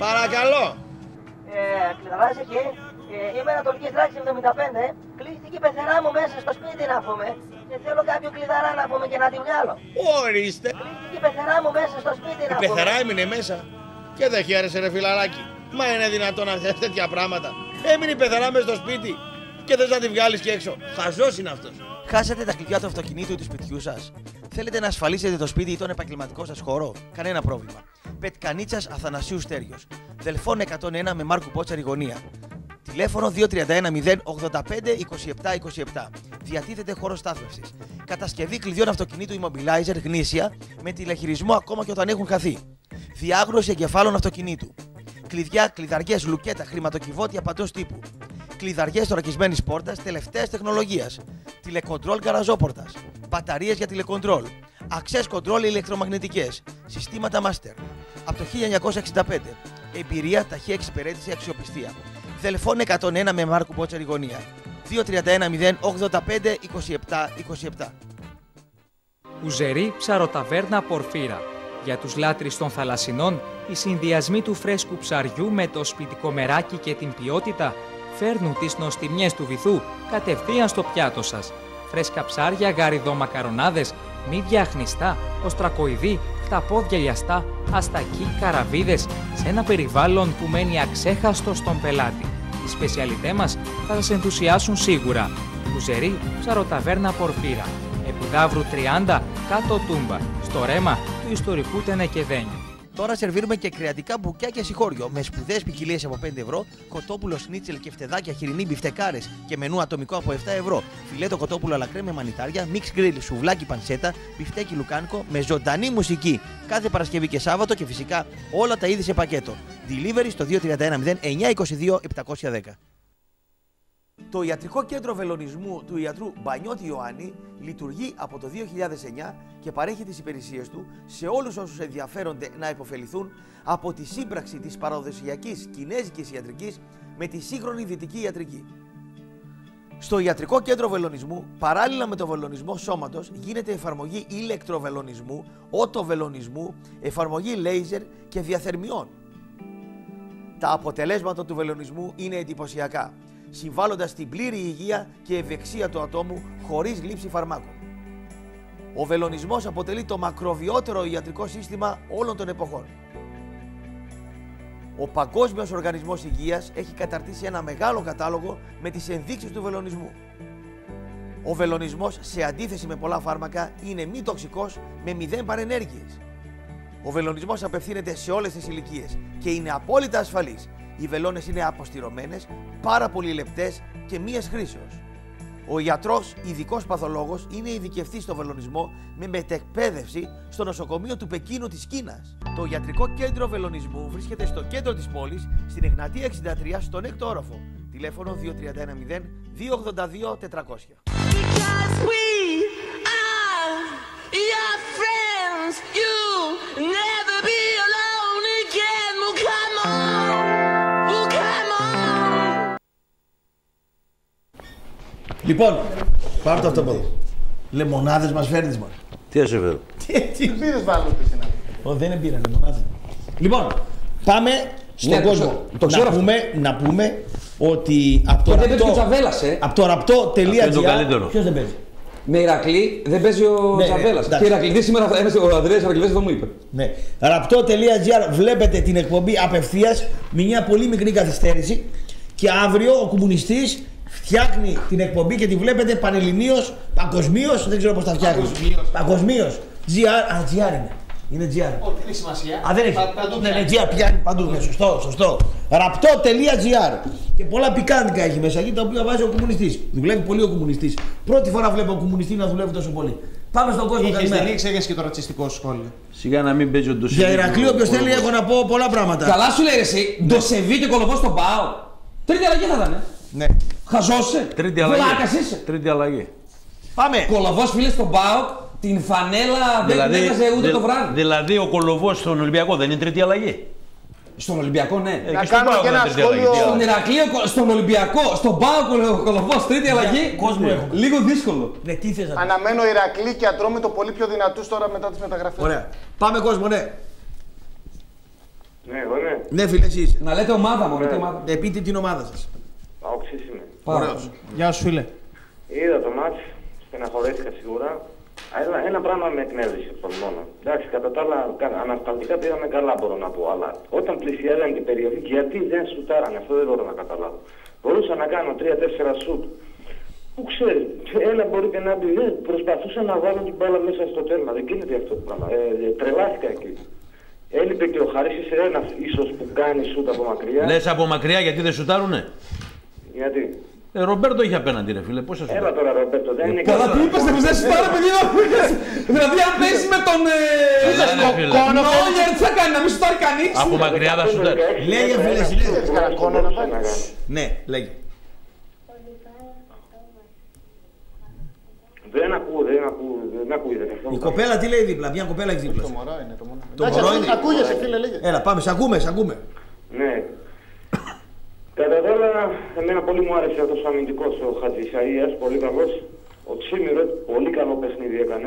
Παρακαλώ. Ε, κλειδαράς εκεί. Ε, είμαι Ανατολική Θράκη εβδομήντα πέντε. Κλείστηκε η πεθερά μου μέσα στο σπίτι να πούμε. Και θέλω κάποιο κλειδαρά να πούμε και να τη βγάλω. Ορίστε. Κλείστηκε η πεθερά μου μέσα στο σπίτι να πούμε. Η πεθερά έμεινε μέσα. Και δεν χαίρεσαι ρε φιλαράκι. Μα είναι δυνατόν να θες τέτοια πράγματα. Έμεινε η πεθερά μέσα στο σπίτι. Και θες να τη βγάλεις και έξω. Χαζός είναι αυτός. Χάσατε τα κλειδιά του αυτοκινήτου ή του σπιτιού σας. Θέλετε να ασφαλίσετε το σπίτι ή τον επαγγελματικό σας χώρο. Κανένα πρόβλημα. Πετκανίτσας Αθανασίου Στέριος. Δελφών εκατόν ένα με Μάρκου Πότσαρη γωνία. Τηλέφωνο δύο τρία ένα μηδέν ογδόντα πέντε είκοσι επτά είκοσι επτά. Διατίθεται χώρο στάθμευσης. Κατασκευή κλειδιών αυτοκινήτου immobilizer γνήσια με τηλεχειρισμό ακόμα και όταν έχουν χαθεί. Διάγνωση εγκεφάλων αυτοκινήτου. Κλειδιά, κλειδαριές, λουκέτα, χρηματοκιβώτια παντός τύπου. Κλειδαριές θωρακισμένης πόρτας τελευταίας τεχνολογίας. Τηλεκοντρόλ γκαραζόπορτας. Μπαταρίες για τηλεκοντρόλ. Access control ηλεκτρομαγνητικές. Συστήματα master. Από το χίλια εννιακόσια εξήντα πέντε. Εμπειρία, ταχεία εξυπηρέτηση, αξιοπιστία. Δελφών εκατόν ένα με Μάρκου Πότσαρη γωνία. δύο τρία ένα μηδέν ογδόντα πέντε είκοσι επτά είκοσι επτά. Ουζερή ψαροταβέρνα Πορφύρα. Για τους λάτρεις των θαλασσινών, οι συνδυασμοί του φρέσκου ψαριού με το σπιτικό μεράκι και την ποιότητα φέρνουν τις νοστιμιές του βυθού κατευθείαν στο πιάτο σας. Φρέσκα ψάρια, γαριδό μακαρονάδες, μύδια αχνιστά, οστρακοειδή, χταπόδια λιαστά, αστακοί, καραβίδες, σε ένα περιβάλλον που μένει αξέχαστο στον πελάτη. Οι σπεσιαλιτέ μας θα σας ενθουσιάσουν σίγουρα. Ουζερή ψαροταβέρνα Πορφύρα. Επιδαύρου τριάντα, κάτω Τούμπα, στο ρέμα του ιστορικού Τενεκεδένιου. Τώρα σερβίρουμε και κρεατικά μπουκιά και συγχώριο με σπουδαίες ποικιλίες από πέντε ευρώ, κοτόπουλο σνίτσελ και φτεδάκια χοιρινή μπιφτεκάρες και μενού ατομικό από επτά ευρώ, φιλέτο κοτόπουλο αλακρέ με μανιτάρια, μίξ γκριλ, σουβλάκι πανσέτα, μπιφτέκι λουκάνικο με ζωντανή μουσική κάθε Παρασκευή και Σάββατο και φυσικά όλα τα είδη σε πακέτο. Delivery στο δύο τρία ένα μηδέν εννιά είκοσι δύο επτακόσια δέκα. Το Ιατρικό Κέντρο Βελονισμού του ιατρού Μπανιώτη Ιωάννη λειτουργεί από το δύο χιλιάδες εννιά και παρέχει τις υπηρεσίες του σε όλους όσους ενδιαφέρονται να υποφεληθούν από τη σύμπραξη της παραδοσιακής κινέζικης ιατρικής με τη σύγχρονη δυτική ιατρική. Στο Ιατρικό Κέντρο Βελονισμού, παράλληλα με το βελονισμό σώματος, γίνεται εφαρμογή ηλεκτροβελονισμού, ότοβελονισμού, εφαρμογή λέιζερ και διαθερμιών. Τα αποτελέσματα του βελονισμού είναι εντυπωσιακά, συμβάλλοντας στην πλήρη υγεία και ευεξία του ατόμου χωρίς λήψη φαρμάκων. Ο βελονισμός αποτελεί το μακροβιότερο ιατρικό σύστημα όλων των εποχών. Ο Παγκόσμιος Οργανισμός Υγείας έχει καταρτήσει ένα μεγάλο κατάλογο με τις ενδείξεις του βελονισμού. Ο βελονισμός, σε αντίθεση με πολλά φάρμακα, είναι μη τοξικός με μηδέν παρενέργειες. Ο βελονισμός απευθύνεται σε όλες τις ηλικίες και είναι απόλυτα ασφαλής. Οι βελόνες είναι αποστηρωμένες, πάρα πολύ λεπτές και μίας χρήσεως. Ο ιατρός, ειδικός παθολόγος, είναι ειδικευτής στο βελονισμό με μετεκπαίδευση στο νοσοκομείο του Πεκίνου της Κίνας. Το Ιατρικό Κέντρο Βελονισμού βρίσκεται στο κέντρο της πόλης, στην Εγνατία εξήντα τρία, στον έκτο όροφο. Τηλέφωνο δύο τρία ένα μηδέν δύο ογδόντα δύο τετρακόσια. Λοιπόν, πάρ' το αυτό πόδι. Λεμονάδες μας φέρνεις μόνο. Τι ας έφερε. Τι πήρες βάλω τι είναι. Ω, δεν είναι πήρα, λεμονάδες. Λοιπόν, πάμε στον ναι, κόσμο. Το ξέρω, να, πούμε, να πούμε ότι από το ραπτό... Ε. Από το ραπτό.gr... Ποιος δεν παίζει. Με Ηρακλή δεν παίζει ο ναι, Τζαβέλας. Και Ηρακλήδη σήμερα θα έπαιζε, ο Ανδρέας Ηρακλήδης εδώ μου είπε. Ναι. ραπτό.gr βλέπετε την εκπομπή απευθείας με μια πολύ μικρή καθυστέρηση και αύριο ο κομμουνιστής φτιάχνει την εκπομπή και τη βλέπετε πανελληνίως, παγκοσμίως, δεν ξέρω πώς τα φτιάχνει. Παγκοσμίως. Gr, α, Gr είναι. Είναι Gr. Όχι, δεν έχει σημασία. Α, δεν έχει. Παντού ναι, ναι, Gr πιάνει παντού. Ναι, σωστό, σωστό. ραπτό.gr. Και πολλά πικάντικα έχει μέσα εκεί τα οποία βάζει ο κομμουνιστής. Δουλεύει πολύ ο κομμουνιστής. Πρώτη φορά βλέπω ο κομμουνιστή να δουλεύει τόσο πολύ. Πάμε στον κόσμο. Είχες δεν ήξερες και το ρατσιστικό σχόλιο. Σιγά να μην παίζει ο Ντοσεβί. Για Ηρακλή, όποιος θέλει, έχω να πω πολλά πράγματα. Καλά σου λέει εσύ, Ντοσεβί και Κολοβός στον Πάο. Τρίτη αλλαγή θα ήταν. Ναι. Χαζώσε. Τρίτη αλλαγή. Βλάκας είσαι. Τρίτη αλλαγή. Πάμε. Κολοβός φίλε στον ΠΑΟΚ, την φανέλα δηλαδή, δεν έβγαζε ούτε δη, το βράδυ. Δηλαδή ο Κολοβός στον Ολυμπιακό δεν είναι τρίτη αλλαγή. Στον Ολυμπιακό ναι. Ε, να κάνω και ένα σχόλιο. Στον Ηρακλείο, στον Ολυμπιακό, στον ΠΑΟΚ ο Κολοβός τρίτη αλλαγή. Κόσμο έχουμε. Λίγο δύσκολο. Ναι, τι θες να αναμένω Ηρακλή και Ατρόμητο πολύ πιο δυνατούς τώρα μετά τις μεταγραφές. Ωραία. Πάμε κόσμο, ναι. Ναι, εγώ ναι. Ναι, φίλε, εσύ είσαι. Να λέτε ομάδα μόνο. Ναι. ομάδα. Ναι, πείτε την ομάδα σας. Αόξης είμαι. Ωραίος. Γεια σου, φίλε. Είδα το μάτς, στεναχωρέθηκα σίγουρα. Ένα, ένα πράγμα με εκνεύρισε από τον μόνο. Εντάξει, κατά τα άλλα, ανασταλτικά πήγαμε καλά, μπορώ να πω. Αλλά όταν πλησιάζαν την περιοχή, γιατί δεν σουτάρανε, αυτό δεν μπορώ να καταλάβω. Μπορούσα να κάνω τρία τέσσερα σουτ. Πού ξέρει, ένα μπορεί και να μπει. Ναι, προσπαθούσαν να βάλουν την μπάλα μέσα στο τέρμα. Δεν γίνεται αυτό το πράγμα. Ε, ε, τρελάθηκα εκεί. Έλειπε και ο Χαρίσης ένας ίσως που κάνει σουτ από μακριά. Λες από μακριά γιατί δεν σουτάρουνε. Γιατί. Ε, Ρομπέρτο είχε απέναντι, ρε φίλε. Πώς θα σου Έλα τώρα, Ρομπέρτο, δεν είναι καλά. Καλά, τι είπες, δεν σουτάρω, παιδιά. Δηλαδή, αν παίζει με τον. Νόγερ, τι θα κάνει, να μην σουτάρει κανείς. Από μακριά θα σουτάρει. Λέγε, φίλε, λέγε. Ναι, λέγε. Δεν ακούω, δεν ακούω, δεν ακούγεται καθόλου. Η κοπέλα τι λέει δίπλα, μια κοπέλα έχει δίπλα. Το μωρό είναι, το μωρό. Το μωρό είναι. Ακούγεσαι, φίλε, λέγε. Έλα, πάμε, σε ακούμε, σε ακούμε. Ναι. Κατά τα άλλα, εμένα πολύ μου άρεσε αυτός ο αμυντικός ο Χατζησαΐας, πολύ καλός. Ο Τσίμιρο, πολύ καλό παιχνίδι έκανε.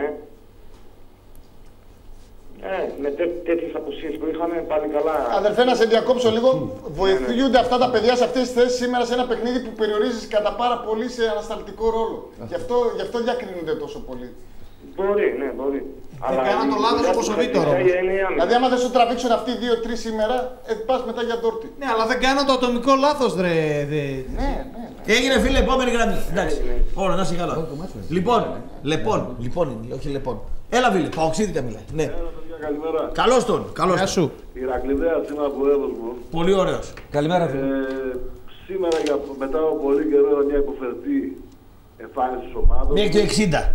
Ε, με τέ, τέτοιες απουσίες που είχαμε πάλι καλά. Αδερφέ, να σε διακόψω λίγο. Βοηθούνται αυτά τα παιδιά σε αυτές τις θέσεις σήμερα σε ένα παιχνίδι που περιορίζεις κατά πάρα πολύ σε ανασταλτικό ρόλο. Γι' αυτό, γι' αυτό διακρίνονται τόσο πολύ. Μπορεί, ναι, μπορεί. Δεν κάναν το λάθος όπως ο Βίτορο. Δηλαδή, άμα δεν σου τραβήξουν αυτοί οι δύο-τρει σήμερα, ε, πας μετά για ντόρτι. Ναι, αλλά δεν κάναν το ατομικό λάθος, ρε. Δε... Ναι, ναι. Έγινε, φίλε, επόμενη γραμμή. Εντάξει. Όλα, να είσαι καλά. Λοιπόν, λοιπόν, λοιπόν είναι, όχι λοιπόν. Έλα, φίλε, Παοξίδικα μιλάει. Ναι. Καλημέρα. Καλώς τον, καλώς τον. σου. Ηρακλειδέα σήμερα από Έδωσμο. Πολύ ωραίος. Καλημέρα, φίλε. Ε, σήμερα για, μετά από πολύ καιρό era μια υποφερτή εμφάνιση της ομάδας. Μέχρι το εξήντα.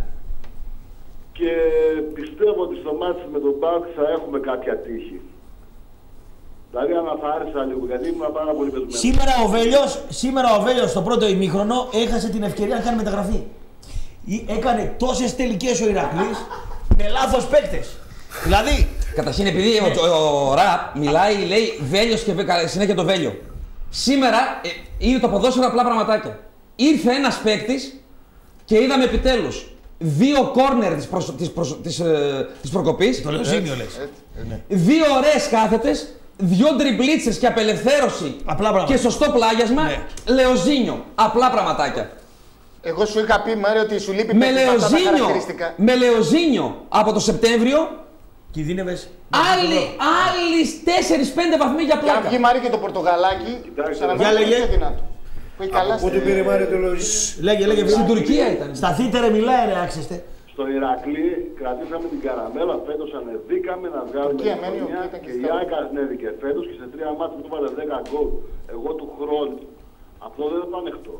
Και πιστεύω ότι στο μάτι με τον ΠΑΟΚ θα έχουμε κάποια τύχη. Δηλαδή αναθάρισα λίγο γιατί ήμουν πάρα πολύ πεσμένος. Σήμερα ο Βέλιος, σήμερα ο Βέλιος στο πρώτο ημίχρονο έχασε την ευκαιρία να κάνει μεταγραφή. Έκανε τόσες τελικές ο Ηρακλής με λάθος παίκτες. Δηλαδή. Καταρχήν, επειδή ναι. ο, ο, ο Ραπ μιλάει, λέει Βέλιος και συνέχεια το Βέλιο. Σήμερα ε, είναι το ποδόσφαιρο απλά πραγματάκια. Ήρθε ένας παίκτης και είδαμε επιτέλους δύο κόρνερ της, προσ, της, προσ, της, ε, της προκοπής. Το Λεωζίνιο λες. Δύο ωραίες κάθετες, δύο τριμπλίτσες και απελευθέρωση και σωστό πλάγιασμα. Ναι. Λεωζίνιο. Απλά πραγματάκια. Εγώ σου είχα πει, Μάριο, ότι σου λείπει με αυτά τα χαρακτηριστικά. Με Λεωζίνιο από το Σεπτέμβριο. Κινδύνευες. Άλλοι, άλλοι τέσσερις πέντε βαθμοί για πλάκα. Και αν βγει Μάρι και το Πορτογαλάκι, για λέγε. Που έχει καλά Πού πήρε Μάρι το Λεωζίνιο. Λέγε, λέγε. Στην Τουρκία ήταν. Σταθείτε ρε, μιλάει ρε, άξεστε. Στο Ηρακλή κρατήσαμε την καραμέλα, φέτος ανεβήκαμε να βγάλουμε την χρονιά και η Άικα ανέβηκε φέτος και σε τρία μάτια που του βάλε δέκα γκολ. Εγώ του χρόνου. Αυτό δεν θα ανεχτώ.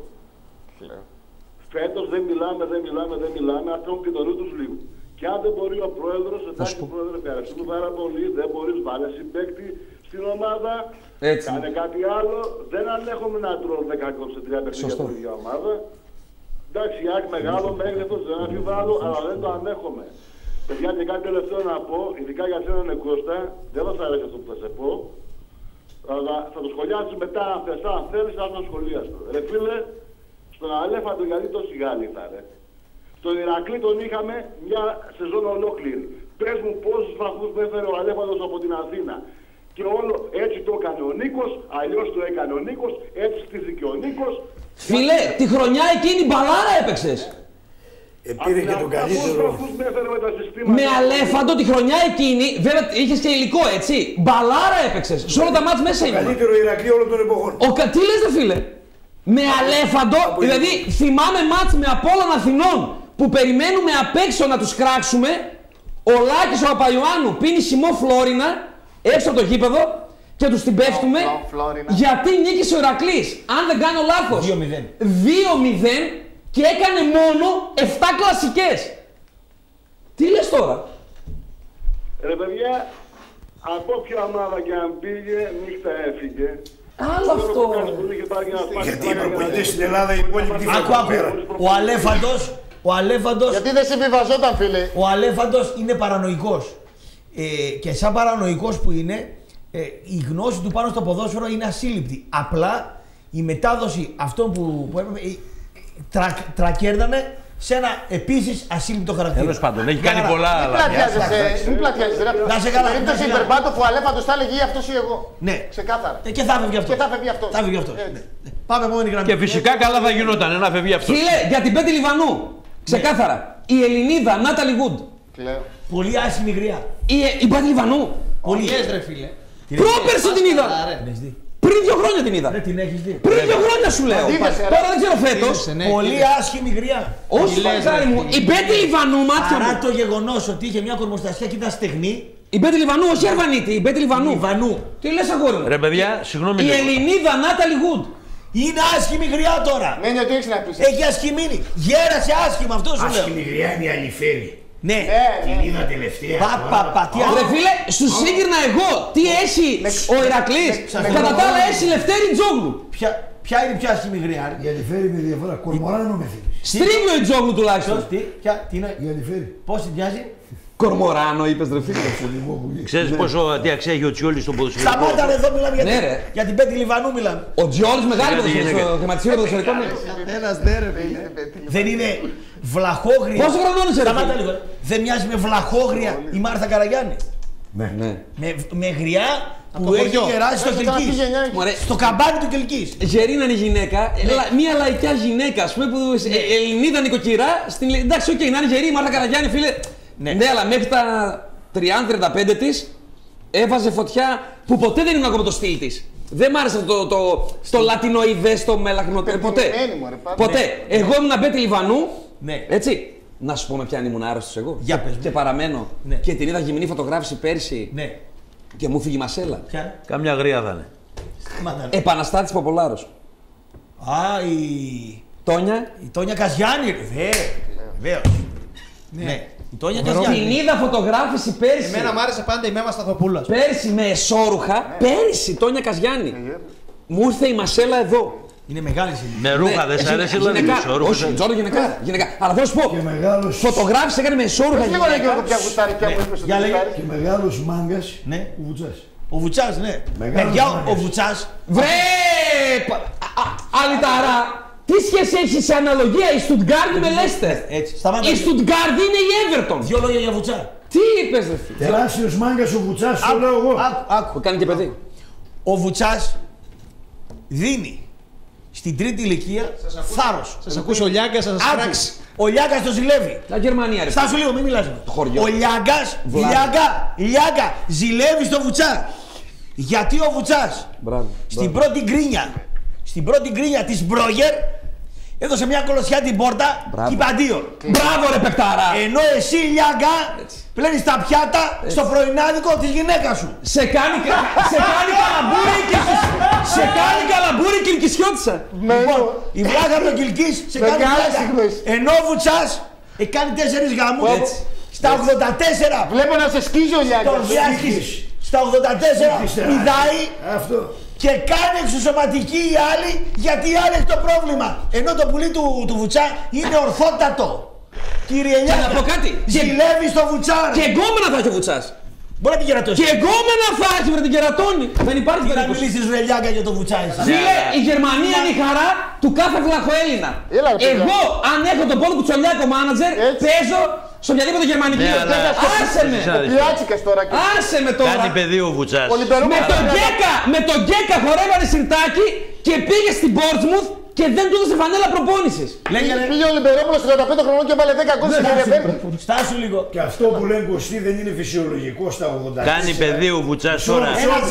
Φέτος δεν μιλάμε, δεν μιλάμε, δεν μιλάμε, αυτό έχουν και το νου τους λίγο. Και αν δεν μπορεί ο πρόεδρος, εντάξει πρόεδρε, ευχαριστούμε πάρα πολύ, δεν μπορείς βάλε συμπαίκτη στην ομάδα, έτσι. Κάνε κάτι άλλο. Δεν ανέχομαι να τρώω δέκα γκολ σε τρία παιχνίδια από την ίδια ομάδα. Εντάξει, η ΑΕΚ μεγάλο μέγεθος, δεν αμφιβάλλω, αλλά δεν το ανέχομαι. Παιδιά, και κάτι τελευταίο να πω, ειδικά για σένα είναι Κώστα, δεν θα σ' αρέσει αυτό που θα σε πω, αλλά θα το σχολιάσεις μετά, αν θες, αν θέλεις, θα το σχολιάσω. Ρε φίλε, στον Αλέφαντο γιατί τόσοι Γάλλοι θα ρε. Στον Ηρακλή τον είχαμε μια σεζόν ολόκληρη. Πες μου πόσους βαθμούς με έφερε ο Αλέφαντος από την Αθήνα. Και όλο έτσι το έκανε ο Νίκος, αλλιώς το έκανε ο Νίκος, έτσι στήθηκε ο Νίκος. Φίλε, τη χρονιά εκείνη μπαλάρα έπαιξες. Ε, πήρε και τον καλύτερο. Με, με Αλέφαντο τη χρονιά εκείνη, βέβαια είχες και υλικό έτσι. Μπαλάρα έπαιξες. Σε όλα τα μάτς μέσα ήμουν. Το καλύτερο Ηρακλή όλων των εποχών. Ο, τι λες δε φίλε. Με Αλέφαντο, δηλαδή θυμάμαι μάτς με Απόλλων Αθηνών που περιμένουμε απ' έξω να τους κράξουμε. Ο Λάκης ο Παπαϊωάννου πίνει σημό Φλόρινα έξω από το γήπεδο και τους την πέφτουμε γιατί νίκησε ο Ηρακλής. Αν δεν κάνω λάθος, δύο μηδέν και έκανε μόνο επτά κλασικές. Τι λες τώρα. Ρε παιδιά, από ποια ομάδα και αν πήγε, νύχτα έφυγε. Άλλο αυτό. Γιατί οι προπονητές στην Ελλάδα οι υπόλοιποι άκου, άκου. Ο Αλέφαντος, ο Αλέφαντος... Γιατί δεν συμβιβαζόταν, φίλε. Ο Αλέφαντος είναι παρανοϊκός. Ε, και σαν παρανοϊκός που είναι, ε, η γνώση του πάνω στο ποδόσφαιρο είναι ασύλληπτη. Απλά η μετάδοση αυτών που, που έπρεπε, ε, τρα, τρακέρδανε σε ένα επίσης ασύλληπτο χαρακτήρα. Τέλος πάντων, έχει κάνει πολλά άλλα. Μην πλατιάζεσαι. Να σε καλά. Περίπτωση υπερπάτου που αλέφατος θα έλεγε ή αυτός ή εγώ. Ναι. Ξεκάθαρα. Και θα φεύγει αυτό. Και θα φεύγει αυτό. Θα φεύγει αυτό. Πάμε επόμενη γραμμή. Και φυσικά καλά θα γινόταν να φεύγει αυτό. Φίλε, για την Πέτη Λιβανού. Ξεκάθαρα. Η Ελληνίδα Νάταλι Γκουντ. Πολύ άσχημη γριά. Η, η Πέτη Λιβανού. Πολύ έσρε φίλε. Πρόπερση την είδα. Πριν δύο χρόνια την είδα. Δεν την έχεις δει. Πριν δύο χρόνια σου λέω. Τώρα δεν ξέρω φέτος. Πολύ άσχημη γριά. Όχι παλικάρι μου. Η Πέτη Λιβανού μάτια μου. Παρά το γεγονός ότι είχε μια κορμοστασιά και ήταν στεγνή. Η Πέτη Λιβανού, όχι Αρβανίτη. Η Πέτη Λιβανού. Λιβανού. Τι λες αγόρι μου. Ρε παιδιά, συγγνώμη. Η Ελληνίδα Νάταλι Γκουντ. Είναι άσχημη γριά τώρα. Μένει ότι έχεις να πεις. Έχει ασχημίνει. Γέρασε άσχημα, αυτό σου λέω. Άσχημη γριά είναι η Αλιφέρη. Ναι. Την είδα τελευταία. Πα, πα, πα, τι Ρε φίλε, σου σύγκρινα εγώ τι έχει ο Ηρακλής. Κατά τα άλλα έχει Λευτέρη Τζόγλου. Ποια είναι η πιο άσχημη γριά? Η Αλιφέρη με διαφορά. Κορμοράνο με θέλει. Στρίμιο η Τζόγλου τουλάχιστον. Τι, ποια, τι είναι? Η Αλιφέρη. Πώς την πιάζει? Κορμοράνο είπες ρε φίλε. Ξέρεις πόσο τι αξία έχει ο Τσιόλης στον ποδοσφαιρικό. Σταμάτα εδώ, μιλάμε για, ναι, την, για την Πέτη Λιβανού μιλάμε. Ο Τζιόλης μεγάλη ποδοσφαιρικό, θεματισμένο ποδοσφαιρικό. Ένας ναι ρε φίλε. Δεν είναι βλαχόγρια. Πόσο χρονών είσαι ρε Σταμάτα φίλε. λίγο. Δεν μοιάζει με βλαχόγρια η Μάρθα Καραγιάννη. Ναι. Με, με γριά που έχει γεράσει στο Κελκής. Στο καμπάνι του Κελκής. Γερίνα είναι γυναίκα, μια λαϊκιά γυναίκα, ας πούμε, που Ελληνίδα νοικοκυρά. Εντάξει, οκ, να είναι γερή η Μάρθα Καραγιάννη, φίλε. Ναι, αλλά μέχρι τα τριάντα τριάντα πέντε της έβαζε φωτιά που ποτέ δεν ήμουν ακόμα το στυλ της. Δεν μ' άρεσε το, το, το λατινοειδές, το μελαχνοτέ. Ποτέ. Ποτέ. Εγώ ήμουν Πέτη Λιβανού. Έτσι. Να σου πω με ποιαν ήμουν άρρωστος εγώ. Για πες. Και παραμένω. Και την είδα γυμνή φωτογράφηση πέρσι. Ναι. Και μου φύγει η μασέλα. Ποια? Καμιά γρία θα είναι. Επαναστάτης Ποπολάρος. Α, η... Τόνια. Η Τόνια Καζιάννη. Βεβαίως. Ναι. Η Τόνια Καζιάννη. Την είδα φωτογράφηση πέρσι. Εμένα μ' άρεσε πάντα η Μέμα Σταθοπούλας. Πέρσι με εσώρουχα. Πέρσι, Τόνια Καζιάννη. Μου ήρθε η μασέλα εδώ. Είναι μεγάλη συλλογή. Με ρούχα δεν σ' αρέσει δηλαδή. Όχι, Τζόρο γυναικά. Αλλά θέλω να σου πω. Φωτογράφηση έκανε με εσώρουχα γυναίκα. Για λέγε. Και μεγάλος μάγκας ο Βουτσάς. Ο Βουτσάς, ναι. Παιδιά, ο Βουτσάς. Βρε! Αλυταρά. Τι σχέση έχει σε αναλογία η Στουτγκάρδη με Λέστερ? Η Στουτγκάρδη είναι η Everton. Δύο λόγια για Βουτσά. Τι είπες ρε φίλε? Τεράστιος μάγκας ο Βουτσάς, το λέω εγώ. Άκου. Κάνει και παιδί. Ο Βουτσάς δίνει στην τρίτη ηλικία θάρρος. Σας ακούσει ο Λιάγκας, θα σας φράξει. Ο Λιάγκας το ζηλεύει. Τα Γερμανία ρε. Στάσου λίγο, μην μιλάς. χωριό. Ο Λιάγκας, Λιάγκα, Λιάγκα ζηλεύει στο Βουτσά. Γιατί ο Βουτσάς Μπράβο, στην μπράβο. πρώτη γκρίνια, στην πρώτη γκρίνια της Μπρόγερ έδωσε μια κολοσιά την πόρτα και είπε αντίο. Μπράβο ρε παικτάρα. Ενώ εσύ Λιάγκα πλένεις τα πιάτα Έτσι. στο πρωινάδικο της γυναίκας σου. Σε κάνει, σε κάνει καλαμπούρι και σε κάνει καλαμπούρι και Κιλκισιώτησα. Λοιπόν, η βλάχα από τον Κιλκής σε κάνει πλάκα. Ενώ ο Βουτσάς έχει κάνει τέσσερις γάμους. Στα ογδόντα τέσσερα βλέπω να σε σκίζει ο Λιάγκας. τον διάσκεις. Στα ογδόντα τέσσερα πηδάει και κάνει εξουσιωματική η άλλη γιατί η άλλη έχει το πρόβλημα. Ενώ το πουλί του, του Βουτσά είναι ορθότατο. Κύριε Λιάγκα, να πω κάτι. ζηλεύει στο Βουτσά. Και εγκόμενα θα έχει ο Βουτσάς. Μπορεί να την κερατώσει. Και εγκόμενα θα έχει με την κερατώνει. Δεν υπάρχει να περίπτωση. μιλήσεις ρε Λιάγκα για το Βουτσά εσύ. Φίλε, η Γερμανία είναι η χαρά του κάθε βλαχοέλληνα. Εγώ, αν έχω τον Πόλο Κουτσολιάκο μάνατζερ, παίζω σε οποιαδήποτε γερμανική. Άσε με. Άσε με τώρα. Κάνει παιδί ο Βουτσάς. Με τον Γκέκα, με τον Γκέκα χορεύανε σιρτάκι και πήγε στην Πόρτσμουθ και δεν του έδωσε φανέλα προπόνησης. Πήγε ο Λιμπερόπουλος τριάντα πέντε χρονών και έβαλε δέκα γκολ στην Πέμπτη. Στάσου λίγο. Και αυτό που λένε Κωστή δεν είναι φυσιολογικό στα ογδόντα τέσσερα. Κάνει παιδί ο Βουτσάς τώρα.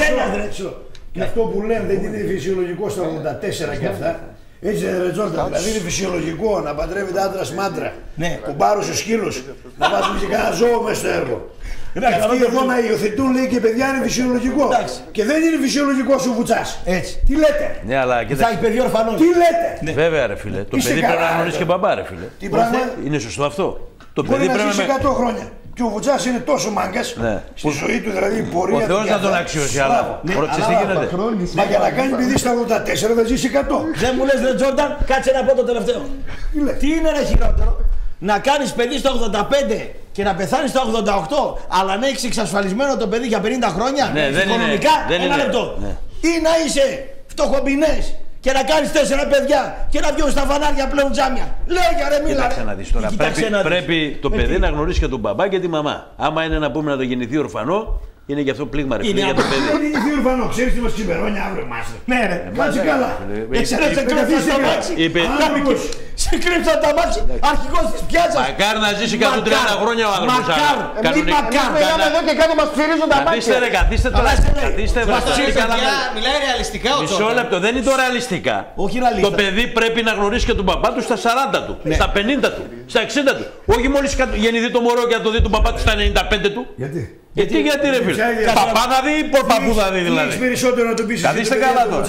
Και αυτό που λένε δεν είναι φυσιολογικό στα ογδόντα τέσσερα και αυτά. Έτσι δεν ρετζόντα. Δηλαδή είναι φυσιολογικό να παντρεύεται άντρας μάντρα. Ναι. Κουμπάρος ο σκύλος. Να βάζουν και κανένα ζώο μέσα στο έργο. Και αυτοί εδώ να υιοθετούν λέει και παιδιά είναι φυσιολογικό. Και δεν είναι φυσιολογικό ο Βουτσάς. Έτσι. Τι λέτε? Ναι, αλλά θα έχει παιδί ορφανό. Τι λέτε? Βέβαια ρε φίλε. Το παιδί πρέπει να γνωρίζει και μπαμπά ρε φίλε. Τι πράγμα? Είναι σωστό αυτό. Το Μπορεί παιδί να πρέπει ζήσει εκατό χρόνια. Και ο Βουτσάς είναι τόσο μάγκας ναι. στη ζωή του, δηλαδή η πορεία. Ο Θεός να τον αξιώσει, αλλά πρόσεξε τι γίνεται. Μα για να κάνει παιδί στα ογδόντα τέσσερα θα ζήσει εκατό. Δεν μου λες ρε Τζόρνταν, κάτσε να πω το τελευταίο. Τι είναι ρε χειρότερο? Να κάνεις παιδί στα ογδόντα πέντε και να πεθάνεις στα ογδόντα οκτώ, αλλά να έχεις εξασφαλισμένο το παιδί για πενήντα χρόνια ναι, δεν οικονομικά, είναι, δεν ένα είναι. λεπτό. Ναι. Ή να είσαι φτωχομπινές και να κάνεις τέσσερα παιδιά και να βγαίνουν στα φανάρια πλέον τζάμια. Λέγε ρε, μίλα. Κοίταξε να δεις τώρα. Πρέπει, να πρέπει δεις. το παιδί να γνωρίσει και τον μπαμπά και τη μαμά. Άμα είναι να πούμε να το γεννηθεί ορφανό, είναι γι' αυτό πλήγμα ρε φίλε για το παιδί. Δεν είναι γεννηθεί ορφανό, ξέρεις τι μας ξημερώνει αύριο μάστε. Ναι ρε, κάτσε καλά. Εσένα σε κρύψαν τα μάξι. Σε κρύψαν τα μάξι, αρχηγός της πιάτσας. Μακάρ να ζήσει εκατόν τριάντα χρόνια ο άνθρωπος. Μακάρ, εμείς μακάρ. Μιλάμε εδώ και κάτω μας ψηρίζουν τα μάξι. Καθίστε ρε, καθίστε τώρα. Καθίστε μιλάει ρεαλιστικά ο Μισό λεπτό, δεν είναι το ρεαλιστικά. Το παιδί πρέπει να γνωρίσει και τον παπά του στα σαράντα του, στα πενήντα του, στα εξήντα του. Όχι μόλις γεννηθεί το μωρό και να το δει τον παπά του στα ενενήντα πέντε του. Γιατί? Γιατί, γιατί ρε φίλε. Παπά θα δει ή παππού θα δει δηλαδή. Τι περισσότερο να του πεις. Καθίστε καλά τώρα.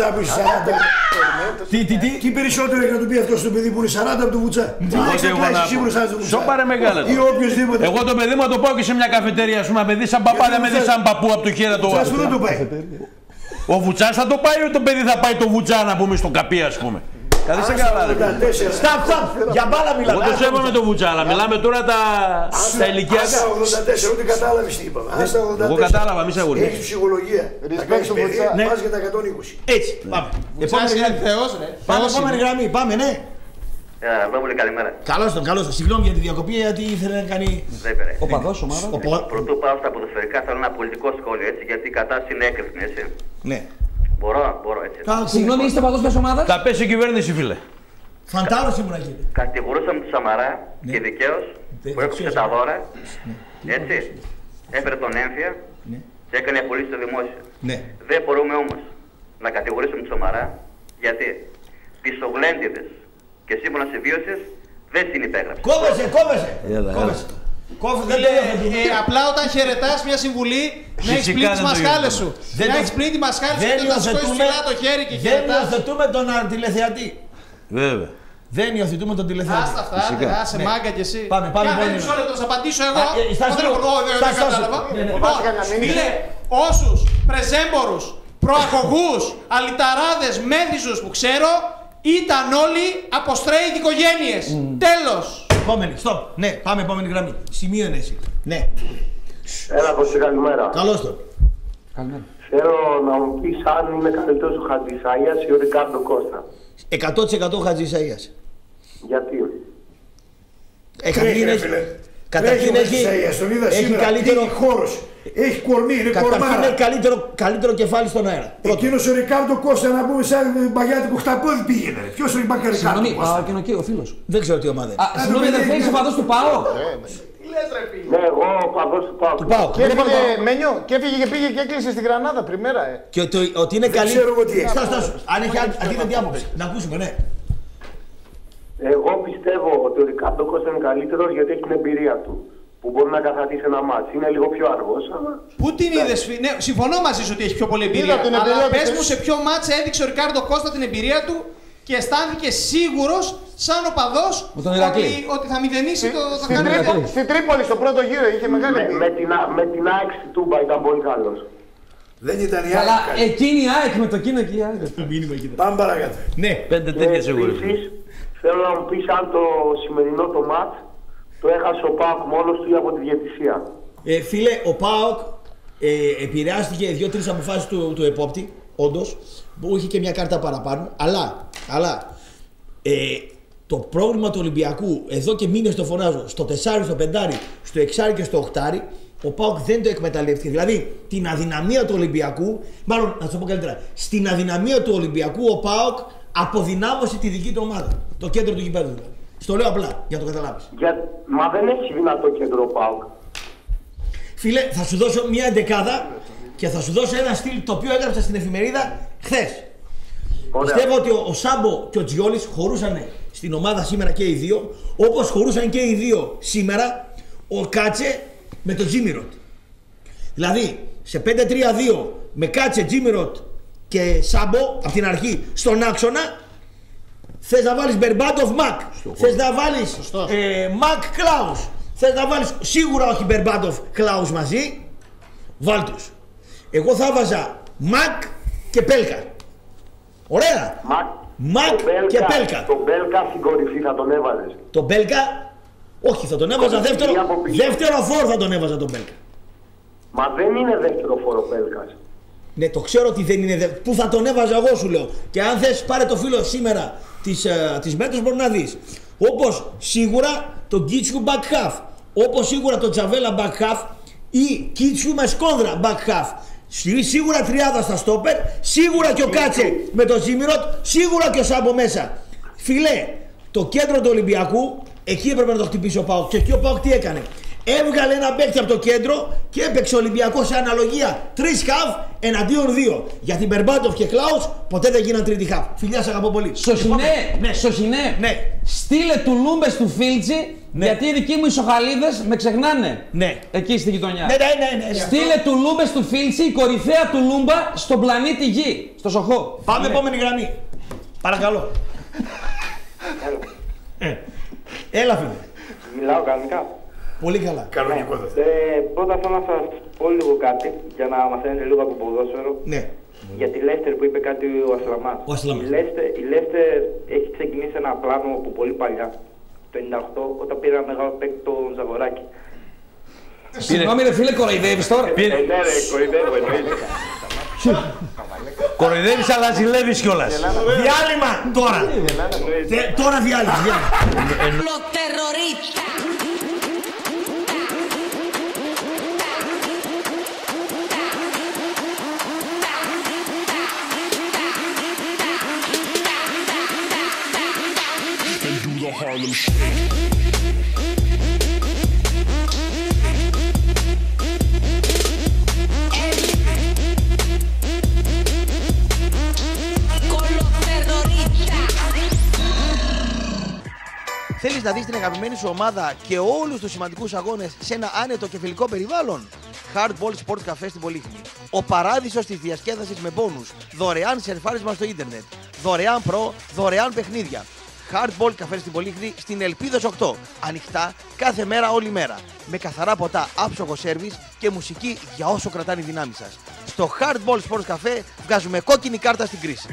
Τι, τι, τι, τι περισσότερο έχει να του πει αυτό στο παιδί που είναι σαράντα από το Βουτσά. Τι έχεις να κλάσεις εσύ μπροστά στο Βουτσά. Σώπα μεγάλα. Ή οποιοσδήποτε. Εγώ το παιδί μου το πάω και σε μια καφετέρια, ας πούμε, παιδί σαν παπά, δεν με δει σαν παππού από το χέρι το Βουτσάς που δεν το πάει. Ο Βουτσάς θα το πάει ή το παιδί θα πάει το Βουτσά να πούμε στο καπί, ας πούμε. Καθίστε καλά ρε. Σταπ, σταπ, για μπάλα μιλάμε. Εγώ το σέβομαι το Βουτσά, αλλά μιλάμε τώρα τα ηλικιακά. Άστα ογδόντα τέσσερα, ούτε κατάλαβες τι είπαμε. Εγώ κατάλαβα, μη σε αγωνίες. Έχεις ψυχολογία. Θα κάνεις παιδί, πας για τα εκατόν είκοσι. Έτσι, πάμε. Επόμενη γραμμή, πάμε, ναι. Βέβαια, καλημέρα. Καλώς τον, καλώς τον. Συγγνώμη για τη διακοπή, γιατί ήθελε να κάνει. Ο παδός ομάδα. Πρωτού πάω στα ποδοσφαιρικά, θέλω ένα πολιτικό σχόλιο έτσι, γιατί η κατάσταση είναι έκρηθμη, έτσι. Ναι. Μπορώ, μπορώ έτσι. Συγγνώμη, είστε παδός μιας ομάδας. Θα πέσει η κυβέρνηση, φίλε. Φαντάρος ήμουν εκεί. Κατηγορούσαμε τον Σαμαρά και δικαίως που έκοψε τα δώρα. Έτσι. Έφερε τον έμφυα και έκανε απολύσει στο δημόσιο. Δεν μπορούμε όμως να κατηγορήσουμε τον Σαμαρά γιατί πισωγλέντιδες και σύμφωνα συμβίωσης δεν συνυπέγραψε. Κόβεσαι, κόβεσαι. κόβεσαι. Κόβεσαι. Ε, ε, απλά όταν χαιρετάς μια συμβουλή να έχεις πλύνει τις μασχάλες σου. Να έχεις πλύνει τις μασχάλες σου και να σηκώσεις ψηλά το χέρι και χαιρετάς. Δεν υιοθετούμε τον τηλεθεατή. Βέβαια. Δεν υιοθετούμε τον τηλεθεατή. Άστα αυτά, άσε μάγκα κι εσύ. Πάμε, πάμε. Μισό λεπτό, θα απαντήσω εγώ. Δεν κατάλαβα. Φίλε, όσους πρεζέμπορους, προαγωγούς, αλυταράδες, μέθησους που ξέρω, ήταν όλοι από straight οικογένειες. Mm. Τέλος. Επόμενη, stop. Ναι, πάμε επόμενη γραμμή. Σημείο είναι εσύ. Ναι. Έλα, Κώστα, καλημέρα. Καλώς τον. Καλημέρα. Θέλω να μου πεις αν είναι καλύτερος ο Χατζησαΐας ή ο Ρικάρντο Κώστα. εκατό τοις εκατό Χατζησαΐας. Γιατί? Καταρχήν έχει, καταρχήν έχει, έχει καλύτερο χώρος. Έχει κορμί, είναι κορμάρα. Καταρχήν έχει καλύτερο, καλύτερο κεφάλι στον αέρα. Εκείνος ο Ρικάρντο Κώστα να πούμε σαν μπαγιάτικο χταπόδι πήγαινε. Ποιος ο Ρικάρντο Κώστα. Συγγνώμη, Πάο και ο φίλος. Δεν ξέρω τι ομάδα είναι. Συγγνώμη, δεν είσαι παδός του Πάο. Ναι, εγώ παδός του Πάο. Του Πάο. Και έφυγε, Μένιο, και έφυγε και πήγε και έκλεισε στην Γρανάδα πριμέρα. Ε. Και ότι, ότι είναι καλή. Δεν ξέρω εγώ τι έχει. Αν έχει αντίθετη άποψη. Να ακούσουμε, ναι. Εγώ πιστεύω ότι ο Ρικάρντο Κώστα είναι καλύτερος γιατί έχει την εμπειρία του. Που μπορεί να καθατήσει ένα μάτσο. Είναι λίγο πιο αργός, αλλά. Πού την είδες, ναι, συμφωνώ μαζί σου ότι έχει πιο πολλή εμπειρία. Την αλλά εμπειρία πες μου σε ποιο μάτς έδειξε ο Ρικάρντο Κώστα την εμπειρία του και αισθάνθηκε σίγουρος σαν οπαδός ότι, ότι θα μηδενίσει το, το κανάλι. Στην Τρίπολη στο πρώτο γύρο είχε μεγάλη εμπειρία. Με, με την, με την ΑΕΚ στη Τούμπα ήταν πολύ καλός. Δεν ήταν η ΑΕΚ. Αλλά εκείνη η ΑΕΚ με το εκείνο και η ΑΕΚ. Πάμε παρακάτω. Ναι, πέντε τέτοια σίγουρα. Θέλω να μου πεις αν το σημερινό το μάτς το έχασε ο ΠΑΟΚ μόνος του ή από τη διαιτησία. Ε, φίλε, ο ΠΑΟΚ ε, επηρεάστηκε δύο-τρεις αποφάσεις του, του επόπτη, όντως, που είχε και μια κάρτα παραπάνω, αλλά, αλλά ε, το πρόβλημα του Ολυμπιακού, εδώ και μήνες το φωνάζω, στο τεσσάρι, στο πεντάρι, στο εξάρι και στο οχτάρι, ο ΠΑΟΚ δεν το εκμεταλλεύτηκε. Δηλαδή, την αδυναμία του Ολυμπιακού, μάλλον να σου το πω καλύτερα, στην αδυναμία του Ολυμπιακού ο ΠΑΟΚ αποδυνάμωσε τη δική του ομάδα, το κέντρο του γηπέδου δηλαδή. Στο λέω απλά, για να το καταλάβεις. Για... Μα δεν έχει δυνατό κέντρο ΠΑΟΚ. Φίλε, θα σου δώσω μια εντεκάδα και θα σου δώσω ένα στυλ το οποίο έγραψα στην εφημερίδα χθες. Πιστεύω ότι ο, ο Σάμπο και ο Τζιόλης χωρούσαν στην ομάδα σήμερα και οι δύο, όπως χωρούσαν και οι δύο σήμερα ο Κάτσε με τον Τζίμιροτ. Δηλαδή, σε πέντε τρία δύο με Κάτσε, Τζίμιροτ και Σάμπο από την αρχή στον άξονα, θες να βάλεις Μπερμπάντοφ Μακ, θες να βάλεις ε, Μακ Κλάους, θες να βάλεις σίγουρα όχι Μπερμπάντοφ Κλάους μαζί, βάλ τους. Εγώ θα βάζα Μακ και Πέλκα. Ωραία. Μακ, Μακ και Πέλκα. Το Πέλκα στην κορυφή θα τον έβαζες. Το Πέλκα, όχι θα τον έβαζα δεύτερο, δεύτερο φόρ θα τον έβαζα τον Πέλκα. Μα δεν είναι δεύτερο φόρ ο Πέλκας. Ναι, το ξέρω ότι δεν είναι. Πού θα τον έβαζα εγώ, σου λέω. Και αν θες, πάρε το φίλο σήμερα της, uh, της Μέτρος, μπορεί να δεις. Όπως σίγουρα το Κίτσιου back half. Όπως σίγουρα το Τζαβέλα back half ή Κίτσιου με Σκόνδρα back half. Σίγουρα τριάδα στα στόπερ. Σίγουρα και ο Κάτσε με το Ζήμιροτ. Σίγουρα και ο Σάμπο μέσα. Φιλέ, το κέντρο του Ολυμπιακού, εκεί έπρεπε να το χτυπήσει ο ΠΑΟΚ. Και εκεί ο ΠΑΟΚ τι έκανε? Έβγαλε ένα παίκτη από το κέντρο και έπαιξε ο Ολυμπιακός σε αναλογία τρεις χαφ εναντίον δύο. Γιατί Μπερμπάτοφ και Κλάους ποτέ δεν γίναν τρίτη χαφ. Φιλιά, σε αγαπώ πολύ. Σωσινέ, ναι. Σωσινέ. Ναι. Στείλε τουλούμπες του Φίλτζη, ναι. Γιατί οι δικοί μου οι Σοχαλίδες με ξεχνάνε. Ναι. Εκεί στη γειτονιά. Ναι, ναι, ναι, ναι. Στείλε τουλούμπες του Φίλτζη, η κορυφαία τουλούμπα στον πλανήτη Γη. Στο Σοχό. Πάμε ναι. Επόμενη γραμμή. Παρακαλώ. ε. Έλα, φίλε. Μιλάω κανονικά. Πολύ καλά. Κανονικότατα. Ε, πρώτα θέλω να σας πω λίγο κάτι για να μαθαίνετε λίγο από ποδόσφαιρο. Ναι. Για τη Λέστερ που είπε κάτι ο Ασλαμάς. Ο Ασλαμάς. Η Λέστερ, η Λέστερ έχει ξεκινήσει ένα πλάνο από πολύ παλιά, το ενενήντα οκτώ, όταν πήρε ένα μεγάλο παίκτη τον Ζαγοράκη. Συγγνώμη ρε φίλε, κοροϊδεύεις τώρα. Ε, ναι ρε, κοροϊδεύω εννοείται. Κοροϊδεύεις αλλά ζηλεύεις κιόλας. Διάλειμμα τώρα. Τώρα διάλειμμα. Harlem Shake. Θέλεις να δεις την αγαπημένη σου ομάδα και όλους τους σημαντικούς αγώνες σε ένα άνετο και φιλικό περιβάλλον? Hardball Sport Cafe στην Πολύχνη. Ο παράδεισος της διασκέδασης με μπόνους, δωρεάν σερφάρισμα στο ίντερνετ, δωρεάν προ, δωρεάν παιχνίδια. Hardball Cafe στην Πολύχνη, στην Ελπίδος οκτώ. Ανοιχτά κάθε μέρα, όλη μέρα. Με καθαρά ποτά, άψογο σέρβις και μουσική για όσο κρατάνε οι δυνάμεις σας. Στο Hardball Sports Cafe βγάζουμε κόκκινη κάρτα στην κρίση.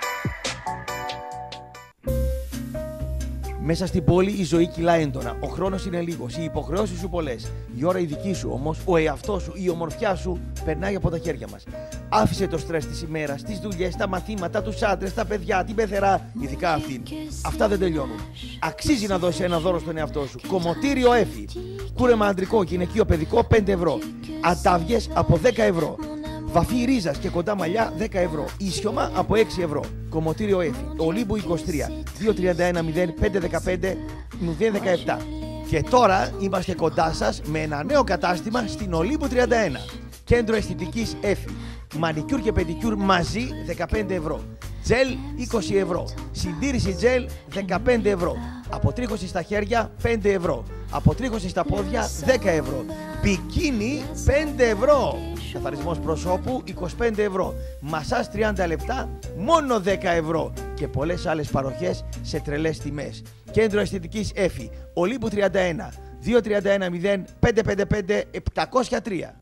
Μέσα στην πόλη η ζωή κυλά έντονα. Ο χρόνος είναι λίγος, οι υποχρεώσεις σου πολλές. Η ώρα η δική σου όμως, ο εαυτός σου, η ομορφιά σου περνάει από τα χέρια μας. Άφησε το στρες της ημέρας, τις δουλειές, τα μαθήματα, τους άντρες, τα παιδιά, την πεθερά, ειδικά αυτήν. Αυτά δεν τελειώνουν. Αξίζει να δώσει ένα δώρο στον εαυτό σου. Κομμωτήριο Έφη. Κούρεμα αντρικό, γυναικείο, παιδικό πέντε ευρώ. Αντάβιες από δέκα ευρώ. Βαφή ρίζας και κοντά μαλλιά δέκα ευρώ. Ίσιωμα από έξι ευρώ. Κομμωτήριο Έφη. Ολύμπου είκοσι τρία. δύο τρία ένα μηδέν πέντε ένα πέντε μηδέν ένα επτά. Και τώρα είμαστε κοντά σας με ένα νέο κατάστημα στην Ολύμπου τριάντα ένα. Κέντρο αισθητικής Έφη. Μανικιούρ και πεντικιούρ μαζί δεκαπέντε ευρώ. Τζελ είκοσι ευρώ. Συντήρηση τζελ δεκαπέντε ευρώ. Αποτρίχωση στα χέρια πέντε ευρώ. Αποτρίχωση στα πόδια δέκα ευρώ. Μπικίνι πέντε ευρώ. Καθαρισμός προσώπου είκοσι πέντε ευρώ. Μασάζ τριάντα λεπτά μόνο δέκα ευρώ. Και πολλές άλλες παροχές σε τρελές τιμές. Κέντρο αισθητικής Έφη. Ολύμπου τριάντα ένα. δύο τρία ένα μηδέν πέντε πέντε πέντε επτακόσια τρία.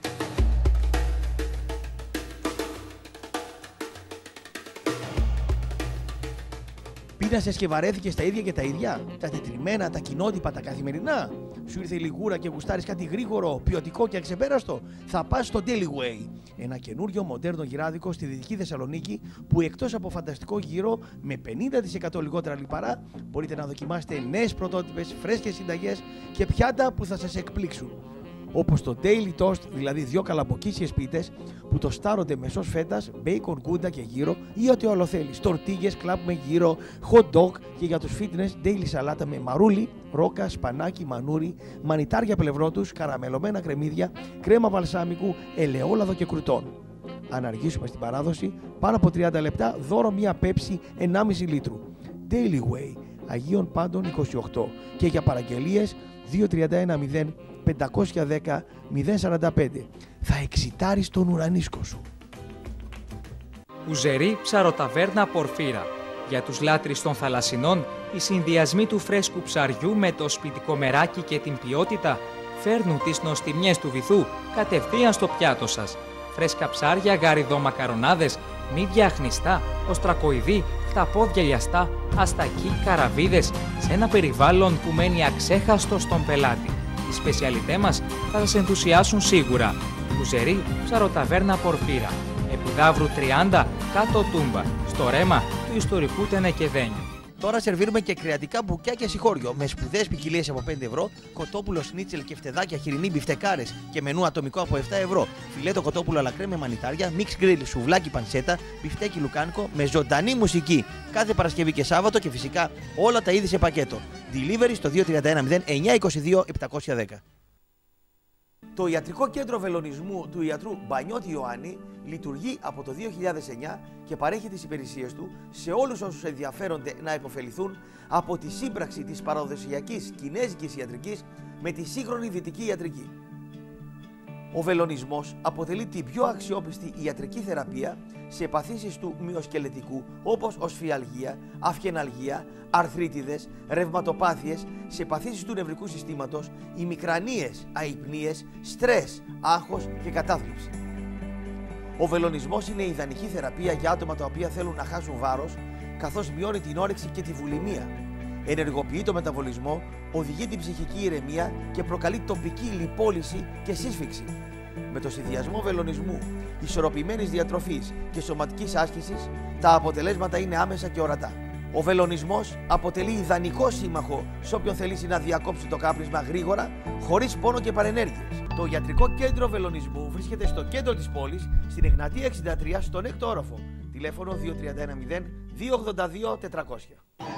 Πείνασες και βαρέθηκες τα ίδια και τα ίδια, τα τετριμμένα, τα κοινότυπα, τα καθημερινά. Σου ήρθε η λιγούρα και γουστάρεις κάτι γρήγορο, ποιοτικό και αξεπέραστο? Θα πας στο Daily Way. Ένα καινούριο μοντέρνο γυράδικο στη Δυτική Θεσσαλονίκη που εκτός από φανταστικό γύρο με πενήντα τοις εκατό λιγότερα λιπαρά μπορείτε να δοκιμάσετε νέες πρωτότυπες, φρέσκες συνταγές και πιάτα που θα σας εκπλήξουν. Όπως το Daily Toast, δηλαδή δύο καλαμποκίσιες πίτες που τοστάρονται με σως φέτας, μπέικον, γκούντα και γύρο ή ό,τι άλλο θέλεις. Τορτίγες, κλαμπ με γύρο, hot dog και για τους fitness, daily σαλάτα με μαρούλι, ρόκα, σπανάκι, μανούρι, μανιτάρια πλευρότους, καραμελωμένα κρεμμύδια, κρέμα βαλσάμικου, ελαιόλαδο και κρουτών. Αν αργήσουμε στην παράδοση, πάνω από τριάντα λεπτά, δώρο μία πέψη ενάμιση λίτρου. Daily Way, Αγίων Πάντων είκοσι οκτώ και για παραγγελίες δύο τρία ένα μηδέν πέντε ένα μηδέν μηδέν σαράντα πέντε. Θα εξητάρεις τον ουρανίσκο σου. Ουζερή ψαροταβέρνα Πορφύρα. Για τους λάτρεις των θαλασσινών, οι συνδυασμοί του φρέσκου ψαριού με το σπιτικό μεράκι και την ποιότητα φέρνουν τις νοστιμιές του βυθού κατευθείαν στο πιάτο σας. Φρέσκα ψάρια, γαριδό μακαρονάδες, μύδια αχνιστά, οστρακοειδή, χταπόδια λιαστά, αστακοί, καραβίδες, σε ένα περιβάλλον που μένει αξέχαστο στον πελάτη. Οι σπεσιαλιτέ μας θα σας ενθουσιάσουν σίγουρα. Ουζερή ψαροταβέρνα Πορφύρα. Επιδαύρου τριάντα κάτω Τούμπα, στο ρέμα του ιστορικού Τενεκεδένιου. Τώρα σερβίρουμε και κρεατικά μπουκιά και συγχώριο με σπουδαίες ποικιλίες από πέντε ευρώ, κοτόπουλο σνίτσελ και φτεδάκια, χοιρινή μπιφτεκάρες και μενού ατομικό από επτά ευρώ. Φιλέτο κοτόπουλο αλακρέ με μανιτάρια, μίξ γκριλ, σουβλάκι πανσέτα, μπιφτέκι λουκάνικο με ζωντανή μουσική κάθε Παρασκευή και Σάββατο και φυσικά όλα τα είδη σε πακέτο. Delivery στο δύο τρία ένα μηδέν εννιά είκοσι δύο επτακόσια δέκα. Το Ιατρικό Κέντρο Βελονισμού του ιατρού Μπανιώτη Ιωάννη λειτουργεί από το δύο χιλιάδες εννιά και παρέχει τις υπηρεσίες του σε όλους όσους ενδιαφέρονται να υποφεληθούν από τη σύμπραξη της παραδοσιακής κινέζικης ιατρικής με τη σύγχρονη δυτική ιατρική. Ο βελονισμός αποτελεί την πιο αξιόπιστη ιατρική θεραπεία σε παθήσεις του μυοσκελετικού όπως οσφιαλγία, αυχεναλγία, αρθρίτιδες, ρευματοπάθειες, σε παθήσεις του νευρικού συστήματος, ημικρανίες, αϊπνίες, στρες, άγχος και κατάθλιψη. Ο βελονισμός είναι η ιδανική θεραπεία για άτομα τα οποία θέλουν να χάσουν βάρος, καθώς μειώνει την όρεξη και τη βουλημία. Ενεργοποιεί το μεταβολισμό, οδηγεί την ψυχική ηρεμία και προκαλεί τοπική λιπόλυση και σύσφυξη. Με το συνδυασμό βελονισμού, ισορροπημένης διατροφής και σωματικής άσκησης, τα αποτελέσματα είναι άμεσα και ορατά. Ο βελονισμός αποτελεί ιδανικό σύμμαχο σε όποιον θελήσει να διακόψει το κάπνισμα γρήγορα, χωρίς πόνο και παρενέργειες. Το Ιατρικό Κέντρο Βελονισμού βρίσκεται στο κέντρο της πόλης, στην Εγνατία εξήντα τρία, στον έκτο όροφο. Τηλέφωνο δύο τρία ένα μηδέν δύο ογδόντα δύο τετρακόσια.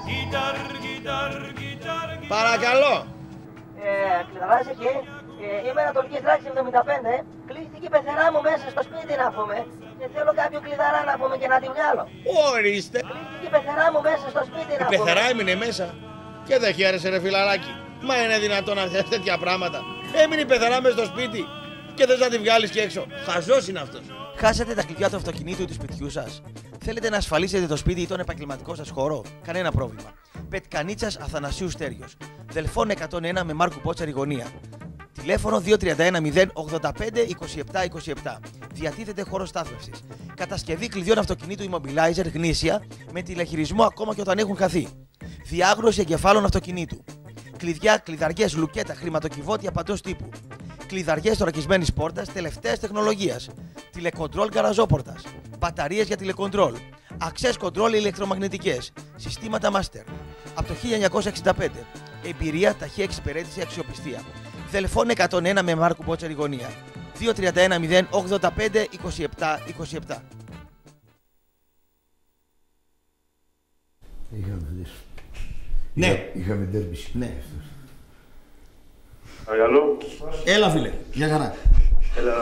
Παρακαλώ. Ε, κλειδαράς εκεί. Ε, είμαι Ανατολικής Δράκης εβδομήντα πέντε. Κλείστηκε η πεθερά μου μέσα στο σπίτι να πούμε. Και θέλω κάποιο κλειδαρά να πούμε και να τη βγάλω. Ορίστε. Κλείστηκε η πεθερά μου μέσα στο σπίτι να πούμε. Η πεθερά έμεινε μέσα. Και δεν χαίρεσε ρε φιλαράκι. Μα είναι δυνατόν να θες τέτοια πράγματα. Έμεινε η πεθερά μέσα στο σπίτι και θες να τη βγάλεις και έξω. Χαζός είναι αυτός. Χάσατε τα κλειδιά του αυτοκινήτου ή του σπιτιού σας. Θέλετε να ασφαλίσετε το σπίτι ή τον επαγγελματικό σας χώρο. Κανένα πρόβλημα. Πετκανίτσας Αθανασίου Στέριος. Δελφών εκατόν ένα με Μάρκου Πότσαρη γωνία. Τηλέφωνο δύο τρία ένα μηδέν ογδόντα πέντε είκοσι επτά είκοσι επτά. Διατίθεται χώρο στάθμευσης. Κατασκευή κλειδιών αυτοκινήτου Immobilizer γνήσια με τηλεχειρισμό ακόμα και όταν έχουν χαθεί. Διάγνωση εγκεφάλων αυτοκινήτου. Κλειδιά, κλειδαριές, λουκέτα, χρηματοκιβώτια παντός τύπου. Κλειδαριές θωρακισμένης πόρτας τελευταίας τεχνολογίας. Τηλεκοντρόλ γκαραζόπορτας. Μπαταρίες για τηλεκοντρόλ. Access control ηλεκτρομαγνητικές. Συστήματα master. Από το χίλια εννιακόσια εξήντα πέντε. Εμπειρία, ταχεία εξυπηρέτηση, αξιοπιστία. Δελφών εκατόν ένα με Μάρκου Πότσαρη γωνία. δύο τρία ένα μηδέν ογδόντα πέντε είκοσι επτά είκοσι επτά. Είχαμε Ναι. Είχαμε ντέρμπι. Ναι. Παρακαλώ. Έλα φίλε, για χαρά. Έλα.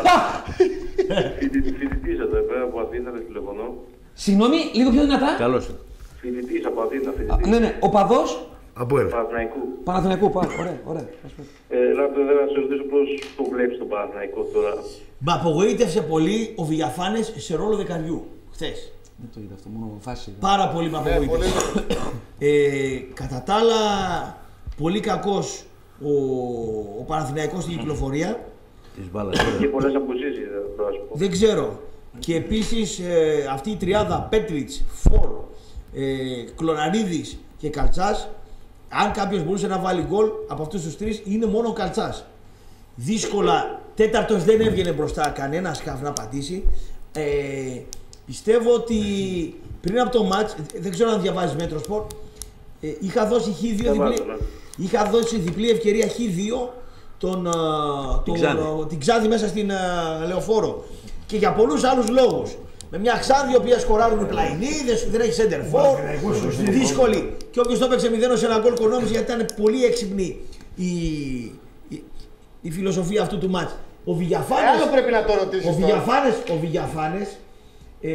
Φοιτητής εδώ πέρα από Αθήνα, δεν τηλεφωνώ. Συγγνώμη, λίγο πιο δυνατά. Καλώς. Φοιτητής από Αθήνα, φοιτητής. Ναι, ναι, ο παδός. Από έλα. Παναθηναϊκού. Παναθηναϊκού, πάρα, ωραία, ωραία. Ελάτε εδώ να σε ρωτήσω πώς το βλέπεις τον Παναθηναϊκό τώρα. Μ' απογοήτευσε πολύ ο Βηγιαφάνες σε ρόλο δεκαριού χθες. Δεν το είδα αυτό, μόνο φάση. Πάρα πολύ με απογοήτευσε. ε, κατά τα άλλα, πολύ κακός ο, ο Παναθηναϊκός στην κυκλοφορία. Και πολλές αποσύσεις, θα σου πω. Δεν ξέρω. Και επίσης ε, αυτή η τριάδα Πέτριτς, Φορ, ε, Κλωναρίδης και Καλτσάς, αν κάποιος μπορούσε να βάλει γκολ από αυτούς τους τρεις, είναι μόνο ο Καλτσάς. Δύσκολα, τέταρτος δεν έβγαινε μπροστά κανένα σκάφ να πατήσει. Ε, πιστεύω ότι πριν από το μάτς, δεν ξέρω αν διαβάζεις Μέτροσπορ, ε, είχα δώσει χ δύο διπλή, είχα δώσει διπλή ευκαιρία χ δύο τον, τον, τον, την Ξάδη μέσα στην uh, Λεωφόρο. Και για πολλούς άλλους λόγους. Με μια Ξάδη η οποία σκοράρουν οι πλαϊνοί, δεν έχει center for, δύσκολη. Και όποιος το έπαιξε μηδέν σε ένα γκολ κονόμησε γιατί ήταν πολύ έξυπνη η, η, η φιλοσοφία αυτού του μάτς. Ο Βηγιαφάνες, άλλο πρέπει να το ρωτήσεις ο Βηγιαφάνες, ο Βηγιαφάνες ε,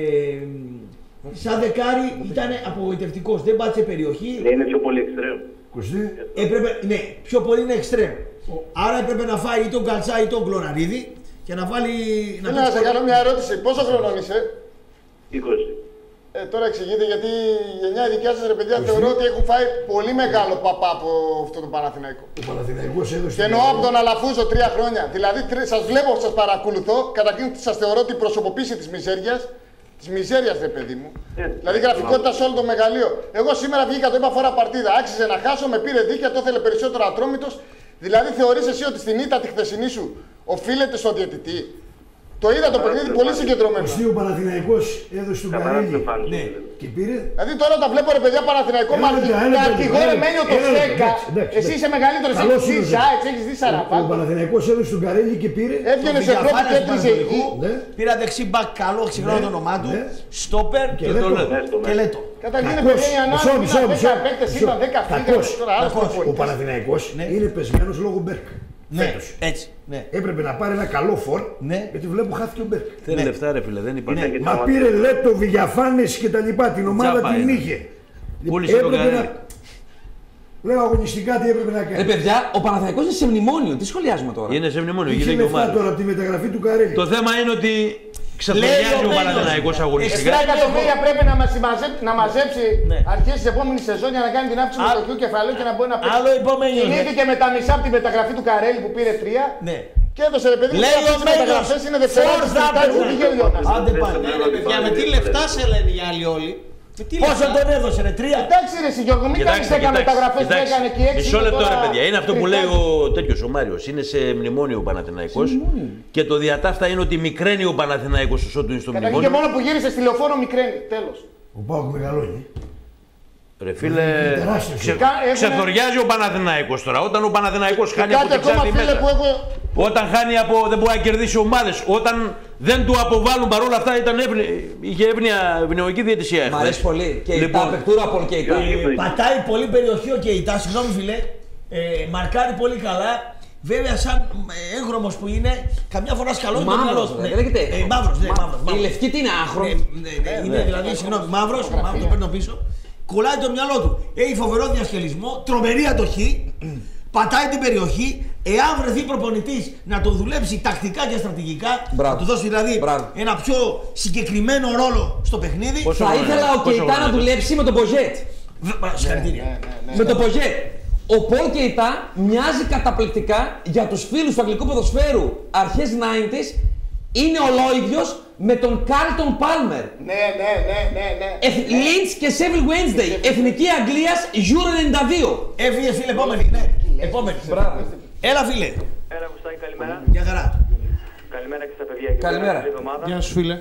σαν δεκάρι ήταν απογοητευτικός, δεν πάτησε περιοχή. Ναι, είναι πιο πολύ εξτρέμ. Έπρεπε, ναι, πιο πολύ είναι εξτρέμ. Άρα έπρεπε να φάει ή τον Καλτσά ή τον Κλωναρίδη και να βάλει. Να, να σε κάνω μια ερώτηση. Πόσο χρονών είσαι? είκοσι. Ε, τώρα εξηγείτε γιατί η γενιά η δικιά σας ρε παιδιά θεωρώ ότι έχουν φάει πολύ μεγάλο παπά από αυτό το Παναθηναϊκό. Ο Παναθηναϊκός έδωσε. Και εννοώ από τον Αλαφούζο τρία χρόνια. Δηλαδή σας βλέπω, σας παρακολουθώ, καταρχήν σας θεωρώ την προσωποποίηση της μιζέριας. Τη μιζέρια, ρε παιδί μου. Ε, δηλαδή γραφικότητα σε όλο το μεγαλείο. Εγώ σήμερα βγήκα, το είπα φορά παρτίδα. Άξιζε να χάσω, με πήρε δίκαια, το ήθελε περισσότερο Ατρόμητος. Δηλαδή θεωρείς εσύ ότι στην ήττα τη χθεσινή σου οφείλεται στον διαιτητή? Το είδα το παιχνίδι πολύ συγκεντρωμένο. Ο Παναθηναϊκός έδωσε τον Καρέλη. Ναι. Και πήρε. Δηλαδή τώρα τα βλέπω ρε παιδιά Παναθηναϊκό μαρτυγορεμένο το Σέκα. Εσύ είσαι μεγαλύτερος, έχεις δει Σάιτς, έχεις δει Σαραπάκο. Ο Παναθηναϊκός έδωσε τον Καρέλη και πήρε. Έβγαινε σε Ευρώπη και έπαιζε εκεί. Πήρα δεξί μπακ καλό, ξεχνάω το όνομά του. Στόπερ και Λέτο. Καταρχήν παιδιά η ανάλυση ήταν δέκα παίκτες, ήταν δέκα φύγανε. Ο Παναθηναϊκός είναι πεσμένος λόγω Μπέρκ. Ναι, έτσι. Ναι. Έπρεπε να πάρει ένα καλό φορ, ναι. γιατί βλέπω χάθηκε ο Μπέρκ. Θέλει ναι. λεφτά, ρε φίλε, δεν υπάρχει. Ναι. Μα πήρε Λέτο, Βηγιαφάνες και τα λοιπά. Την ομάδα Τζάπα την είναι. είχε. Πούλησε έπρεπε να. Λέω αγωνιστικά τι έπρεπε να κάνει. Ρε παιδιά, ο Παναθηναϊκός είναι σε μνημόνιο. Τι σχολιάζουμε τώρα. Είναι σε μνημόνιο. Είχε λεφτά τώρα από τη μεταγραφή του Καρέλη. Το θέμα είναι ότι ξεθοριάζει ο Παναθηναϊκός αγωνιστικά. εξήντα εκατομμύρια πρέπει να, μαζέψει, να μαζέψει ναι. αρχές της επόμενης σεζόν για να κάνει την άψη μετοχικού κεφαλαίου και να μπορεί να πει. Άλλο επόμενο. Κινήθηκε με τα μισά από τη μεταγραφή του Καρέλη που πήρε τρία. Ναι. Και έδωσε ρε παιδί μου αυτές τις μεταγραφές είναι δευτερόλεπτες που πήγε ο Ιώνας. Άντε πάλι. Για με τι λεφτά σε λένε οι άλλοι όλοι. Πόσο τον έδωσε ρε, τρία. Εντάξει ρε Γιώργο, μην κάνεις δέκα μεταγραφές που έκανε και έξι. Μισό λεπτό ρε παιδιά, είναι αυτό που λέει ο τέτοιος ο Μάριος. Είναι σε μνημόνιο ο Παναθηναϊκός και το διατάφτα είναι ότι μικραίνει ο Παναθηναϊκός όσο του είναι στο μνημόνιο. Και μόνο που γύρισε στη λεωφόρο μικραίνει, τέλος. Ο Πάοκ μεγαλώνει. Ρε φίλε, ξε... ξεθοριάζει ο Παναθηναϊκός τώρα. Όταν ο Παναθηναϊκός χάνει από την Ξάνθη μέσα, έχω... όταν χάνει από δεν μπορεί να κερδίσει ομάδες, όταν δεν του αποβάλλουν παρόλα αυτά, ήταν εύνη... είχε εύνοια ευνοϊκή διαιτησία. Μ' αρέσει πολύ. Και λοιπόν, η παιχτούρα από ο Κεϊτά. Πατάει πολύ περιοχή ο Κεϊτά, συγγνώμη φίλε, ε, μαρκάρει πολύ καλά. Βέβαια, σαν έγχρωμος που είναι, καμιά φορά σκαλώνει το μυαλό του. Μαύρος, ναι, μαύρος. Η λευκή τι είναι, άχρωμη. Είναι δηλαδή, συγγνώμη, μαύρος, το παίρνω πίσω. Κολλάει το μυαλό του. Έχει φοβερό διασκελισμό, τρομερή αντοχή, πατάει την περιοχή. Εάν βρεθεί προπονητής να το δουλέψει τακτικά και στρατηγικά, να του δώσει δηλαδή Μπράβο. ένα πιο συγκεκριμένο ρόλο στο παιχνίδι. Πόσο θα ήθελα ο Κεϊτά να δουλέψει με τον Ποζέτ. Συγχαρητήρια. Με τον Ποζέτ. Ο Πολ Κεϊτά μοιάζει καταπληκτικά για τους φίλους του αγγλικού ποδοσφαίρου αρχές ενενήντα. Είναι ολόιδιος με τον Κάρλτον Πάλμερ. Ναι, ναι, ναι, ναι, ναι. Λίντς και Σέβιλ Wednesday. Εθνική Αγγλίας, Euro ενενήντα δύο. Έφυγε φίλε, επόμενη. Ναι, επόμενη. Έλα φίλε. Έλα Γουστάκη, καλημέρα. Μια χαρά. Καλημέρα και στα παιδιά. Καλημέρα. Γεια σου φίλε.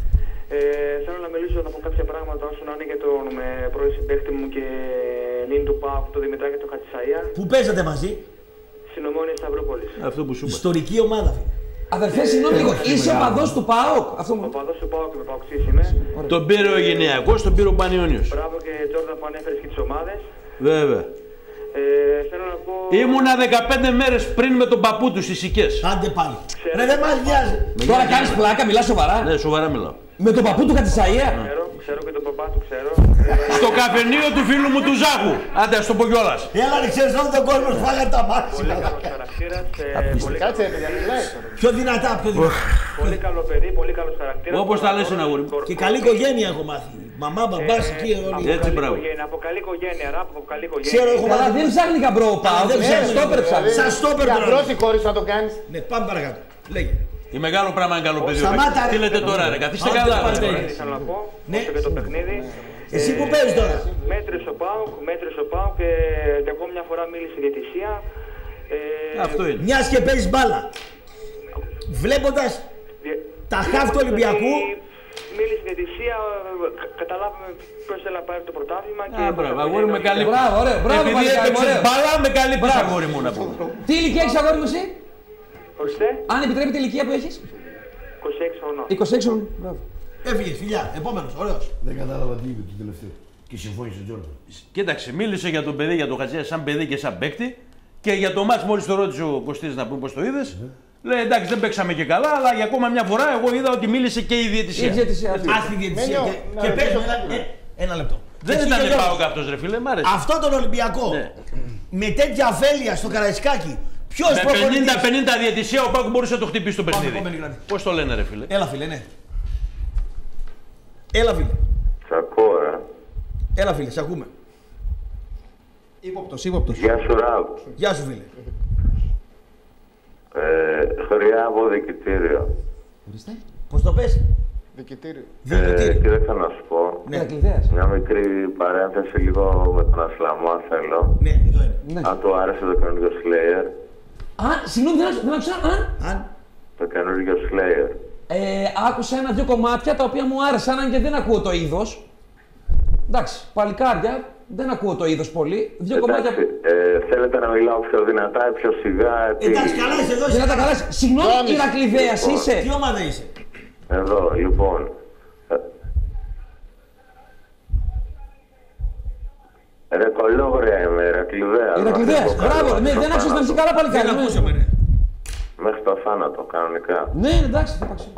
Ε, θέλω να μιλήσω, να πω κάποια πράγματα όσον είναι για τον με πρώην συμπαίχτη μου και νυν του ΠΑΟΚ, τον Δημητράκη τον Χατσισαΐα. Πού παίζατε μαζί? Στην Ομόνοια Σταυρούπολης. Αυτό που σου είπα. Ιστορική ομάδα. Αδερφέ, συγγνώμη λίγο, είσαι οπαδός του ΠΑΟΚ. Ο οπαδός του ΠΑΟΚ και με ΠΑΟΚτσής είμαι. Τον πήρε ο Γενιακός, τον πήρε ο Πανιόνιος. Μπράβο και Τζόρνταν που ανέφερες και τις ομάδες. Βέβαια. Ε, θέλω να πω... Ήμουνα δεκαπέντε μέρες πριν με τον παππού του στις Σικές. Άντε πάλι. Ρε δεν μας νοιάζει. Τώρα κάνεις πλάκα, μιλάς σοβαρά. Ναι, σοβαρά μιλάω. Με τον παππού του Χατσισαΐα. Ξέρω, ξέρω και τον παπά του, ξέρω. Στο καφενείο του φίλου μου του Ζάχου. Άντε, ας το πω κιόλας. Έλα, ρε, ξέρεις όλο τον κόσμο φάγανε τα μάτια. Πολύ καλός χαρακτήρας. Κάτσε, παιδιά, μιλάει. Πιο δυνατά, πιο δυνατά. Πολύ καλό παιδί, πολύ καλός χαρακτήρας. Όπως τα λες ένα αγόρι μου. Και καλή οικογένεια έχω μάθει. Μαμά, μπαμπάς, εκεί όλοι. Έτσι, μπράβο. Από καλή οικογένεια, ράπ, από καλή οικογένεια. Ξέρω, έχω μάθει. Δεν ψάχνει καμπρό ο ΠΑΟΚ. Σαν στόπερ ψάχνει. Σαν στόπερ τώρα. Για πρώτη κόρη θα το κάνεις. Ναι, πάμε παρακάτω. Λέγε. Η μεγάλο πράγμα είναι καλό παιδί. Σταμάτα, τι λέτε τώρα, ρε, καθίστε καλά. Θέλω να πω, όσο και το παιχνίδι. Εσύ που παίζεις τώρα. Μέτρησε ο ΠΑΟΚ, μέτρησε ο ΠΑΟΚ και ακόμα μια φορά μίλησε η διαιτησία. Αυτό είναι. Μιας και παίζεις μπάλα. Βλέποντας τα χαφ του Ολυμπιακού. Μίλησε η διαιτησία, καταλάβαμε ποιος θέλει να πάρει το πρωτάθλημα. Α, μπράβο, αγόρι με καλή. Μπράβο, ωραίο, μπράβο. Επειδή έπαιξες μπάλα με καλή πίστα, αγόρι μου να πούμε. Τι ηλικία έχεις, αγόρι μου, εσύ? Ορίστε. Αν επιτρέπετε η ηλικία που έχεις. είκοσι έξι χρονών. είκοσι έξι χρονών. Μπράβο. Έφυγε, φιλιά, επόμενος, ωραίος. Δεν κατάλαβα τι είπε το τελευταίο. Και συμφώνησε ο Τζόρνταν. Κοίταξε, μίλησε για τον παιδί, για τον Χατζέα, σαν παιδί και σαν παίκτη. Και για το μάτς, μόλις το ρώτησε ο Κωστής να πούμε πώς το είδες. Mm-hmm. Λέει εντάξει, δεν παίξαμε και καλά, αλλά για ακόμα μια φορά εγώ είδα ότι μίλησε και η διαιτησία. Η διαιτησία. Άσχη διαιτησία. Και παίζω ένα λεπτό. Δεν ήταν πάω κάποιος ρε φίλε, μ' άρεσε. Αυτό τον Ολυμπιακό με τέτοια αφέλεια στο Καραϊσκάκι. Ποιος με πενήντα πενήντα διαιτησία ο Πάκου μπορούσε να το χτυπήσει το παιχνίδι. Πώς το λένε ρε φίλε. Έλα φίλε, ναι. Έλα φίλε. Σ' ακούω, ε. Έλα φίλε, σ' ακούμε. Ύποπτος, ύποπτος. Γεια σου Ραβ. Γεια σου φίλε. Ε, χρειάζομαι δικητήριο. Ορίστε. Πώς το πες. Δικητήριο. Ε, και δεν θέλω να σου πω. Ναι. Μια μικρή παρένθεση λίγο με τον Ασλαμά θέλω. Ναι, εδώ είναι. Ναι. Αν του άρεσε το καινούργιο Slayer. Α, συγγνώμη, δεν άκουσα, αν. Αν. Το καινούργιο Slayer. Ε, άκουσα ένα-δύο κομμάτια τα οποία μου άρεσαν, αν και δεν ακούω το είδος. Εντάξει, παλικάρια, δεν ακούω το είδος πολύ. Δύο Εντάξει, κομμάτια. Ε, θέλετε να μιλάω πιο δυνατά, πιο σιγά. Τι... Εντάξει, καλά είσαι εδώ. Δυνατά, καλά είσαι. Συγγνώμη, Ηρακλειδέας λοιπόν, είσαι. Τι ομάδα είσαι? Εδώ, λοιπόν. Ρε κολόγρια είμαι, Ηρακλειδέα. Ηρακλειδέας, μπράβο, ναι, δεν άκουσες να είσαι καλά παλικάρια. Δεν ακούσαμε, ναι. Μέχρι το θάνατο, κανονικά. Ναι, εντάξει, θα πάω.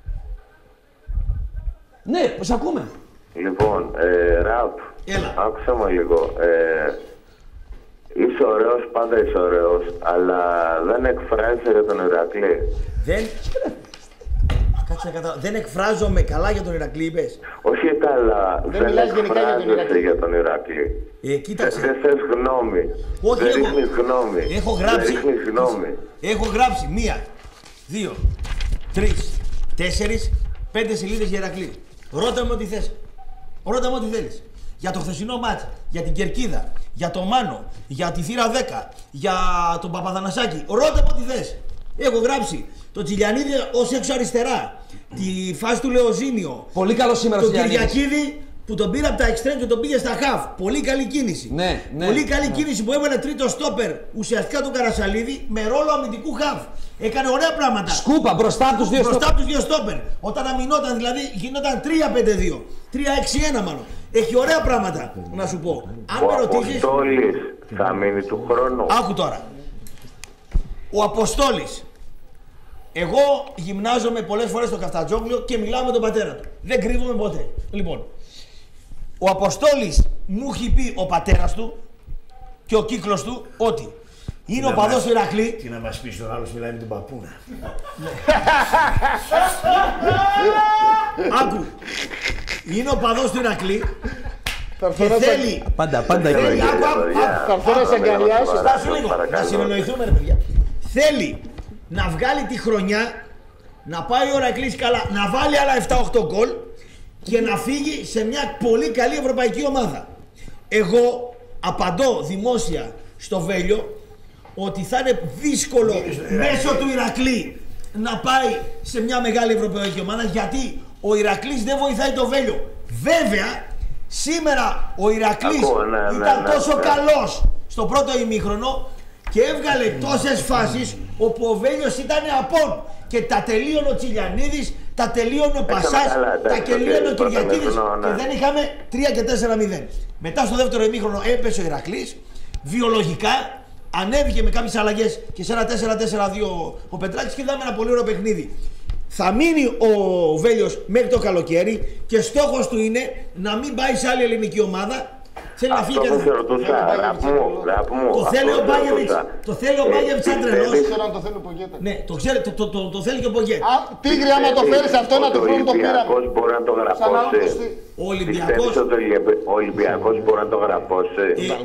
Ναι, πώς ακούμε. Λοιπόν, ε, ραπ, άκουσα με λίγο. Ε, είσαι ωραίος, πάντα είσαι ωραίος, αλλά δεν εκφράζεσαι για τον Ηρακλή. Δεν... Κάτσε να καταλάβω. Δεν εκφράζομαι καλά για τον Ηρακλή, είπες. Όχι καλά, δεν, δεν εκφράζεσαι για τον Ηρακλή. Ε, κοίταξε. Δεν θες γνώμη. Όχι, δεν έχω... ρίχνεις γνώμη. Έχω γράψει. Δεν ρίχνεις γνώμη. Έχω γράψει μία, δύο, τρεις, τέσσερις, πέντε σελίδες για Ηρακλή. Ρώτα με ό,τι θες. Ρώτα με ό,τι θέλεις. Για το χθεσινό μάτς, για την Κερκίδα, για το Μάνο, για τη Θύρα δέκα, για τον Παπαδανασάκη. Ρώτα με ό,τι θες. Έχω γράψει το Τσιλιανίδη ως έξω αριστερά, τη φάση του Λεοζίνιο. Πολύ καλό σήμερα το Κυριακίδη που τον πήρε από τα εξτρέμ και τον πήγε στα χαφ. Πολύ καλή κίνηση. Ναι, ναι, Πολύ καλή ναι. κίνηση που έβαλε τρίτο στόπερ ουσιαστικά τον Καρασαλίδη με ρόλο αμυντικού χαφ. Έκανε ωραία πράγματα. Σκούπα μπροστά από τους δύο μπροστά στόπερ. από τους δύο στόπερ. Όταν αμυνόταν δηλαδή γινόταν τρία πέντε δύο. τρία έξι ένα μάλλον. Έχει ωραία πράγματα να σου πω. Αν Ο με ρωτήσεις. Αποστόλης θα μείνει του χρόνου. Άκου τώρα. Ο Αποστόλης. Εγώ γυμνάζομαι πολλές φορές στο Καφτατζόγλιο και μιλάω με τον πατέρα του. Δεν κρύβομαι ποτέ. Λοιπόν, ο Αποστόλης μου έχει πει ο πατέρας του και ο κύκλος του ότι είναι ο παδός του Ηρακλή. Τι να μας πεις, ο άλλος μιλάει με την παππούνα. Άκου. Είναι ο παδός του Ηρακλή και θέλει. Πάντα, πάντα θέλει. Άκου, άκου. Θα έρθω να σε αγκαλιάσω. Στάσου λίγο. Να συνεννοηθούμε, ρε παιδιά. Θέλει να βγάλει τη χρονιά, να πάει ο Ηρακλής καλά, να βάλει άλλα επτά οκτώ γκολ και να φύγει σε μια πολύ καλή ευρωπαϊκή ομάδα. Εγώ απαντώ δημόσια στο Βέλιο ότι θα είναι δύσκολο μέσω του Ηρακλή να πάει σε μια μεγάλη ευρωπαϊκή ομάδα, γιατί ο Ηρακλής δεν βοηθάει το Βέλιο. Βέβαια, σήμερα ο Ηρακλής Ακούω, ναι, ναι, ήταν ναι, τόσο ναι. καλός στο πρώτο ημίχρονο και έβγαλε τόσες φάσεις όπου ο Βέλιος ήταν απόν και τα τελείωνε ο Τσιλιανίδης, τα τελείωνε ο Πασάς, τα τελείωνε ο Κυριακίδης και δεν είχαμε τρία και τέσσερα μηδέν. Μετά στο δεύτερο ημίχρονο έπεσε ο Ηρακλής, βιολογικά ανέβηκε με κάποιες αλλαγές και σε ένα τέσσερα τέσσερα δύο ο Πετράκης και είδαμε ένα πολύ ωραίο παιχνίδι. Θα μείνει ο Βέλιος μέχρι το καλοκαίρι και στόχος του είναι να μην πάει σε άλλη ελληνική ομάδα. Θέλει να φύγει και Αυτό σε ρωτούσα, ραπ μου, το θέλει ο Μπάγεβιτς, το θέλει ο Μπάγεβιτς σαν τρελός. Δεν ξέρω αν το θέλει ο Πογέτα. Ναι, το, ξέρει, το, το, το, το θέλει και ο Πογέ. Τίγρη, άμα το φέρεις αυτό να το βρουν το πήραμε. Ο Ολυμπιακός μπορεί να το γραπώσει. Ο Ολυμπιακός. Ο Ολυμπιακός μπορεί να το γραπώσει.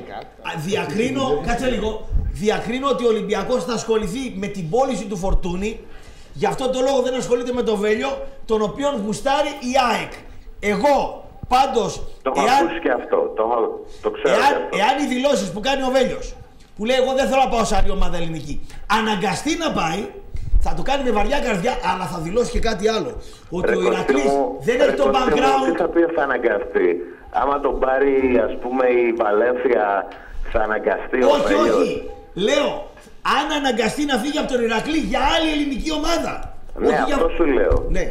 Διακρίνω, κάτσε λίγο, διακρίνω ότι ο Ολυμπιακός θα ασχοληθεί με την πώληση του Φορτούνη. Γι' αυτό το λόγο δεν ασχολείται με το Βέλιο, τον οποίον γουστάρει η ΑΕΚ. Εγώ πάντως, το έχω εάν, ακούσει και αυτό, το, το ξέρω εάν, και αυτό. εάν οι δηλώσεις που κάνει ο Βέλιος, που λέει εγώ δεν θέλω να πάω σε άλλη ομάδα ελληνική, αναγκαστεί να πάει, θα το κάνει με βαριά καρδιά, αλλά θα δηλώσει και κάτι άλλο. Ότι ρε, ο Ηρακλής δεν έχει το background. Τι θα πει θα αναγκαστεί, άμα τον πάρει ας πούμε η Βαλένθια θα αναγκαστεί ο όχι, Βέλιος. όχι, λέω, αν αναγκαστεί να φύγει από τον Ηρακλή για άλλη ελληνική ομάδα. Ναι, όχι αυτό για... σου λέω. Ναι.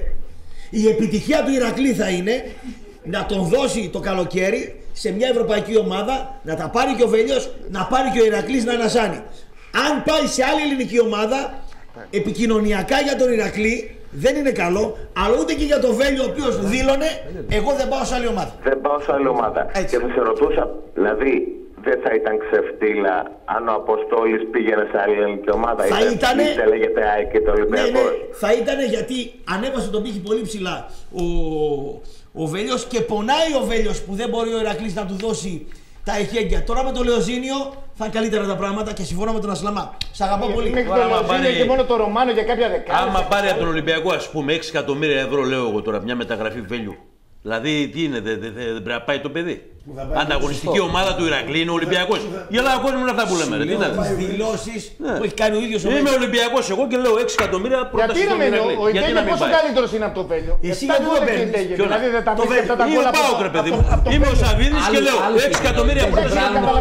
Η επιτυχία του Ηρακλή θα είναι να τον δώσει το καλοκαίρι σε μια ευρωπαϊκή ομάδα, να τα πάρει και ο Βέλιος, να πάρει και ο Ηρακλής να ανασάνει. Αν πάει σε άλλη ελληνική ομάδα, επικοινωνιακά για τον Ηρακλή δεν είναι καλό, αλλά ούτε και για τον Βέλιο ο οποίος δήλωνε εγώ δεν πάω σε άλλη ομάδα. Δεν πάω σε άλλη ομάδα. Έτσι. Και θα σε ρωτούσα, δηλαδή δεν θα ήταν ξεφτύλα αν ο Αποστόλης πήγαινε σε άλλη ελληνική ομάδα? Θα ήτανε... Είτε λέγεται ΑΕΚ και το Ολυμπιακός. Ναι, ναι, θα ήτανε γιατί ανέβασε τον πύχη πολύ ψηλά ο, ο Βέλιος και πονάει ο Βέλιος που δεν μπορεί ο Ηρακλής να του δώσει τα εχέγγυα. Τώρα με το Λεοζίνιο θα είναι καλύτερα τα πράγματα και συμφωνώ με τον Ασλαμά. Σ' αγαπώ πολύ. Μέχρι το Λεοζίνιο και μόνο το Ρωμάνο για κάποια δεκάρα. Άμα πάρει από τον Ολυμπιακό ας πούμε έξι εκατομμύρια ευρώ, λέω εγώ τώρα, μια μεταγραφή Βέλιου. Δηλαδή τι είναι, δεν δε, δε, πρέπει να πάει το παιδί. Ανταγωνιστική ομάδα του Ηρακλή είναι ο Ολυμπιακός. Γελάει ο κόσμος με αυτά που λέμε. Τις δηλώσεις που έχει κάνει ο ίδιος ο Βέλιος. Είμαι Ολυμπιακός εγώ και λέω έξι εκατομμύρια πρόταση στον Ηρακλή. Ο Ιντέγε πόσο καλύτερος είναι από το Βέλιο. Εσύ γιατί το παίρνεις. Δηλαδή δεν τα πεις αυτά τα γκολ από το παιδί μου. Είμαι ο Σαββίδης και λέω έξι εκατομμύρια πρόταση.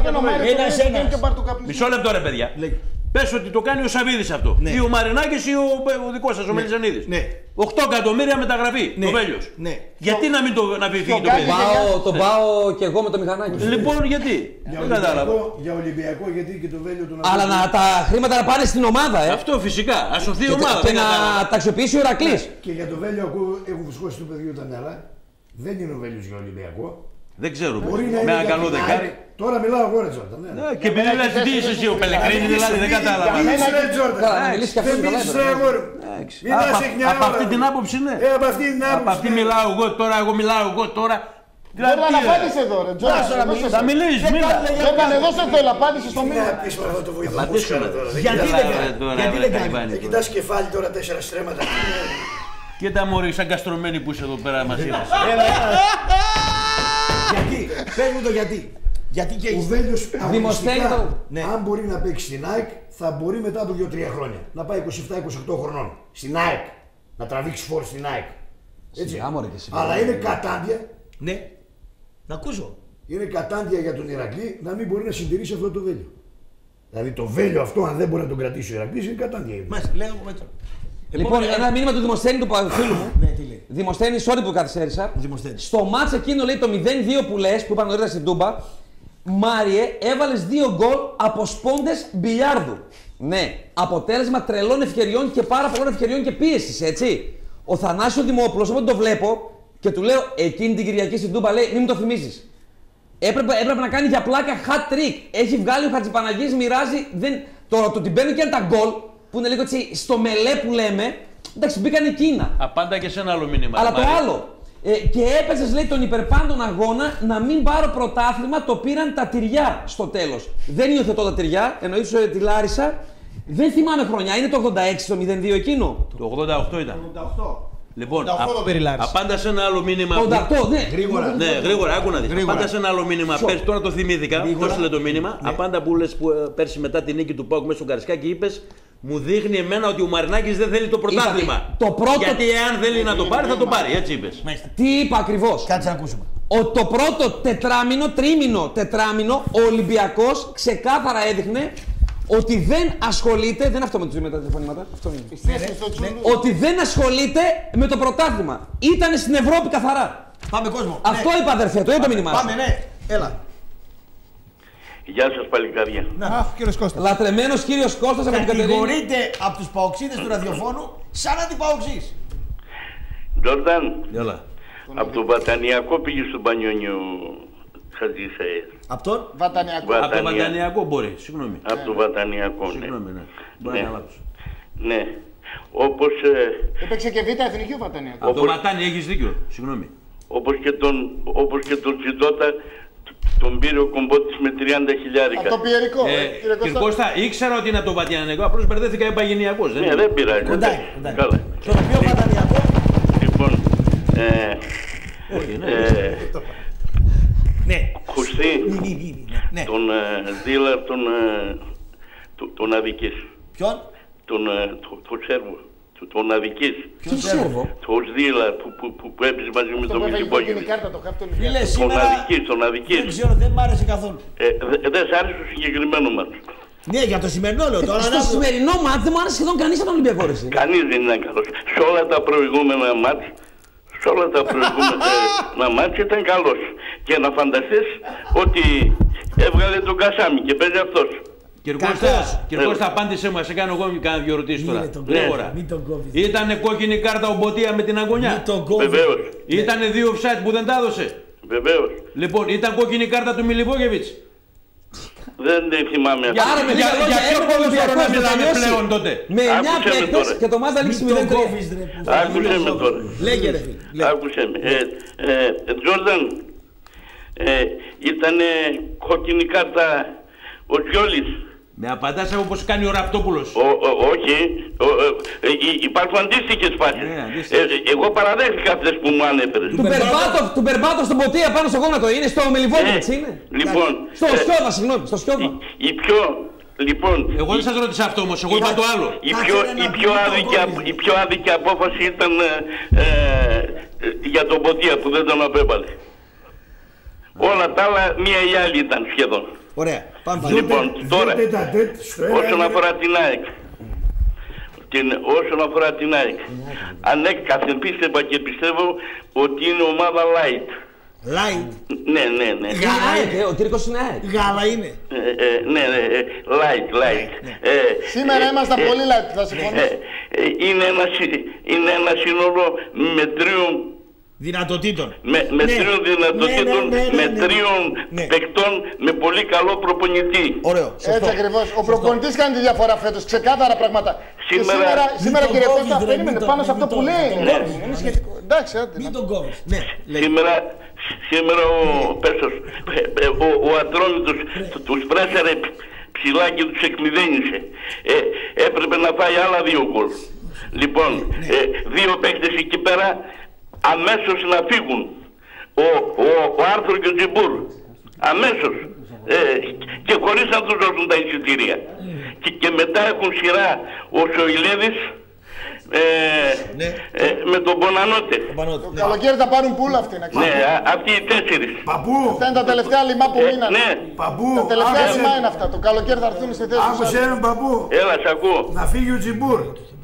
Μισό λεπτό ρε παιδιά. Πες ότι το κάνει ο Σαββίδης αυτό. Ναι. Ή ο Μαρινάκης ή ο, ο δικός σας, ο ναι. Μελισσανίδης. Ναι. οκτώ εκατομμύρια μεταγραφή, ναι. Το Βέλιος. Ναι. Γιατί να μην το να φύγει το παιδί. Πάω, τον πάω και εγώ με το μηχανάκι. Λοιπόν, γιατί. Για Ολυμπιακό, για Ολυμπιακό, γιατί και το Βέλιο τον Αλλά να τα χρήματα να πάνε στην ομάδα, ε. Αυτό φυσικά. Α σωθεί η ομάδα. Και να τα αξιοποιήσει ο Ηρακλής. Και για το Βέλιο έχω φουσκώσει το παιδιού τα νερά. Δεν είναι ο Βέλιος για Ολυμπιακό. Δεν ξέρω. Με ένα καλό δεκάρι. Τώρα μιλάω εγώ, ρε Τζόρνταν. Ναι, και επειδή λες τι είσαι εσύ ο Πελεκρίνη, δηλαδή δεν κατάλαβα. Μιλήσει ρε Τζόρνταν. Δεν μιλήσεις ρε αγόρι. Μιλάς εκ Από αυτή την άποψη, ναι. Από αυτή την άποψη. Από αυτή μιλάω εγώ τώρα, εγώ μιλάω εγώ τώρα. Τζόρνταν, να απάντησε εδώ ρε Τζόρνταν. Θα μιλήσεις, μίλα. Τζόρνταν, εδώ σε θέλω, απάντησε στο μήνυμα. Γιατί δεν κάνει. Κοιτάς κεφάλι τώρα τέσσερα στρέμματα. Κοίτα μωρή, σαν καστρωμένη που είσαι εδώ πέρα μαζί μας. Γιατί, πες μου το γιατί. Γιατί και ο Βέλιος αγωνιστικά, ναι. Αν μπορεί να παίξει στην ΑΕΚ, θα μπορεί μετά από δύο τρία χρόνια να πάει είκοσι επτά είκοσι οκτώ χρονών στην ΑΕΚ. Να τραβήξει φόρ στην ΑΕΚ. Έτσι. Αλλά είναι κατάντια. Ναι, να ακούσω. Είναι κατάντια για τον Ηρακλή να μην μπορεί να συντηρήσει αυτό το Βέλιο. Δηλαδή το Βέλιο αυτό, αν δεν μπορεί να τον κρατήσει ο Ηρακλής, είναι κατάντια. Μάλιστα, λέω εγώ έτσι. Λοιπόν, ένα ε... μήνυμα του Δημοσθένη του φίλου μου. Ναι, τι λέει. Δημοσθένη, sorry που καθυστέρησα. Δημοσθένη. Στο μάτς εκείνο λέει το μηδέν δύο που λες, που είπαν νωρίτερα στην Τούμπα, Μάριε, έβαλες δύο γκολ από σπόντες μπιλιάρδου. Ναι, αποτέλεσμα τρελών ευκαιριών και πάρα πολλών ευκαιριών και πίεσης, έτσι. Ο Θανάσιο Δημόπουλος, όταν το βλέπω και του λέω εκείνη την Κυριακή στην Τούμπα, λέει μην μου το θυμίζεις. Έπρεπε, έπρεπε να κάνει για πλάκα hat trick. Έχει βγάλει ο Χατζηπαναγής, μοιράζει. Δεν... Το, το ότι μπαίνουν και τα γκολ που είναι λίγο έτσι στο μελέ που λέμε. Εντάξει, μπήκαν εκείνα. Απάντα και σε ένα άλλο μήνυμα. Αλλά το άλλο. Ε, και έπαιζε, λέει, τον υπερπάντων αγώνα να μην πάρω πρωτάθλημα. Το πήραν τα τυριά στο τέλος. Δεν υιοθετώ τα τυριά, εννοείται τη Λάρισα. Δεν θυμάμαι χρονιά, είναι το ογδόντα έξι το μηδέν δύο εκείνο. Το ογδόντα οκτώ ήταν. Το ογδόντα οκτώ. Λοιπόν, απάντα σε ένα άλλο μήνυμα. ογδόντα οκτώ, ναι. Γρήγορα. Ναι, γρήγορα, άκου να δεις. Απάντα σε ένα άλλο μήνυμα. Πέρσι, τώρα το θυμήθηκα. Πώς λέει το μήνυμα. Ναι. Απάντα που λες που, πέρσι μετά την νίκη του ΠΑΟΚ μέσα στο Καρισκάκι είπες. Μου δείχνει εμένα ότι ο Μαρινάκης δεν θέλει το πρωτάθλημα. Το πρώτο... Γιατί εάν θέλει να το πάρει, θα το πάρει. Έτσι είπες. Τι είπα ακριβώς. Κάτσε να ακούσουμε. Ο, το πρώτο τετράμινο, τρίμηνο, τετράμινο, ο Ολυμπιακός ξεκάθαρα έδειχνε ότι δεν ασχολείται. Δεν αυτό με τους μετά τηλεφωνήματα. Αυτό είναι. Ναι, ναι. Ότι δεν ασχολείται με το πρωτάθλημα. Ήτανε στην Ευρώπη καθαρά. Πάμε κόσμο. Αυτό ναι. Είπα αδερφέ, το είδα το μήνυμά. Πάμε, ναι. Έλα. Γεια σας παλικάρια. Να, κύριος Κώστας. Λατρεμένος κύριος Κώστας από την Κατερίνη. Κατηγορείται από τους παοξίδες του ραδιοφώνου σαν αντιπαοξής. Τζόρνταν, Έλα. από το Βατανιακό πήγε στον Πανιόνιο Χατζησαΐρ. Από τον Βατανιακό. Από το Βατανιακό μπορεί, συγγνώμη. Από το Βατανιακό, ναι. Συγγνώμη, ναι. Μπορεί να λάθος. Ναι. Όπως... Έπαιξε και β' εθνική ο Βατανιακό. Από το Βατάνι έχεις δίκιο, συγγνώμη. Όπως και τον, όπως και τον Τσιντότα, τον πήρε ο Κομπότης με τριάντα χιλιάρικα. Από το Πιερικό. Ε, ε, κύριε Κώστα, ήξερα ότι είναι το Βατανιακό, απλώς μπερδέθηκα επαγενειακός. Ναι, δεν πειράζει. Κοντά, καλά. Το οποίο Βατανιακό. Λοιπόν, ε, όχι, ναι. Ε, ναι. Χουστή, ναι. τον δίλαρ τον, τον αδικής. Ποιον? Τον, τον Σέρβο. Τον αδικής. Ποιο Σέρβο? Τον δίλαρ που, που, που, που έπαιζε μαζί με τον Μιχαηλ. Τον αδικής, τον αδικής. Δεν ξέρω, δεν μ' άρεσε καθόλου. Ε, δεν σ' άρεσε το συγκεκριμένο μάτς. Ναι, για το σημερινό λέω τώρα. Στο σημερινό μάτς δεν μου άρεσε σχεδόν κανείς από τον Ολυμπιακό. Κανείς δεν ήταν καλός. Σε όλα τα προηγούμενα μάτς, σε όλα τα προηγούμενα μάτς ήταν καλός. Και να φανταστείς ότι έβγαλε τον Κασάμι και παίζει αυτός. Κύριε Κώστα, κύριε Κώστα, απάντησέ μου, σε κάνω εγώ κάνα δύο ερωτήσεις τώρα. Γρήγορα. Ήτανε κόκκινη κάρτα ο Μποτία με την αγωνιά. Βεβαίως. Ήτανε δύο offside που δεν τα έδωσε. Βεβαίως. Λοιπόν, ήταν κόκκινη κάρτα του Μιλιβόγεβιτς. Δεν θυμάμαι αυτό. Για ποιο ποδόσφαιρο να μιλάμε πλέον τότε? Με εννιά παίκτες και το μάτς λήξει μηδέν τρία. Άκουσε με τώρα. Λέγε ρε φίλε. Άκουσε με. Τζόρνταν, ήτανε κόκκινη κάρτα ο Γιόλης. Με απαντάς όπως κάνει ο Ραπτόπουλος. Όχι, ο, ε, ε, υπάρχουν αντίστοιχες φάσεις. Ναι, ε, εγώ παραδέχτηκα αυτές που μου ανέφερες. Του Μπερμπάτοφ, του Μπερμπάτοφ στον Ποτία πάνω στο γόνατο είναι, στο Μελιβόκο, έτσι είναι. Λοιπόν, στο ε, Σιώδα, συγγνώμη, στο Σιώδα. Η, η πιο... Λοιπόν, εγώ δεν σας ρώτησα αυτό όμως, εγώ είπα το άλλο. Η πιο, η πιο, άδικη, η πιο άδικη απόφαση ήταν ε, ε, για τον Ποτία που δεν τον απέβαλε. Όλα τα άλλα μία ή άλλη ήταν σχεδόν. Ωραία. Πάμε λοιπόν, τώρα, όσον αφορά την ΑΕΚ, την, όσον αφορά την ΑΕΚ, ανέκαθεν πίστευα και πιστεύω ότι είναι ομάδα light. Light. Ναι, ναι, ναι. Γάλα είναι, ο Κύρκος είναι ΑΕΚ. Γάλα είναι. Ε, ε, ναι, ναι, light, light. Ναι. Ε, Σήμερα ε, ήμασταν ε, πολύ light, θα συμφωνήσω. Ε, ε, είναι, ένα, είναι ένα σύνολο με τρίων δυνατοτήτων. Με, με ναι. τρίων δυνατοτήτων, ναι, ναι, ναι, ναι, με ναι. τρίων ναι. παικτών με πολύ καλό προπονητή. Ωραίο. Έτσι ακριβώς. Ο προπονητής κάνει τη διαφορά φέτος. Ξεκάθαρα πράγματα. Σήμερα, σήμερα, σήμερα κύριε Κώστα, ρε, περίμενε το, πάνω σε αυτό το, που το, λέει. το, Ναι, το, είναι σχετικό. Εντάξει, άντε. Μην τον κόβεις. Ναι, σήμερα, σήμερα ο Πέσος, ο, ο Ατρόμητος τους πρέσαρε ψηλά και τους εκμηδένισε. Ε, έπρεπε να φάει άλλα δύο γκολ. Λοιπόν, ε, δύο παίκτες εκεί πέρα αμέσως να φύγουν. Ο, ο, ο Άρθουρ και ο Τζιμπούρ. Αμέσως. Ε, και χωρίς να τους δώσουν τα εισιτήρια. Και, και μετά έχουν σειρά ο Σοηλέδης ε, ναι. ε, με τον Μπονανότε. Το ναι. καλοκαίρι θα πάρουν πουλ αυτοί να ξέρουν. Ναι, α, αυτοί οι τέσσερις. Παππού! Αυτά είναι τα τελευταία λιμά που ε, μείνανε. Ναι. Παππού! Τα τελευταία λιμά είναι αυτά. Το καλοκαίρι θα έρθουν στη θέση. Άκουσε έναν παππού. Έλα, σ' ακούω. Να φύγει ο Τζιμπούρ.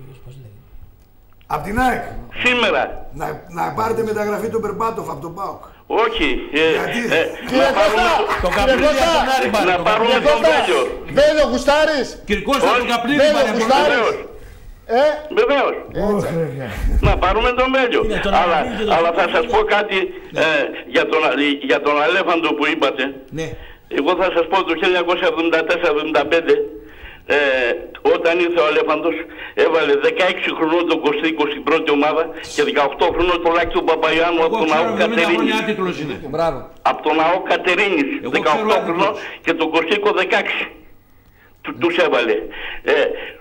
Απ' την ΑΕΚ. Σήμερα. Να, να πάρετε μεταγραφή τον Μπερμπάτοφ από τον ΠΑΟΚ. Όχι. Ε, Γιατί? Ε, κύριε Κώστα, τον Καπλίδη από τον Άρη πάρε. Να πάρουμε τον Βέλιο. Βέλιο γουστάρεις. Κυρκώστα τον Καπλίδη πάρε. Βεβαίως. Ε? Βεβαίως. Να πάρουμε τον Βέλιο. Αλλά, αλλά θα σας πω κάτι ε, για, τον, για τον Αλέφαντο που είπατε. Ναι. Εγώ θα σας πω το χίλια εννιακόσια εβδομήντα τέσσερα εβδομήντα πέντε ε, όταν ήρθε ο Αλέφαντος έβαλε δεκαέξι χρονών τον Κωστή είκοσι πρώτη ομάδα και δεκαοκτώ χρονών τον Λάκη του Παπαϊάννου από τον Ναό Κατερίνης. Από τον Ναό Κατερίνης δεκαοκτώ χρονών και τον Κωστίκο δεκαέξι. Του, τους έβαλε. Ε,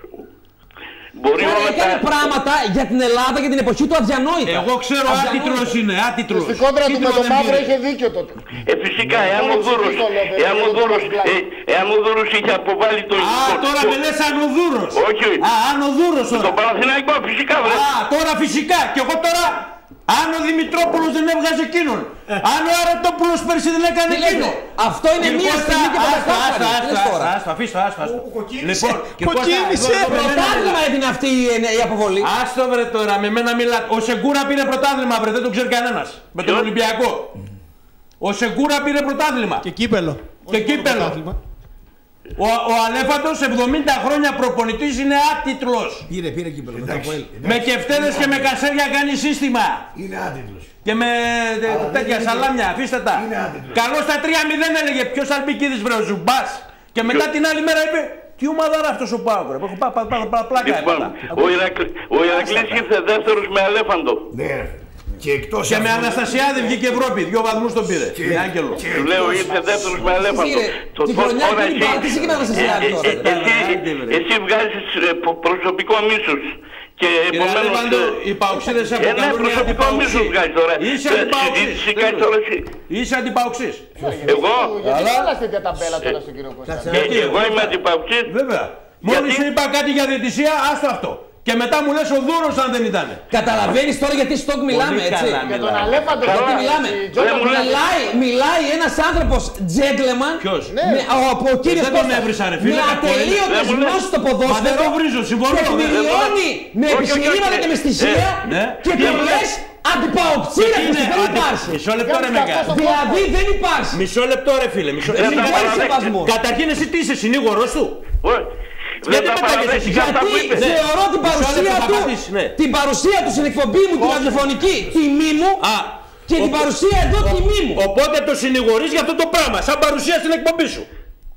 Μπορεί Άρα, όλα έκανε τα... πράγματα για την Ελλάδα και την εποχή του αδιανόητα. Εγώ ξέρω άτιτρος είναι, άτιτρος. Στην κόντρα του με τον Μαύρο είχε δίκιο τότε. Ε, φυσικά, εάν ο Δούρος, εάν ο Δούρος, ε, εάν ο Δούρος είχε αποβάλει το... Α, τώρα με λες αν ο Δούρος. Όχι. Α, αν ο Δούρος τώρα. Το Παναθηναϊκό φυσικά βρε. Α, τώρα φυσικά. Και εγώ τώρα... Αν ο Δημητρόπουλος δεν έβγαζε εκείνον, αν ο Αρατόπουλος πέρσι δεν έκανε εκείνο. Αυτό είναι μία στιγμή και πεντακάθαρη. Άστα, αφήστε, άστα. Λοιπόν, κοκκίνησε. Πρωτάθλημα έδινε αυτή η αποβολή. Άστο βρε τώρα, με μένα μιλάτε. Ο Σεγκούρα πήρε πρωτάθλημα βρε, δεν το ξέρει κανένας. Με τον Ολυμπιακό. Ο Σεγκούρα πήρε πρωτάθλημα. Και κύπελο. Και κύπελο. Ο, ο Αλέφαντος εβδομήντα χρόνια προπονητής είναι άτιτλος. Πήρε, πήρε κύπελο. Με κεφτέδες και με κασέρια κάνει σύστημα. Είναι άτιτλος. Και με τέτοια σαλάμια, αφήστε τα. Καλώς τα τρία μηδέν έλεγε. Ποιος Αλμπικίδης βρε, ο Ζουμπάς. Και μετά την άλλη μέρα είπε, τι ομάδα είναι αυτός ο Πάοκ ρε. Έχω πλάκα έπατα. Ο Ηρακλής ήρθε δεύτερος με Αλέφαντο. Και, εκτός και με Αναστασιάδη βγήκε Ευρώπη, δύο βαθμούς τον πήρε. Και, με Άγγελο. Και, Του λέω ήρθε δεύτερος με Αλέφαντο. Τη χρονιά που είναι πάτηση και με Αναστασιάδη τώρα. Εσύ βγάζεις προσωπικό μίσος. Και επομένως... Οι παοξίδες αποκαλούν ένα προσωπικό μίσος βγάζεις τώρα. Είσαι αντιπαοξής. Είσαι αντιπαοξής. Εγώ. Γιατί βάλαστε τέτοια ταμπέλα τώρα στον κύριο Κώστα. Εγώ είμαι αντιπαοξής. Βέβαια. Μόλις σου είπα κάτι για διαιτησία, άστο αυτό. Και μετά μου λες ο Δούρος αν δεν ήταν. Καταλαβαίνεις τώρα γιατί στόκ μιλάμε, έτσι. Για τον Αλέφαντο γιατί μιλάμε. Μιλάει, μιλάει ένας άνθρωπος gentleman. Ποιος? Από ο κύριος δεν τον έβρισα ρε φίλε. Με ατελείωτες γνώσεις στο ποδόσφαιρο. Μα δεν το βρίζω, συμφωνώ. Και εκμηλιώνει με επισημήματα και με στοιχεία. Και τον λες αντιπαοξίρε, δεν υπάρχει. Μισό λεπτό ρε Μεγά. Δηλαδή δεν υπάρχει. Μισό λεπτό ρε φίλε. Καταρχήν εσύ τι είσαι, συνήγορος του? Γιατί Γιατί θεωρώ την παρουσία του, την παρουσία του στην εκπομπή μου, την ραδιοφωνική τιμή μου και την παρουσία εδώ τιμή μου. Οπότε το συνηγορείς για αυτό το πράγμα, σαν παρουσία στην εκπομπή σου.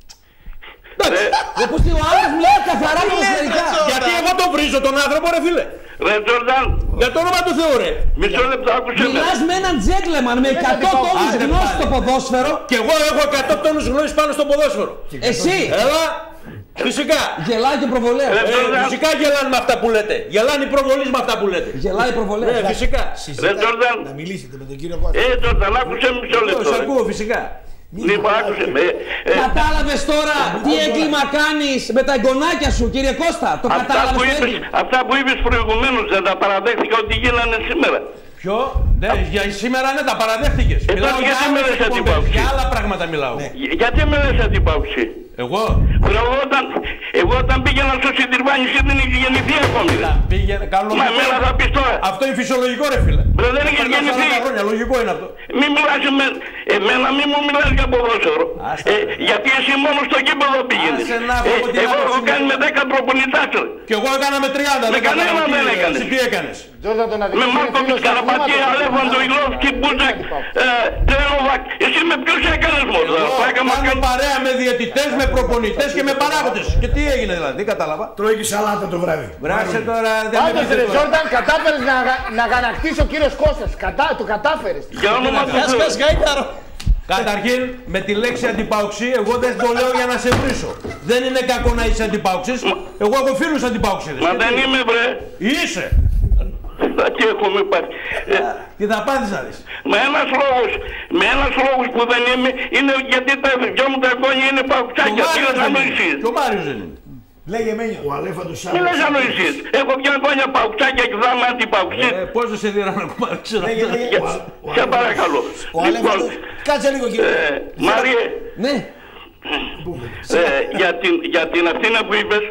Εντάξει, όπως ο άλλος μιλάει καθαρά ποδοσφαιρικά. Γιατί εγώ τον βρίζω τον άνθρωπο ρε φίλε. Ρε Τζορντάν. Για το όνομα του Θεού ρε. Μισό λεπτό άκουσε με. Μιλάς με έναν gentleman με εκατό τόνους γνώσης στο ποδόσφαιρο. Και εγώ έχω εκατό τόνους γνώσης πάνω στο ποδόσφαιρο. Εσύ. Έλα. Φυσικά. Γελάει και προβολέα. Ε, φυσικά γελάνε με αυτά που λέτε. Γελάνε οι προβολείς με αυτά που λέτε. Γελάει προβολέα. Ναι, φυσικά. Να μιλήσετε με τον κύριο Κώστα. Ε, Τζόρνταν, άκουσε μισό λεπτό. Σ' ακούω, φυσικά. Λοιπόν, άκουσε με. Κατάλαβες τώρα τι έγκλημα κάνεις με τα εγγονάκια σου, κύριε Κώστα. Το κατάλαβες το έγκλημα. Αυτά που είπες προηγουμένως δεν τα παραδέχτηκα ότι γίνανε σήμερα. Ποιο? Ναι, για σήμερα ναι, τα παραδέχτηκες. Ε, μιλάω για, με λες αντιπάουξη. για άλλα πράγματα μιλάω. Ναι. Γιατί με λες αντιπάουξη. Εγώ. Εγώ όταν, εγώ όταν πήγαινα στο Συντριβάνι δεν είχε γεννηθεί ακόμη. Πήγαινε, καλό. Μα εμένα θα πεις τώρα. Αυτό είναι φυσιολογικό ρε φίλε. Μπρε, δεν είχες γεννηθεί. Χρόνια, λογικό είναι αυτό. Μη μιλάς με εμένα, μη μου μιλάς για ποδόσφαιρο. Ε, γιατί εσύ μόνο στο κήπεδο πήγαινες. Ε, εγώ έχω κάνει με δέκα προπονητάς. Και εγώ έκανα με τριάντα. Με κανένα δεν έκανες. Εσύ τι έκανες. Με Μάρκοβιτς, Καραπατή, Αλέφαντο, Ιλόφσκι, Μπούζακ, Τρέλοβακ. Εσύ με ποιους έκανες μόνο. Κάνω παρέα με διαιτητές, με προπονητές και με παράγοντες. Και τι έγινε δηλαδή, δεν κατάλαβα. Τρώει και σαλάτα το βράδυ. Μπράσε τώρα. Πάντως ρε Ζόρνταν, κατάφερες να, να γανακτήσει ο κύριος Κώστας. Κατα, το κατάφερες. Για όνομα του Θεού. Καταρχήν, με τη λέξη αντιπαουξή, εγώ δεν το λέω για να σε βρίσω. Δεν είναι κακό να είσαι αντιπαουξής. Εγώ έχω φίλους αντιπαουξίδες. Μα δεν είμαι βρε. Είσαι. Τι έχουμε πάρει. Τι θα πάθεις να δεις. Με ένας λόγος, με ένας λόγος που δεν είμαι, είναι γιατί τα δυο μου τα γόνια είναι παουξάκια. Τι λες ανοησίες. Και ο Μάριος δεν είναι. Λέγε Μένιο, ο Αλέφαντος Σάββας. Τι λες ανοησίες. Έχω πια γόνια παουξάκια και θα είμαι αντιπαουξή. Πώς δεν σε δίνω να κουμάρεις. Σε παρακαλώ. Ο Αλέφαντος, κάτσε λίγο κύριε. Μάριε. Ναι. Για την αυτήνα που είπες,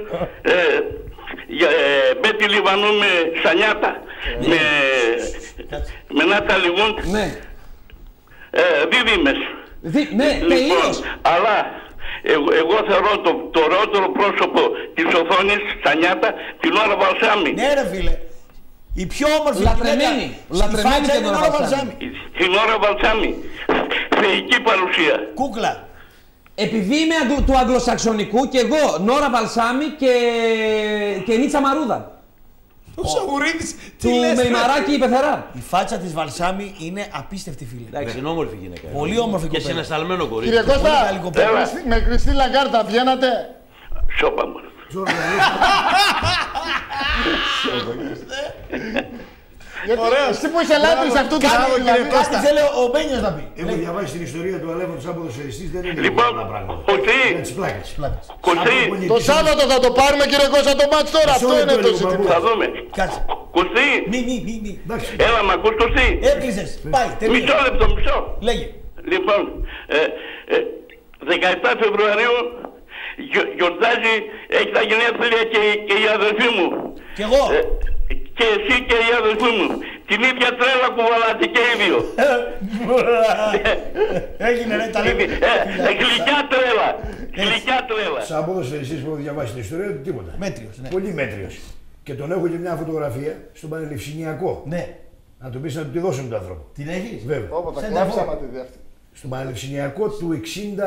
Μπέτη Λιβανού με Σανιάτα, με, με Νάτα Λιγούντ, ναι. ε, δίδυμες. Δι, ναι, λοιπόν, τελείως. Αλλά εγώ, εγώ θεωρώ το, το ωραιότερο πρόσωπο της οθόνης, Σανιάτα, την ώρα Βαλσάμι. Ναι ρε φίλε. Η πιο όμορφη λατρεμένη. Λατρεμένη και την ώρα Βαλσάμι. Την ώρα Βαλσάμι. Θεϊκή παρουσία. Κούκλα. Επειδή είμαι αγγλ, του αγγλοσαξονικού και εγώ Νόρα Βαλσάμι και, και Νίτσα Μαρούδα. Ο Σαγουρίδης, του Μεϊμαράκη η Πεθερά. Η φάτσα της Βαλσάμι είναι απίστευτη φίλε. Εντάξει, είναι όμορφη γυναίκα. Πολύ όμορφη και συναισθαλμένο κορίτσι. Κύριε Κώστα, με Κριστή Λαγκάρτα βγαίνατε. Σόπα μου. Ωραίο. Εσύ που είσαι λάτρης αυτού του πράγματος. Κάτι θέλει ο Μπένιος να πει. Έχω διαβάσει την ιστορία του Αλέφαντος σαν ποδοσφαιριστής, δεν είναι λοιπόν, ένα πράγμα. Κωστή, Κωστή, το Σάββατο θα το πάρουμε κύριε Κώστα το μάτς τώρα, αυτό είναι το ζήτημα. Θα δούμε. Κωστή, μη, μη, μη, μη. Έλα μ' ακούς Κωστή. Έκλεισες, πάει, τελείως. Μισό λεπτό, μισό. Λέγε. Λοιπόν, δεκαεπτά Φεβρουαρίου γιορτάζει, έχει τα γενέθλια και η αδερφή μου. Κι εγώ. Και εσύ και η αδελφή μου. Την ίδια τρέλα κουβαλάτε και οι δύο. Έγινε ρε, τα λέμε. Γλυκιά τρέλα. Γλυκιά τρέλα. Σαν ποδοσφαιριστής που έχω διαβάσει την ιστορία του, τίποτα. Μέτριος, ναι. Πολύ μέτριος. Και τον έχω και μια φωτογραφία στον Πανελληνιακό. Ναι. Να του πεις να του τη δώσουν τον άνθρωπο. Την έχεις? Βέβαια. Όπω τα κλάψαμε τη δεύτερη. Στον Πανελληνιακό του εξήντα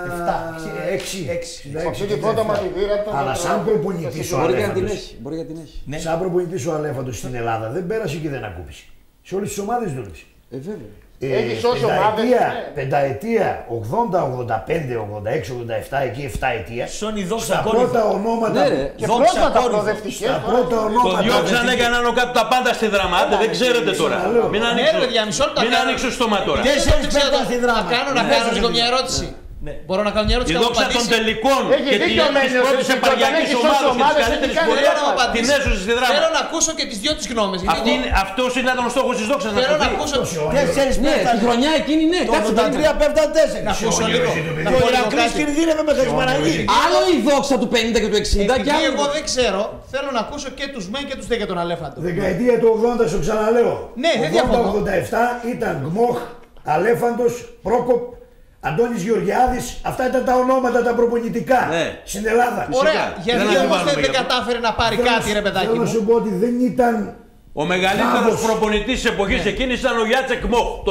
έξι. Αυτό και πρώτα μα τη δίρατε. Αλλά σαν προπονητής ο Αλέφαντος. Μπορεί να την έχει. Σαν προπονητής ο Αλέφαντος στην Ελλάδα δεν πέρασε και δεν ακούπησε. Σε όλες τις ομάδες δούλεψε. Ε, βέβαια. Έχει σώσει ομάδες. Πενταετία, ογδόντα, ογδόντα πέντε, ογδόντα έξι, ογδόντα επτά, εκεί επτά ετία. Σόνι δόξα στα πρώτα ονόματα. Και πρόσφατα προοδευτικές. Στα πρώτα ονόματα. Το διώξαν, έκαναν κάτω τα πάντα στη δράμα. Δεν ξέρετε τώρα. Μην ανοίξω στόμα τώρα. Τέσσερις πέντε στη δράμα. Κάνω να κάνω λίγο μια ερώτηση. Ναι. Μπορώ να κάνω μια ερώτηση. Η δόξα των τελικών και τη πρώτη επαρχιακή ομάδα και τη καλύτερη πορεία την έσωσε στη δράμα. Θέλω να ακούσω και τι δυο τη γνώμες. Αυτό ήταν ο στόχο τη δόξα. Θέλω να ακούσω. Τέσσερις Ναι, τη χρονιά εκείνη ναι. Το ογδόντα τρία πέφτουν τέσσερις. Να ακούσω λίγο. Και ο Ηρακλής κινδύνευε με Χαρισμαναγή. Άλλο η δόξα του πενήντα και του εξήντα και άλλο. Εγώ δεν ξέρω. Θέλω να ακούσω και του μεν και του δε για τον Αλέφαντο. Δεκαετία του ογδόντα, σου ξαναλέω. Ναι, δεν διαφωνώ. Το ογδόντα επτά ήταν Γκμοχ, Αλέφαντος, Πρόκοπ, Αντώνης Γεωργιάδης, αυτά ήταν τα ονόματα τα προπονητικά ναι. στην Ελλάδα. Ωραία, γιατί όμως δεν, δεν κατάφερε να πάρει θέλω, κάτι ρε παιδάκι μου. Θέλω να σου πω ότι δεν ήταν... Ο μεγαλύτερος προπονητής της εποχής ναι. εκείνης ήταν ο Γιάτσεκ Μοχ τότε.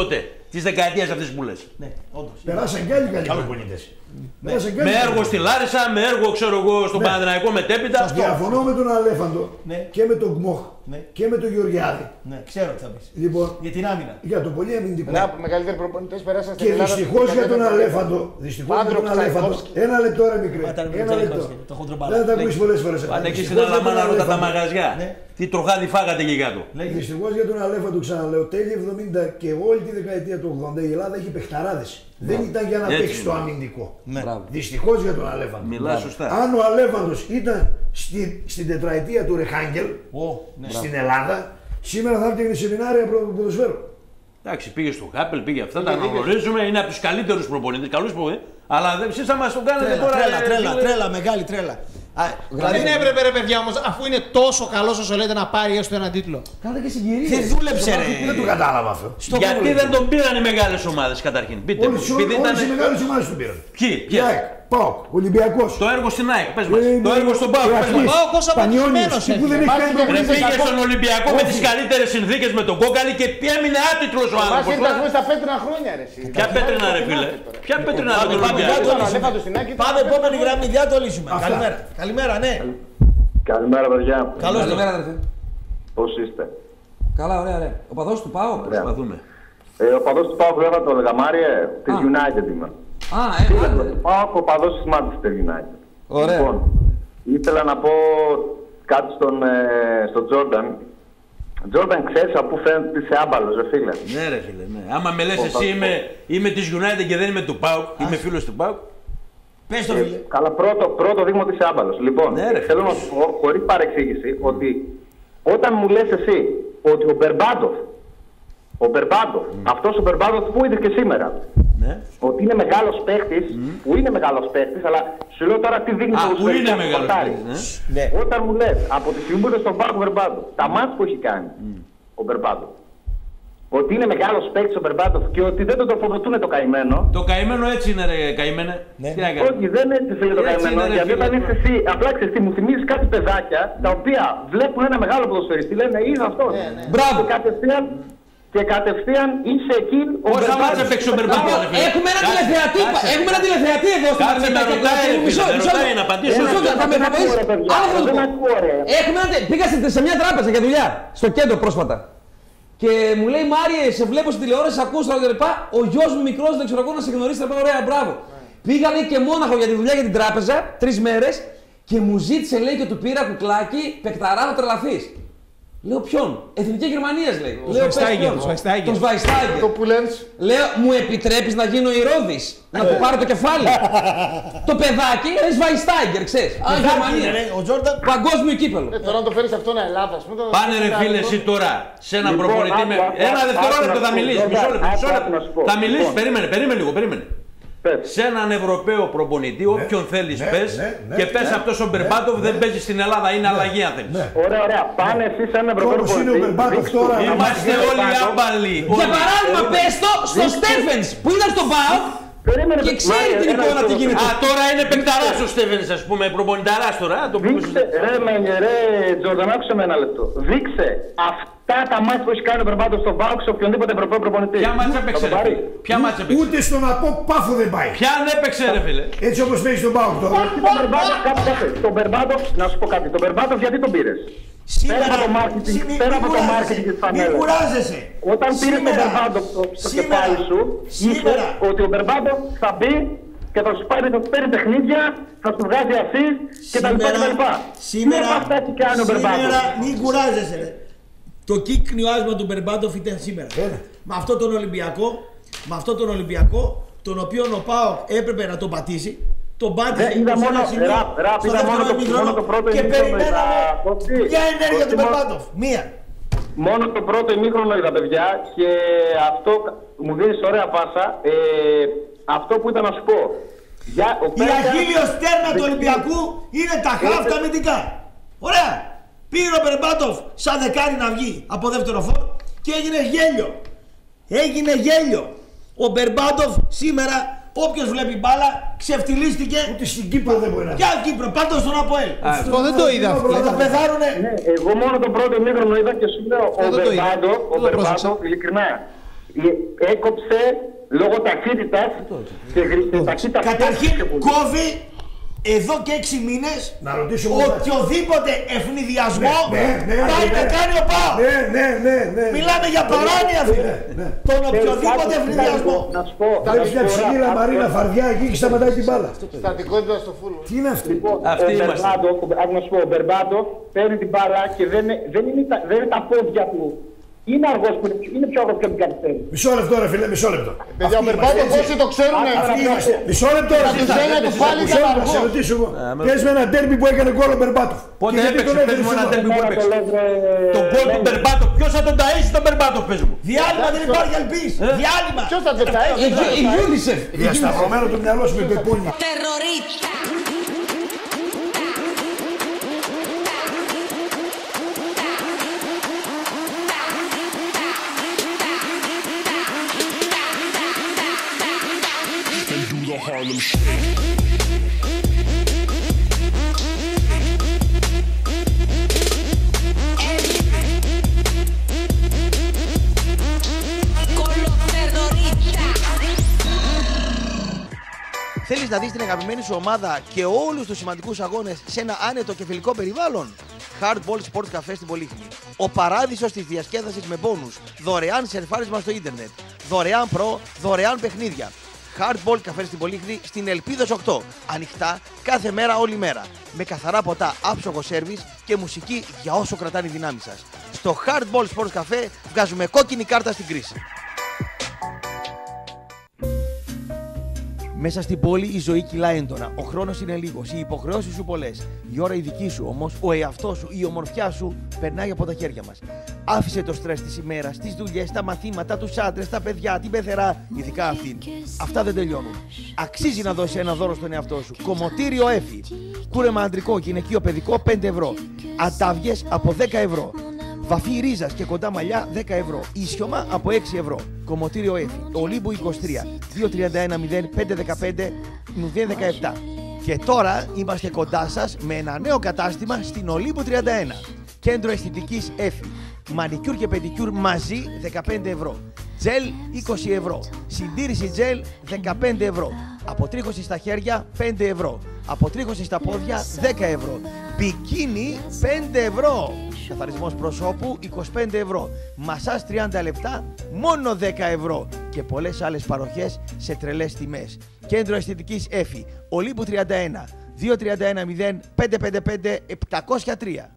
της δεκαετίας αυτής που λες. Ναι, όντως. Περάσαν κι άλλοι καλοί προπονητές. Με, με έργο στη Λάρισα, με έργο ξέρω εγώ στον ναι. Παναθηναϊκό μετέπειτα. Διαφωνώ με τον Αλέφαντο ναι. και με τον Γκμοχ ναι. και με τον Γεωργιάδη. Ναι, ξέρω τι θα πεις. Λοιπόν, για την άμυνα. Για τον πολύ αμυντικό. Να, μεγαλύτεροι προπονητές περάσαν στην και Ελλάδα. Και δυστυχώς για τον Αλέφαντο. Δυστυχώς για τον Αλέφαντο. Ένα λεπτό ρε μικρέ. Ένα λεπτό. Δεν θα ακούσει πολλές φορές. Πάνε εκεί στην Αλαμάνα ρωτά τα μαγαζιά. Τι τροχάδι φάγατε εκεί κάτω. Δυστυχώς για τον Αλέφαντο, ξαναλέω, τέλη εβδομήντα και όλη τη δεκαετία του ογδόντα η Ελλάδα έχει παιχταράδες. Δεν ήταν για να παίξει το αμυντικό. Δυστυχώς για τον Αλέφαντο. Μιλά σωστά. Αν ο Αλέφαντος ήταν στη, στην τετραετία του Ρεχάγκελ oh, ναι. στην Ελλάδα, σήμερα θα έπαιρνε σεμινάρια ποδοσφαίρου. Εντάξει, πήγε στο Χάπελ, πήγε αυτά, τα γνωρίζουμε, είναι από τους καλύτερους προπονητές, καλούς προπονητές, αλλά εσείς θα μας το κάνετε τρέλα, τώρα. Τρέλα, τρέλα, τρέλα, μεγάλη τρέλα. Α, δηλαδή δεν έπρεπε ρε παιδιά όμως, αφού είναι τόσο καλός όσο λέτε να πάρει έστω έναν τίτλο. Κάντε και συγκυρίες. Δεν δούλεψε ρε. Δεν το κατάλαβα αυτό. Στο γιατί δεν τον πήραν οι μεγάλες ομάδες καταρχήν. Πείτε μου. Όλες οι μεγάλες ομάδες τον πήραν. Ποιοι, ποιοι. ΠΑΟΚ, Ολυμπιακός. Το έργο στην ΑΕΚ, πες μας. Το έργο στον ΠΑΟΚ, πες μας. Ο ΠΑΟΚ ως αποτυχημένος έφυγε. Πήγε στον Ολυμπιακό με τις καλύτερες συνθήκες με τον Κόκαλη και έμεινε άτιτλος ο άνθρωπος. Μας ήρθαμε στα πέτρινα χρόνια ρε. Ποια πέτρινα ρε φίλε. Ποια πέτρινα ρε Ολυμπιακό. Πάμε επόμενη γραμμή, δεν το λύσουμε. Καλημέρα. Καλημέρα, ναι. Καλημέρα παιδιά. Καλώς καλημέρα αδερφέ. Πώς είστε. Καλά, ωραία, ωραία. Ο παδός του ΠΑΟΚ. Προσπαθούμε. Ο παδός του ΠΑΟΚ βέβαια το Λεγαμάριε, της United είμαι. Α, ε, ΠΑΟΚ ο παδός της Manchester United. Ωραία. Λοιπόν, ήθελα να πω κάτι στον, ε, στον Τζόρνταν. Τζόρνταν, ξέρεις από πού φαίνεται ότι είσαι άμπαλος, ρε φίλε. Ναι ρε φίλε, ναι. Άμα με λες εσύ είμαι, είμαι της United και δεν είμαι του ΠΑΟΚ, είμαι φίλος του ΠΑΟΚ. Πες το φίλε. Ε, καλά, πρώτο, πρώτο δείγμα ότι είσαι άμπαλος. Λοιπόν, ναι, ρε, θέλω να σου πω, χωρίς παρεξήγηση, ότι όταν μου λες εσύ ότι ο Μπερμπάντοφ, ο Μπερμπάντοφ, mm. αυτός ο Μπερμπάντοφ που είδες και σήμερα, ναι. ότι είναι μεγάλος παίχτης, mm. που είναι μεγάλος παίχτης, αλλά σου λέω τώρα τι δείχνει το είναι μεγάλος παίχτης, ναι. Όταν μου λες από τη στιγμή που είναι στον Πάκο Μπερμπάντοφ, τα μάτς που έχει κάνει mm. ο Μπερμπάντοφ, ότι είναι μεγάλος παίκτης ο Μπερμπάντοφ και ότι δεν τον τροφοδοτούν το καημένο. Το καημένο έτσι είναι, ρε καημένε. Ναι. Όχι, δεν είναι έτσι φίλε το καημένο. Είναι, γιατί όταν είσαι εσύ, απλά ξέρεις τι, μου θυμίζεις κάτι παιδάκια τα οποία βλέπουν ένα μεγάλο ποδοσφαιριστή, λένε είναι αυτό. Ναι, ναι. Μπράβο. Και κατευθείαν, και κατευθείαν είσαι εκεί. Πόσα μάτσα παίξει ο Μπερμπάντοφ. Έχουμε ένα τηλεθεατή, έχουμε ένα τηλεθεατή εδώ στην Κάτσε με ρωτάει, ρωτάει να απαντήσω. Πήγα σε μια τράπεζα για δουλειά, στο κέντρο πρόσφατα. Και μου λέει Μάριε, σε βλέπω στη τηλεόραση, ακούς τα λοιπά. Ο γιος μου μικρός, δεν ξέρω εγώ να σε γνωρίσει, θα ωραία, μπράβο. Yeah. Πήγα λέει και Μόναχο για τη δουλειά για την τράπεζα, τρεις μέρες και μου ζήτησε λέει και του πήρα κουκλάκι, παικταρά να τρελαθείς. Λέω ποιον, Εθνική Γερμανίας λέει. Ο Σβαϊστάγκερ. Τον Σβαϊστάγκερ. Το που λένε. Λέω, μου επιτρέπεις να γίνω ηρώδης, να του πάρω το κεφάλι. Το παιδάκι είναι Σβαϊστάγκερ, ξέρεις. Α, Γερμανία. Παγκόσμιο κύπελο. Τώρα να το φέρεις αυτό να Ελλάδα. Πάνε ρε φίλε εσύ τώρα σε ένα προπονητή με. Ένα δευτερόλεπτο θα μιλήσεις. Μισό λεπτό. Θα μιλήσεις, περίμενε, περίμενε λίγο, περίμενε. Σε έναν Ευρωπαίο προπονητή, ναι, όποιον θέλεις ναι, πες ναι, ναι, και πες ναι, αυτός ο Μπερμπάντοφ ναι, δεν ναι, παίζει στην Ελλάδα, είναι ναι, αλλαγή αν θέλεις. Ναι. Ωραία, ωραία. Πάνε εσείς σε έναν Ευρωπαίο προπονητή. Είμαστε όλοι άμπαλοι. Για παράδειγμα, πες το στο Στέφενς που ήταν στον ΠΑΟΚ και ξέρει την εικόνα τι γίνεται. Α, τώρα είναι παικταράς ο Στέφενς, ας πούμε, προπονηταράς τώρα. Ρε Τζορνταν, άκουσε με ένα λεπτό. Δείξε αυτά τα μάτια που έχει κάνει ο Μπερμπάντοφ στον ΠΑΟΚ σε οποιονδήποτε Ευρωπαίο προπονητή. Ποια μάτια έπαιξε, ποια μάτια έπαιξε. Ούτε στον από Πάφο δεν πάει. Ποια αν έπαιξε, ρε φίλε. Έτσι όπως παίζει στον ΠΑΟΚ τώρα. Τον Μπερμπάντοφ, να σου πω κάτι, τον Μπερμπάντοφ γιατί τον πήρες. Πέρα από το marketing, πέρα από το marketing της φανέλας. Μην κουράζεσαι. Όταν πήρες τον Μπερμπάντοφ στο κεφάλι σου, είπες ότι ο Μπερμπάντοφ θα μπει και θα σου πάρει, θα σου παίρνει παιχνίδια, θα σου βγάζει ασίστ κτλ. Σήμερα, σήμερα μην κουράζεσαι. Το κύκνιο άσμα του Μπερμπάντοφ ήταν σήμερα. Με αυτόν τον Ολυμπιακό, με αυτόν τον Ολυμπιακό, τον οποίο ο ΠΑΟΚ έπρεπε να τον πατήσει. Τον πάτησε είδα μόνο, ραπ, ραπ, είδα μόνο, το, μόνο το πρώτο και περιμέναμε μια ενέργεια του Μπερμπάντοφ. Μία. Μόνο το πρώτο ημίχρονο είδα παιδιά και αυτό μου δίνεις ωραία πάσα. Ε, αυτό που ήταν να σου πω. Για, η αχίλιος στέρνα του Ολυμπιακού είναι τα χάφτα αμυντικά. Ωραία. Πήρε ο Μπερμπάντοφ σαν δεκάρι να βγει από δεύτερο φόρ και έγινε γέλιο. Έγινε γέλιο. Ο Μπερμπάντοφ σήμερα, όποιος βλέπει μπάλα, ξεφτυλίστηκε. Ούτε στην Κύπρο δεν μπορεί να βγει. Ποια Κύπρο, πάντως στον ΑΠΟΕΛ. Αυτό δεν το είδα. Θα τα πεθάρουνε. Ναι, εγώ μόνο το πρώτο ημίχρονο είδα και σου λέω ο Μπερμπάντοφ, ο Μπερμπάντοφ, ειλικρινά. Έκοψε λόγω ταχύτητας και ταχύτητας. Καταρχήν κόβει εδώ και έξι μήνες οποιοδήποτε ευνηδιασμό πάει και κάνει ο ΠΑΟΚ. Ναι, ναι, ναι, ναι. Μιλάμε για παράνοια, φίλε. Τον οποιοδήποτε ευνηδιασμό. Βλέπεις μια ψηλή λαμαρίνα φαρδιά εκεί και σταματάει την μπάλα. Στατικότητα στο φούλο. Τι είναι αυτό? Ο Μπερμπάντοφ παίρνει την μπάλα και δεν είναι τα πόδια του. Είναι αργός που είναι πιο αργός και από την καθυστέρηση. Μισό λεπτό ρε φίλε, μισό λεπτό. Παιδιά, ο Μπερμπάντοφ όσοι το ξέρουν μισό λεπτό ρε φίλε. του πάλι ήταν αργός. Να σε ρωτήσω εγώ. Πες με ένα ντέρμπι που έκανε γκολ ο Μπερμπάντοφ. Πότε έπαιξε, πες μου ένα ντέρμπι που έπαιξε. Το γκολ του Μπερμπάντοφ, ποιος θα τον ταΐσει τον Μπερμπάντοφ, πες μου. Διάλειμμα, δεν υπάρχει ελπίς. Διάλειμμα. Ποιος θα τον ταΐσει. Η Γιούνισεφ. Διασταυρωμένο το μυαλό σου με πεπόνια. Harlem Shake. Θέλεις να δεις την αγαπημένη σου ομάδα και όλους τους σημαντικούς αγώνες σε ένα άνετο και φιλικό περιβάλλον? Hardball Sports Cafe στην Πολύχνη. Ο παράδεισος της διασκέδασης με μπόνους. Δωρεάν σερφάρισμα στο ίντερνετ. Δωρεάν προ, δωρεάν παιχνίδια. Hardball Cafe στην Πολύχνη στην Ελπίδος οκτώ. Ανοιχτά κάθε μέρα, όλη μέρα. Με καθαρά ποτά, άψογο σέρβις και μουσική για όσο κρατάνε οι δυνάμεις σας. Στο Hardball Sports Cafe βγάζουμε κόκκινη κάρτα στην κρίση. Μέσα στην πόλη η ζωή κυλά έντονα. Ο χρόνος είναι λίγος, οι υποχρεώσεις σου πολλές. Η ώρα η δική σου όμως, ο εαυτός σου, η ομορφιά σου περνάει από τα χέρια μας. Άφησε το στρες της ημέρας, τις δουλειές, τα μαθήματα, τους άντρες, τα παιδιά, την πεθερά, ειδικά αυτήν. Αυτά δεν τελειώνουν. Αξίζει να δώσει ένα δώρο στον εαυτό σου. Κομμωτήριο Έφη. Κούρεμα αντρικό, γυναικείο, παιδικό πέντε ευρώ. Αντάβιες από δέκα ευρώ. Βαφή ρίζας και κοντά μαλλιά δέκα ευρώ. Ίσιωμα από έξι ευρώ. Κομμωτήριο Έφη. Ολύμπου είκοσι τρία. δύο τρία ένα μηδέν πέντε ένα πέντε μηδέν ένα επτά. Και τώρα είμαστε κοντά σας με ένα νέο κατάστημα στην Ολύμπου τριάντα ένα. Κέντρο αισθητικής Έφη. Μανικιούρ και πεντικιούρ μαζί δεκαπέντε ευρώ. Τζελ είκοσι ευρώ. Συντήρηση τζελ δεκαπέντε ευρώ. Αποτρίχωση στα χέρια πέντε ευρώ. Αποτρίχωση στα πόδια δέκα ευρώ. Μπικίνι πέντε ευρώ. Καθαρισμός προσώπου είκοσι πέντε ευρώ. Μασάζ τριάντα λεπτά μόνο δέκα ευρώ. Και πολλές άλλες παροχές σε τρελές τιμές. Κέντρο αισθητικής Έφη. Ολύμπου τριάντα ένα. δύο τρία ένα μηδέν πέντε πέντε πέντε επτακόσια τρία.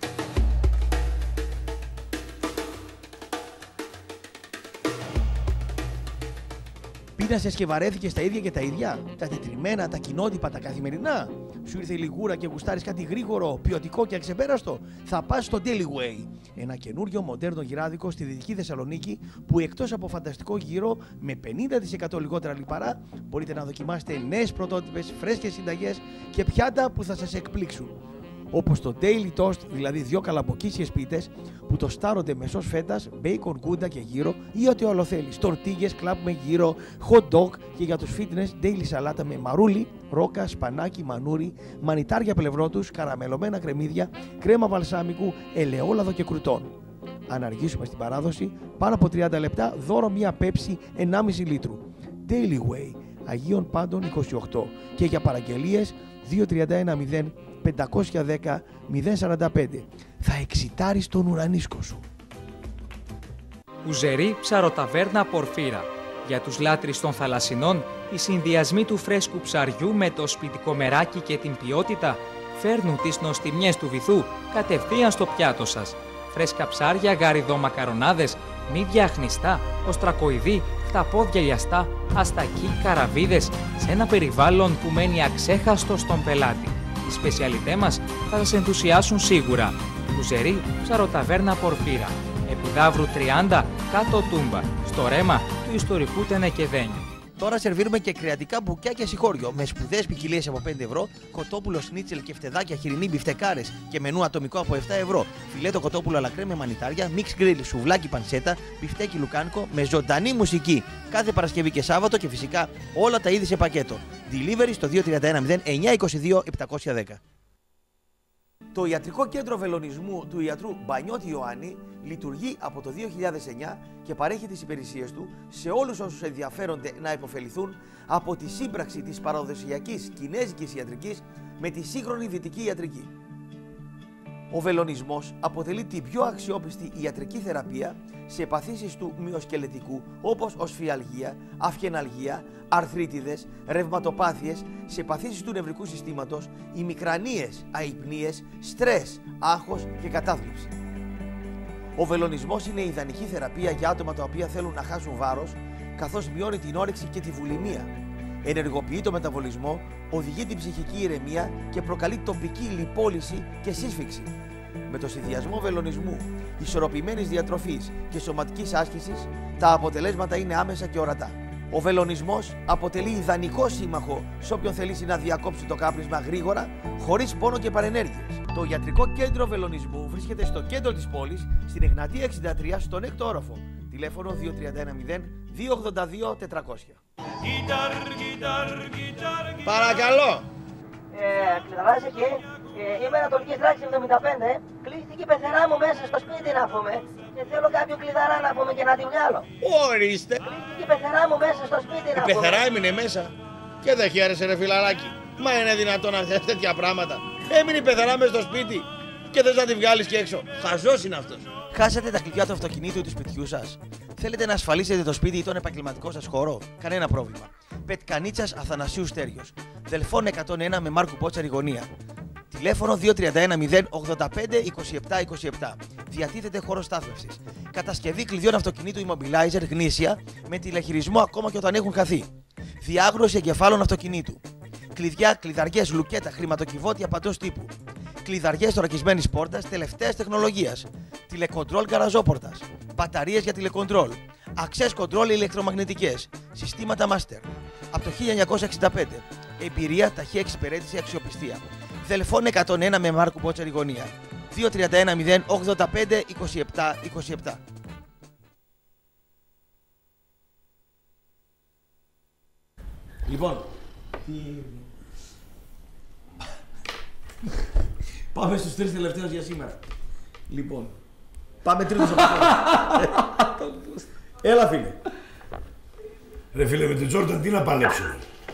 Πείνασες και βαρέθηκες τα ίδια και τα ίδια, τα τετριμμένα, τα κοινότυπα, τα καθημερινά. Σου ήρθε η λιγούρα και γουστάρεις κάτι γρήγορο, ποιοτικό και αξεπέραστο? Θα πας στο Daily Way. Ένα καινούριο μοντέρνο γυράδικο στη Δυτική Θεσσαλονίκη που εκτός από φανταστικό γύρο με πενήντα τοις εκατό λιγότερα λιπαρά μπορείτε να δοκιμάσετε νέες πρωτότυπες, φρέσκες συνταγές και πιάτα που θα σας εκπλήξουν. Όπως το Daily Toast, δηλαδή δύο καλαμποκίσιες πίτες που το στάρονται με σως φέτας, μπέικον, γκούντα και γύρο ή ό,τι άλλο θέλεις. Τορτίγες, κλαμπ με γύρο, hot dog και για τους fitness, daily σαλάτα με μαρούλι, ρόκα, σπανάκι, μανούρι, μανιτάρια πλευρό τους, καραμελωμένα κρεμμύδια, κρέμα βαλσάμικου, ελαιόλαδο και κρουτών. Αν αργήσουμε στην παράδοση, πάνω από τριάντα λεπτά, δώρο μία πέψη ενάμιση λίτρου. Daily Way, Αγίων Πάντων είκοσι οκτώ και για παραγγελίες δύο τρία ένα μηδέν πέντε ένα μηδέν μηδέν σαράντα πέντε. Θα εξητάρεις τον ουρανίσκο σου. Ουζερή ψαροταβέρνα Πορφύρα. Για τους λάτρεις των θαλασσινών, οι συνδυασμοί του φρέσκου ψαριού με το σπιτικό μεράκι και την ποιότητα φέρνουν τις νοστιμιές του βυθού κατευθείαν στο πιάτο σας. Φρέσκα ψάρια, γαριδό μακαρονάδες, μύδια αχνιστά, οστρακοειδή, χταπόδια λιαστά, αστακοί, καραβίδες, σε ένα περιβάλλον που μένει αξέχαστο στον πελάτη. Οι σπεσιαλιτέ μας θα σας ενθουσιάσουν σίγουρα. Ουζερή ψαροταβέρνα Πορφύρα. Επιδαύρου τριάντα, κάτω Τούμπα, στο ρέμα του ιστορικού Τενεκεδένιου. Τώρα σερβίρουμε και κρεατικά μπουκιά και συγχώριο με σπουδαίες ποικιλίες από πέντε ευρώ, κοτόπουλο σνίτσελ και φτεδάκια χοιρινή μπιφτεκάρες και μενού ατομικό από επτά ευρώ. Φιλέτο κοτόπουλο αλακρέ με μανιτάρια, μίξ γκριλ, σουβλάκι πανσέτα, μπιφτέκι λουκάνικο με ζωντανή μουσική κάθε Παρασκευή και Σάββατο και φυσικά όλα τα είδη σε πακέτο. Delivery στο δύο τρία ένα μηδέν εννιά δύο δύο επτακόσια δέκα. Το ιατρικό κέντρο βελονισμού του ιατρού Μπανιώτη Ιωάννη λειτουργεί από το δύο χιλιάδες εννιά και παρέχει τις υπηρεσίες του σε όλους όσους ενδιαφέρονται να υποφεληθούν από τη σύμπραξη της παραδοσιακής κινέζικης ιατρικής με τη σύγχρονη δυτική ιατρική. Ο βελονισμός αποτελεί την πιο αξιόπιστη ιατρική θεραπεία σε παθήσεις του μυοσκελετικού όπως οσφιαλγία, αυχεναλγία, αρθρίτιδες, ρευματοπάθειες, σε παθήσεις του νευρικού συστήματος, ημικρανίες, αϊπνίες, στρες, άγχος και κατάθλιψη. Ο βελονισμός είναι η ιδανική θεραπεία για άτομα τα οποία θέλουν να χάσουν βάρος, καθώς μειώνει την όρεξη και τη βουλημία. Ενεργοποιεί το μεταβολισμό, οδηγεί την ψυχική ηρεμία και προκαλεί τοπική λιπόλυση και σύσφυξη. Με το συνδυασμό βελονισμού, ισορροπημένης διατροφής και σωματικής άσκησης, τα αποτελέσματα είναι άμεσα και ορατά. Ο βελονισμός αποτελεί ιδανικό σύμμαχο σε όποιον θελήσει να διακόψει το κάπνισμα γρήγορα, χωρίς πόνο και παρενέργειες. Το ιατρικό κέντρο βελονισμού βρίσκεται στο κέντρο της πόλης, στην Εγνατία εξήντα τρία, στον έκτο όροφο. Τηλέφωνο δύο τρία ένα μηδέν δύο ογδόντα δύο τετρακόσια. Παρακαλώ. Ε, κλειδαράς εκεί. Ε, είμαι Ανατολική Θράκη εβδομήντα πέντε. Κλείστηκε η πεθερά μου μέσα στο σπίτι να πούμε. Και θέλω κάποιο κλειδαρά να πούμε και να τη βγάλω. Ορίστε. Κλείστηκε η πεθερά μου μέσα στο σπίτι να πούμε. Η πεθερά έμεινε μέσα. Και δεν χαίρεσε ρε φιλαράκι. Μα είναι δυνατόν να θες τέτοια πράγματα. Έμεινε η πεθερά μέσα στο σπίτι. Και θες να τη βγάλεις και έξω. Χαζός είναι αυτός. Χάσατε τα κλειδιά του αυτοκινήτου ή του σπιτιού σας. Θέλετε να ασφαλίσετε το σπίτι ή τον επαγγελματικό σας χώρο. Κανένα πρόβλημα. Πετκανίτσας Αθανασίου Στέριος. Δελφών εκατόν ένα με Μάρκου Πότσαρη γωνία. Τηλέφωνο δύο τρία ένα μηδέν ογδόντα πέντε είκοσι επτά είκοσι επτά. Διατίθεται χώρο στάθμευσης. Κατασκευή κλειδιών αυτοκινήτου Immobilizer γνήσια με τηλεχειρισμό ακόμα και όταν έχουν χαθεί. Διάγνωση εγκεφάλων αυτοκινήτου. Κλειδιά, κλειδαριές, λουκέτα, χρηματοκιβώτια παντός τύπου. Κλειδαριές θωρακισμένης πόρτας τελευταίας τεχνολογίας. Τηλεκοντρόλ γκαραζόπορτας. Μπαταρίες για τηλεκοντρόλ. Access control ηλεκτρομαγνητικές. Συστήματα master. Από το χίλια εννιακόσια εξήντα πέντε. Εμπειρία, ταχεία εξυπηρέτηση, αξιοπιστία. Δελφών εκατόν ένα με Μάρκου Πότσαρη γωνία. δύο τρία ένα μηδέν ογδόντα πέντε είκοσι επτά είκοσι επτά. Λοιπόν, τι... Πάμε στους τρεις τελευταίους για σήμερα. Λοιπόν, πάμε τρίτος από αυτό. Έλα φίλε. Ρε φίλε, με την Τζόρνταν τι να παλέψουμε.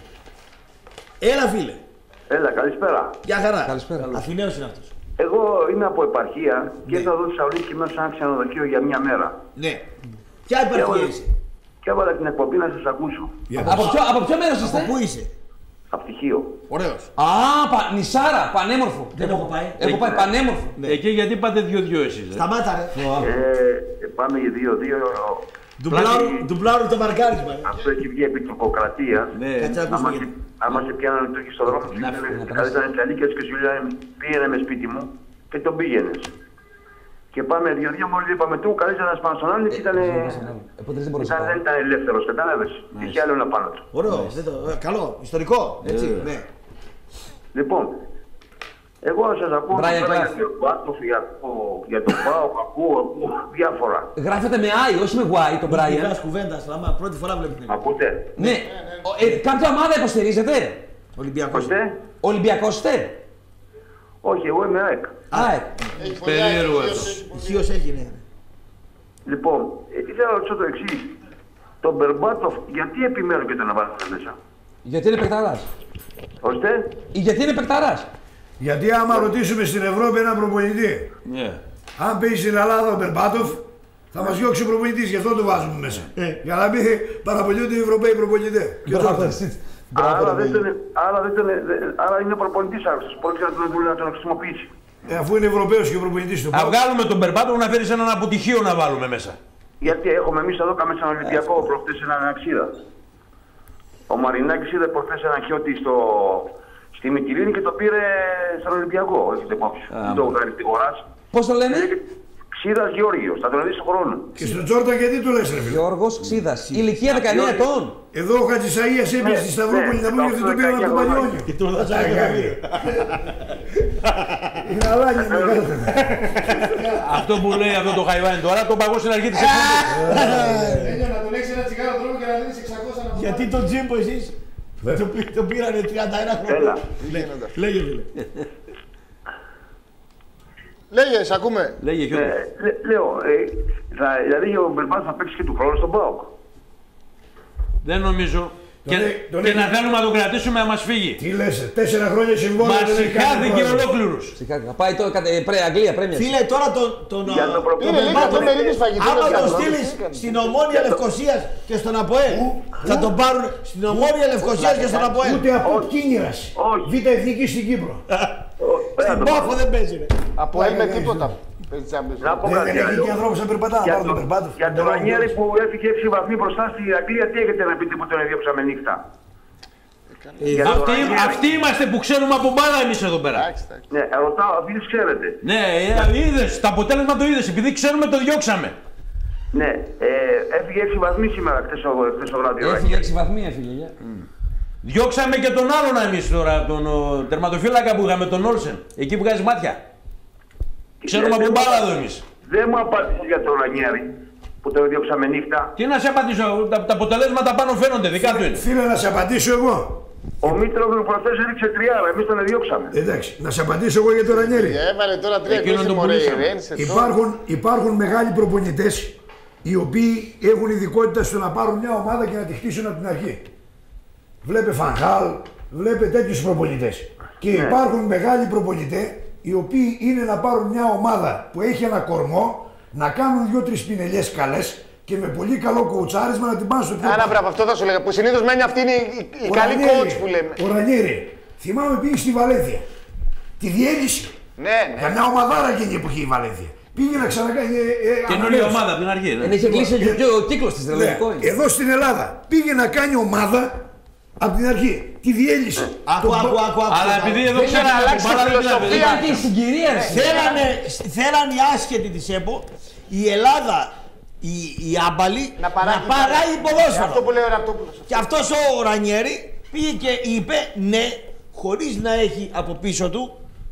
Έλα φίλε. Έλα, καλησπέρα. Γεια χαρά. Καλησπέρα. Αθηναίος είναι αυτός. Εγώ είμαι από επαρχία και ήρθα εδώ στη Θεσσαλονίκη μέσα σε ένα ξενοδοχείο για μια μέρα. Ναι. Ποια επαρχία είσαι? Και έβαλα την εκπομπή να σας ακούσω. Από ποιο, από ποιο μέρος είστε? Από πού είσαι? Από πτυχίο. Ωραίος. Α, πα, νησάρα, πανέμορφο. Δεν έχω πάει. Έχω πάει, πανέμορφο. Ναι. Εκεί γιατί πάτε δύο-δύο εσείς? Σταμάτα ρε. Ε, πάμε για δύο-δύο. Ντουμπλάρου το μαρκάρισμα. Αυτό έχει βγει επί τροποκρατίας. Άμα σε πιάνανε το στο δρόμο, καλύτερα είναι αλήκες και σου λέει πήγαινε με σπίτι μου και τον πήγαινες. Και πάμε δύο-δύο, μόλις είπαμε του, καλύτερα να σπάνε στον άλλο και ήταν. Δεν ήταν ελεύθερος, κατάλαβες. Είχε άλλο ένα πάνω του. Ωραίο, καλό, ιστορικό, έτσι. Λοιπόν, εγώ σας ακούω για το Μπάτοφ, για το ΠΑΟΚ, ακούω διάφορα. Γράφετε με I, όχι με Y τον Μπράιαν. Μιλάς κουβέντα, στραμμά, πρώτη φορά βλέπετε. Ακούτε. Ναι, κάποια ομάδα υποστηρίζετε? Ολυμπιακός. Ολυμπιακός είστε? Όχι, εγώ είμαι ΑΕΚ. ΑΕΚ. Περίεργο αυτό. Χίος έχει, ναι. Λοιπόν, ήθελα να ρωτήσω το εξής. Τον Μπερμπάτοφ, γιατί επιμένω και τον να βάλουμε μέσα? Γιατί είναι παικταράς. Ώστε? Γιατί είναι παικταράς. Γιατί άμα ρωτήσουμε στην Ευρώπη έναν προπονητή, yeah. αν πει στην Ελλάδα ο Μπερμπάτοφ, θα μας διώξει ο προπονητής, γι' αυτό το βάζουμε μέσα. Ε. Για να μην παραπονιούνται οι Ευρωπαίοι προπονητές. Άρα, δεν τον, άρα, δεν τον, άρα είναι ο προπονητής άρρωστος. Μπορεί να τον χρησιμοποιήσει. Ε, αφού είναι Ευρωπαίος και ο προπονητής του. Να βγάλουμε τον Μπερμπάτοφ να φέρεις έναν αποτυχίο να βάλουμε μέσα. Γιατί έχουμε εμείς εδώ κάμε σαν Ολυμπιακό προχτές έναν αξίδα. Ο Μαρινάκης είδε προχτές έναν χιώτη στο, στη Μυτιλίνη και το πήρε στον Ολυμπιακό. Έχετε υπόψη. Δεν το βγάλει στη χώρα. Πώς το λένε? Ξίδας Γεώργιος, θα τον δει στον χρόνο. Και στον Τζόρνταν γιατί το λες ρε φίλε? Γιώργος Ξίδας, ηλικία δεκαεννιά ετών. Εδώ ο Χατζησαΐας έπιασε στη Σταυρούπολη να βγει αυτό το πήραν από το Παλιόνιο. Και του δώσανε και είναι αλάνι μεγάλο. Αυτό που λέει αυτό το Χαϊβάνι τώρα, τον παγώ στην αρχή της εκπομπής. Έλιο να τον έχεις ένα τσιγάρο δρόμο και να δίνεις εξακόσια να... Γιατί τον Τζίμπο εσείς τον πήρανε τριάντα ένα χρόνια. Έλα. Λέγε φίλε. Λέγε, σε ακούμε. Λέγε, Γιώργο. Ε, λέ- λέω, ε, θα, δηλαδή ο Μπερμπάτος θα παίξει και του χρόνου στον ΠΑΟΚ. Δεν νομίζω. Και, τον και έχει- να θέλουμε να τον κρατήσουμε να μας φύγει. Τι λες, τέσσερα χρόνια συμβόλαιο. Μας δεν έχει κάνει συγχάθηκε πρόεδρο. ολόκληρους. Συγχάρηκα. Πάει τώρα κατε- πρέ, Αγγλία, πρέμια. Φίλε, τώρα τον. τον Για το προ- τον Είναι λίγα Μπερμπάτο, το μερίδης φαγητό. άμα για τον το- στείλει στην Ομόνια Λευκοσίας και στον ΑΠΟΕΛ, θα τον πάρουν στην Ομόνια Λευκοσίας και στον ΑΠΟΕΛ. Ούτε από Κίνηρας. Β' Εθνική στην Κύπρο. Στην Πάφο δεν παίζει. ρε. Από ελ με τίποτα. Παίζει Champions Να League. πω Δεν κάτι δεν έχει άλλο. και ανθρώπους να περπατά. Για Πάρω τον το- Περπάτο. Για τον Ρανιέρη που έφυγε έξι βαθμοί μπροστά στη Αγγλία, τι έχετε να πείτε που τον έδιωξαμε νύχτα. Για τον Αυτοί, Ρανιέρη. αυτοί είμαστε που ξέρουμε από μπάλα εμείς εδώ πέρα. Ναι, ρωτάω, εσείς ξέρετε. Ναι, ε, είδες, το αποτέλεσμα το είδες. Επειδή ξέρουμε το διώξαμε. Ναι, ε, έφυγε έξι βαθμοί σήμερα χτες το χτες το βράδυ. ο Έφυγε Ρανιέρη. έξι βαθμοί, έφυγε. γεια. Διώξαμε και τον άλλον εμείς τώρα, τον ο, τερματοφύλακα που είχαμε, τον Όλσεν. Εκεί που βγάζει μάτια. Ξέρουμε Ναι, από δεν μπάλα μου- εδώ εμείς. Δεν μου απάντησε για τον Ρανιέρη που τον διώξαμε νύχτα. Τι να σε απαντήσω, τα, τα αποτελέσματα πάνω φαίνονται, δικά του είναι. Φίλε, να σε απαντήσω εγώ. Ο Μήτρογλου προχθές έριξε τριάρα, εμείς τον διώξαμε. Εντάξει, να σε απαντήσω εγώ για τον Ρανιέρη. Έβαλε τώρα τρία Εκείνον γκολ τον μωρέ, πουλήσαμε. Ρένσε, τώρα. Υπάρχουν, υπάρχουν μεγάλοι προπονητές οι οποίοι έχουν ειδικότητα στο να πάρουν μια ομάδα και να τη χτίσουν από την αρχή. Βλέπε Φανχάλ, βλέπε τέτοιους προπονητές. Και υπάρχουν μεγάλοι προπονητές οι οποίοι είναι να πάρουν μια ομάδα που έχει ένα κορμό, να κάνουν δύο-τρεις πινελιές καλές και με πολύ καλό κοουτσάρισμα να την πάνε στο πιο Άρα, πάνω. μπράβο, αυτό θα σου λέγα. Που συνήθως μένει αυτή είναι η, η, η Ο καλή Ρανιέρη- coach που λέμε. Ο Ρανιέρη, θυμάμαι πήγε στη Βαλένθια. Τη διέλυσε. Ναι, ναι. Καμιά ομαδάρα εκείνη η εποχή η Βαλένθια. Πήγε να ξανακάνει. Ε, ε, Καινούργια ανανέωση. ομάδα από την αρχή. Δεν Ναι. είχε κλείσει Ε, και ο κύκλος της, Ναι, λογικό είναι. εδώ στην Ελλάδα πήγε να κάνει ομάδα από την αρχή. Τη διέλυσε. Άκου, Το- άκου, άκου, άκου. Αλλά επειδή εδώ Δεν ξέραμε είχε από αλλάξει μπάλα τη δεν φιλοσοφία. πειράζει. Ήταν και η συγκυρία. ρε. Θέλανε, θέλανε οι άσχετοι της ΕΠΟ η Ελλάδα, η, η άμπαλη, Να παράγει, να παράγει ποδόσφαιρο. Αυτό που λέει ο Ραπτόπουλος. Και αυτός ο Ρανιέρη πήγε και είπε ναι, χωρίς να έχει από πίσω του,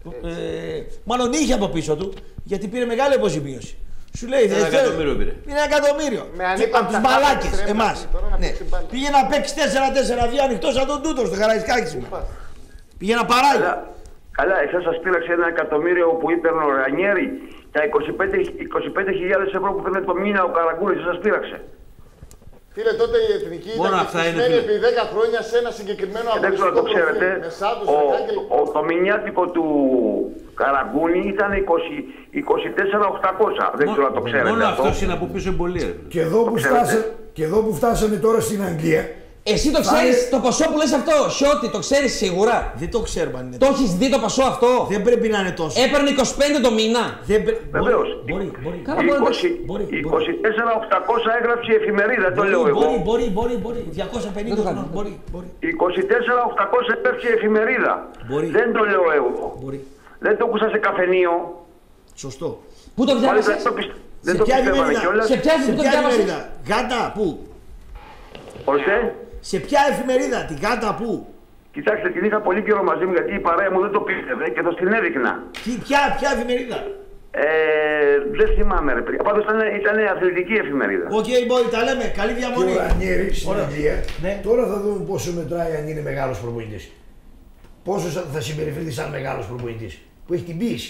ε, μάλλον είχε από πίσω του, γιατί πήρε μεγάλη αποζημίωση. Σου λέει, Ένα δεν θέλω- εκατομμύριο πήρε. Πήρε ένα εκατομμύριο. Με ανύπαρκτα Από τους χάπια μαλάκες, της Ρέμπας, εμάς. τώρα να Ναι. παίξει μπάλα. Πήγε να παίξει τέσσερα τέσσερα δύο ανοιχτό σαν τον Τούτο στο Καραϊσκάκι σήμερα. Πήγε να παράγει. Καλά, καλά, εσάς σας πήραξε ένα εκατομμύριο που είπε ο Ρανιέρη, τα είκοσι πέντε χιλιάδες ευρώ που παίρνει το μήνα ο Καραγκούρης, σας πείραξε. Φίλε, τότε η εθνική Μόνο ήταν αυτά είναι, κλεισμένη φίλε. επί δέκα χρόνια σε ένα συγκεκριμένο Δεν ξέρω αγωνιστικό αν το ξέρετε, προφίλ. Με Σάντος, ο, με Κάγκελ. ο, το μηνιάτικο του Καραγκούνη ήταν είκοσι τέσσερα οκτακόσια. Δεν ξέρω αν το ξέρετε Μόνο αυτό. αυτός είναι από πίσω η πολύ. ρε. Και εδώ, που ξέρετε. φτάσα, και εδώ που φτάσαμε τώρα στην Αγγλία, Εσύ το Θα ξέρεις, είναι- το ποσό που λες αυτό, Σιώτη, το ξέρεις σίγουρα. Δεν το ξέρουμε αν είναι. Το έχεις δει το ποσό αυτό. Δεν πρέπει να είναι τόσο. Έπαιρνε είκοσι πέντε το μήνα. Δεν πρέ- Βεβαίως. Μπορεί, μπορεί. Καλά, μπορεί, είκοσι μπορεί, μπορεί. είκοσι τέσσερα οκτακόσια έγραψε η εφημερίδα, δεν το λέω Μπορεί, μπορεί, εγώ. μπορεί, μπορεί, μπορεί. διακόσια πενήντα Δεν το χρονών. κάνω. Μπορεί, μπορεί. είκοσι τέσσερα οκτακόσια έγραψε η εφημερίδα. Μπορεί. Δεν το λέω εγώ. Μπορεί. Δεν το άκουσα σε καφενείο. Σωστό. Πού το Πάλι διάβασες? δεν το, πιστε... δεν Σε το ποια πιστεύανε εφημερίδα? κιόλας. Σε ποια Σε που το ποια διάβασες? εφημερίδα? Γάτα, πού? Ώστε, Σε ποια εφημερίδα? Τη Γάτα, πού? κοιτάξτε, την είχα πολύ καιρό μαζί μου γιατί η παρέα μου δεν το πίστευε και το στην έδειχνα. Τι, ποια, ποια εφημερίδα? Ε, δεν θυμάμαι ρε παιδιά. Πάντως ήταν, ήταν αθλητική εφημερίδα. Οκ, μπορεί, τα λέμε. Καλή και διαμονή. ο Ρανιέρη στην Ωραία. Αγγλία, Ναι. τώρα θα δούμε πόσο μετράει αν είναι μεγάλος προπονητής. Πόσο θα- θα συμπεριφερθεί σαν μεγάλος προπονητής. Που έχει την πίεση.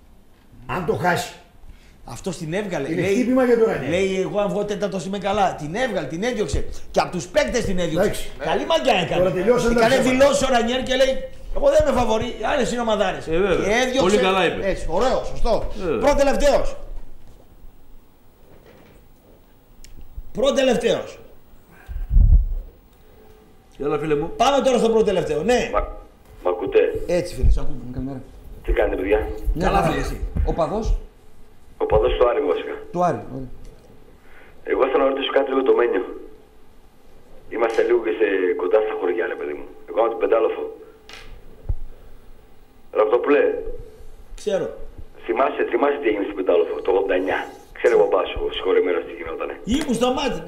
Αν το χάσει. Αυτό την έβγαλε. Είναι χτύπημα για τον Ρανιέρη. λέει, εγώ αν βγω τέταρτος είμαι καλά. Την έβγαλε, την έδιωξε. Και από τους παίκτες την έδιωξε. Εντάξει. Καλή μαγιά έκανε. Τώρα τελειώσαν τα Έκανε ψέματα. δηλώσει ο Ρανιέρη και λέει: εγώ δεν είμαι φαβορή, άλλες είναι ομαδάρες. Ε, βέβαια. Και έδιωξε. Πολύ καλά είπε. Έτσι, ωραίο, σωστό. Ε. Πρώτο-τελευταίος. Πρώτο-τελευταίος. Έλα φίλε μου. Πάμε τώρα στο πρώτο-τελευταίο. Ναι, Μα, μ' ακούτε. έτσι φίλε, σ' ακούμε. Καλημέρα. Τι κάνετε, παιδιά. Καλά, Ναι, φίλε, εσύ. Ο παδός Ο παδός του Άρη βασικά. του Άρη. Ωραία. Εγώ θέλω να ρωτήσω κάτι λίγο το Μένιο. Είμαστε λίγο και σε κοντά στα χωριά, ρε παιδί μου. Εγώ είμαι του Πεντάλοφο. Ραπτοπουλέ, Ξέρω. θυμάσαι, θυμάσαι τι έγινε στην Πεντάλοφο το ογδόντα εννιά. Ξέρω εγώ πάσο, συγχωρεμένος τι γινότανε. Ήμουν στο μάτι.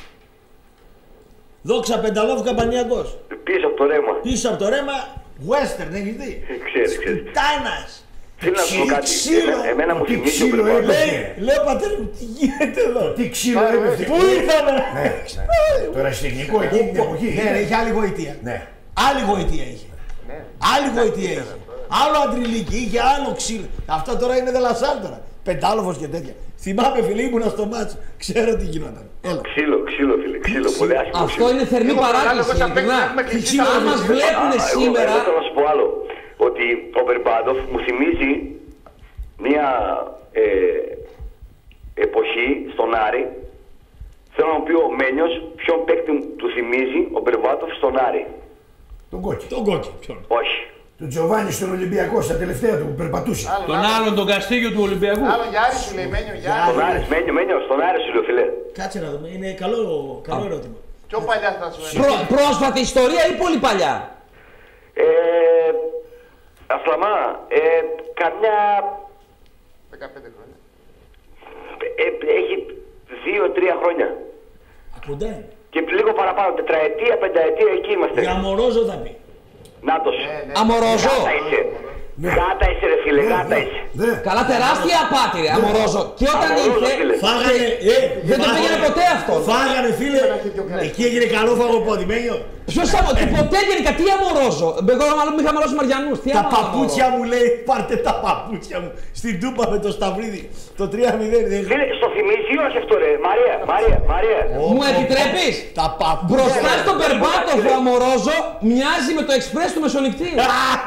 Δόξα Πενταλόφου Καμπανιακός. Πίσω από το ρέμα. Πίσω από το ρέμα, western, έχεις δει. Ξέρει, ξέρει. Τάινας. Θέλω να σου πω κάτι. Ξύλο. Εμένα, εμένα μου Τι θυμίζει ο ξύλο Περπάτος. Λέει, λέω πατέρα μου, τι γίνεται εδώ. Τι ξύλο έπεφτε. Πού ήρθαμε. Ναι, ναι. Τώρα στην τεχνικό εκείνη την εποχή. Ναι, ρε, είχε άλλη γοητεία. Ναι. Άλλη γοητεία είχε. Άλλη γοητεία είχε. Άλλο αντριλίκι, είχε άλλο ξύλο. Αυτό τώρα είναι δελασάλ τώρα. Πεντάλοφος και τέτοια. Θυμάμαι φίλε, ήμουνα στο μάτσο. Ξέρω τι γινόταν. Έλα. Ξύλο, ξύλο φίλε, ξύλο. Πολύ άσχημο. Αυτό είναι θερμή παράκληση. Αν μας βλέπουν σήμερα. Εγώ θέλω να σου πω άλλο. Ότι ο Μπερμπάντοφ μου θυμίζει μια ε, εποχή στον Άρη. Θέλω να μου πει ο Μένιος ποιον παίκτη του θυμίζει ο Μπερμπάντοφ στον Άρη. Τον Κόκκι. Τον Κόκκι. Όχι. Τον Τζοβάνι στον Ολυμπιακό, στα τελευταία του που περπατούσε. Άλλο, τον άλλον τον Καστίγιο του Ολυμπιακού. Άλλο για Άρη σου λέει, Μένιο, για Άρη. Τον Άρη, Μένιο, Μένιο, στον Άρη σου λέω φίλε. Κάτσε να δούμε, είναι καλό, καλό ερώτημα. Πιο παλιά θα σου Προ, πρόσφατη ιστορία ή πολύ παλιά? Ε, Ασλαμά, ε, καμιά... δεκαπέντε χρόνια. Ε, έχει δύο-τρία χρόνια. Κοντά. Και λίγο παραπάνω, τετραετία, πενταετία, εκεί είμαστε. Για Αμορόζο θα πει. Νάτος. Ναι, ναι. Αμορόζο. Γάτα είσαι. Ναι. Γάτα είσαι ρε φίλε, γάτα είσαι. Ναι. Καλά, τεράστια απάτη ρε, Αμορόζο. Και όταν ήρθε, φάγανε, ε, δεν το πήγαινε ποτέ αυτό. Φάγανε φίλε, εκεί έγινε καλό φαγοποδημένιο. Ποιος άμα, και ποτέ γενικά, τι Αμορόζο. Εγώ είχα μαλώσει Μαριανούς. Τα παπούτσια μου λέει, πάρτε τα παπούτσια μου. Στην Τούπα με το Σταυρίδι, το τρία μηδέν. Φίλε, στο θυμίζει ή όχι αυτό ρε, Μαρία, Μαρία, Μαρία. Μου επιτρέπεις? Μπροστά στον Μπερμπάτοφ ο Αμορόζο μοιάζει με το εξπρές του Μεσονικτίου.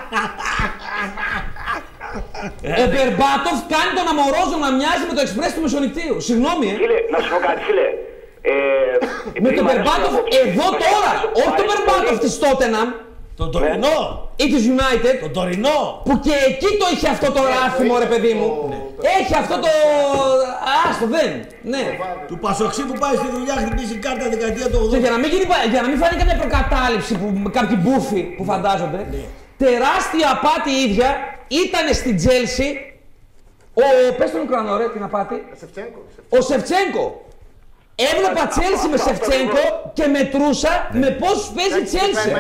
Ο Μπερμπάτοφ κάνει τον Αμορόζο να μοιάζει με το εξπρές του Μεσονικτίου. Συγγνώμη, ε. Φίλε, να σου πω κάτι, φίλε. Ε, με τον Μπερμπάτοφ εδώ τώρα, όχι τον Μπερμπάτοφ της Τότεναμ. Τον τωρινό. Ή της United. Τον τωρινό. Που και εκεί το είχε αυτό το ράθιμο ρε παιδί μου. Έχει αυτό το... Άστο, δεν. Ναι. Του Πασοξή που πάει στη δουλειά χτυπήσει κάρτα δεκαετία του ογδόντα. Και για να μην, γίνει, για να μην φάνει κάποια προκατάληψη που κάποιοι μπούφοι που φαντάζονται. Τεράστια απάτη ίδια ήταν στην Τζέλσι. Ο... Πες τον Ουκρανό ρε, την απάτη. Ο Σεφτσένκο. Έβλεπα Τσέλσι με Σεφτσένκο και μετρούσα με πόσους παίζει Τσέλσι.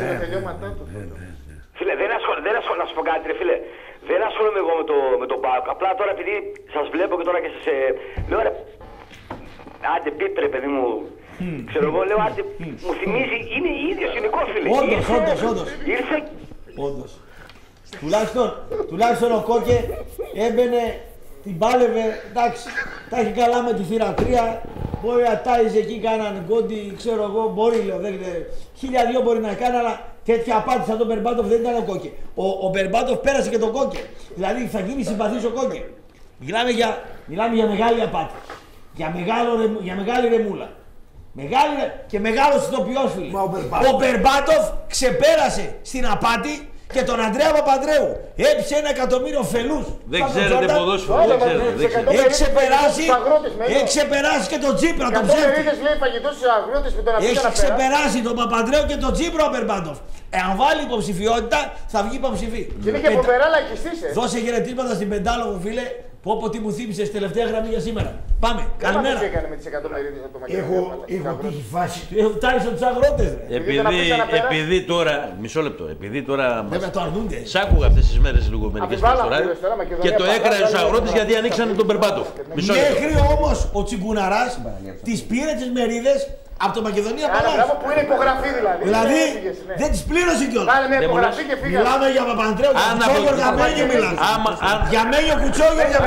Φίλε, δεν ασχολούμαι, να σου πω κάτι ρε φίλε. Δεν ασχολούμαι εγώ με το, με το Πάοκ. Απλά τώρα επειδή σας βλέπω και τώρα και σας... Ε, λέω ρε... Άντε πίπ ρε παιδί μου. Ξέρω εγώ, λέω άντε... Μου θυμίζει, είναι ίδιος γενικό φίλε. Όντως, όντως, όντως. Ήρθε... Όντως. Τουλάχιστον, τουλάχιστον ο Κόκε έμπαινε, την πάλευε, εντάξει, τα έχει καλά με τη θύρα τρία. Μπορεί να τάιζε εκεί, κάνανε κόντι, ξέρω εγώ, μπορεί λέω, δεν είναι. Χίλια δυο μπορεί να κάνει, αλλά τέτοια απάτη σαν τον Μπερμπάτοφ δεν ήταν ο Κόκε. Ο, ο Μπερμπάτοφ πέρασε και τον Κόκε. Δηλαδή θα γίνει συμπαθής ο Κόκε. Μιλάμε για, μιλάμε για μεγάλη απάτη. Για, μεγάλο, για μεγάλη ρεμούλα. Μεγάλη και μεγάλος ηθοποιός φίλε. Ο, ο Μπερμπάτοφ ξεπέρασε στην απάτη και τον Ανδρέα Παπανδρέου. Έπισε ένα εκατομμύριο φελούς. Δεν ξέρετε ποδόσφαιρο. Έχει ξεπεράσει, έχει ξεπεράσει και τον Τσίπρα. Τον ψεύτη. Έχει ξεπεράσει τον Παπανδρέου και τον Τσίπρα ο Μπερμπάτοφ. Εάν βάλει υποψηφιότητα θα βγει υποψηφί. Και είναι και φοβερά λαϊκιστής. Δώσε χαιρετίσματα στην Πεντάλογο φίλε. Πω πω τι μου θύμισες τελευταία γραμμή για σήμερα. Πάμε. Καλημέρα. Τι έκανε με τις εκατό μερίδες από το Μακεδονία. Έχω τύχει φάση. Τάρισαν τους αγρότες. Επειδή, επειδή τώρα, μισό λεπτό, επειδή τώρα βέβαια το αρνούνται. Σ' άκουγα αυτές τις μέρες λίγο μερικές φορές στο ράδιο και το έκρανε στους αγρότες γιατί ανοίξανε τον Μπερμπάτοφ. Μέχρι όμως ο Τσιγκουναράς τις πήρε τις μερίδες από το Μακεδονία Παλάς. Που είναι υπογραφή δηλαδή. Δηλαδή δεν τις πλήρωσε κιόλας. Κάνε μια υπογραφή και φύγανε. Μιλάμε για Παπανδρέου, για Κουτσόγιο, για Μένιο μιλάμε. Για Μένιο Κουτσόγιο, για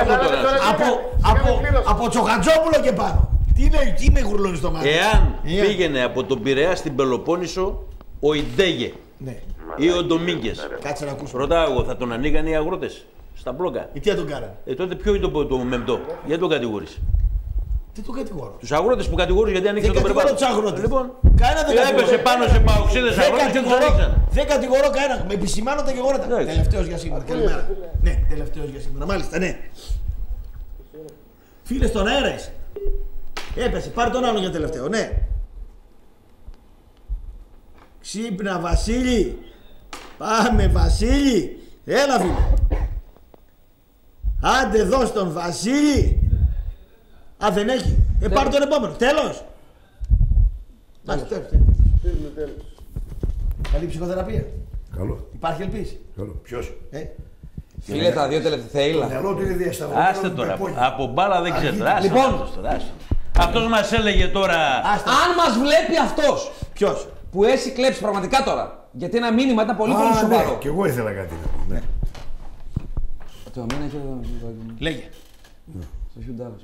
από Τσοχατζόπουλο και πάνω. Τι είναι εκεί με γουρλώνει στο μάτι. Εάν πήγαινε από τον Πειραιά στην Πελοπόννησο ο Ιντέγε ή ο Ντομίγκες. Κάτσε να ακούσω. Ρωτάω εγώ, θα τον ανοίγανε οι αγρότες στα μπλόκα. Τι θα τον κάνανε. Ε, τότε ποιο είναι το, το μεμπτό, γιατί τον κατηγορείς. Τι τον κατηγορώ. Τους αγρότες που κατηγορούν γιατί ανοίξαν τον Μπερμπάτοφ. Δεν κατηγορώ τους αγρότες. Λοιπόν, κανένα δεν κατηγορώ. Έπεσε πάνω σε παοξίδες αγρότες και τους ανοίξαν. Δεν κατηγορώ κανένα. Με επισημάνω τα γεγονότα. Τελευταίος για σήμερα. Καλημέρα. Ναι, τελευταίος για σήμερα. Μάλιστα, ναι. Φίλε στον αέρα είσαι. Έπεσε. Πάρε τον άλλο για τελευταίο. Ναι. Ξύπνα Βασίλη. Πάμε Βασίλη. Έλα φίλε. Άντε δώσ' τον Βασίλη. Α, δεν έχει. Ε, πάρε τον επόμενο. Τέλος. Τέλος. Τέλος. Καλή ψυχοθεραπεία. Καλό. Υπάρχει ελπίση. Καλό. Ποιος. Ε. Φίλε, τα δύο τελευταία ήλα. Άστε τώρα. Από μπάλα δεν ξέρετε. Λοιπόν. Αυτός μας έλεγε τώρα. Αν μας βλέπει αυτός. Ποιος. Που έχει κλέψει πραγματικά τώρα. Γιατί ένα μήνυμα ήταν πολύ πολύ σοβαρό. Και εγώ ήθελα κάτι να πω. Το αμένα και Λέγε. Στο Χιουντάρας.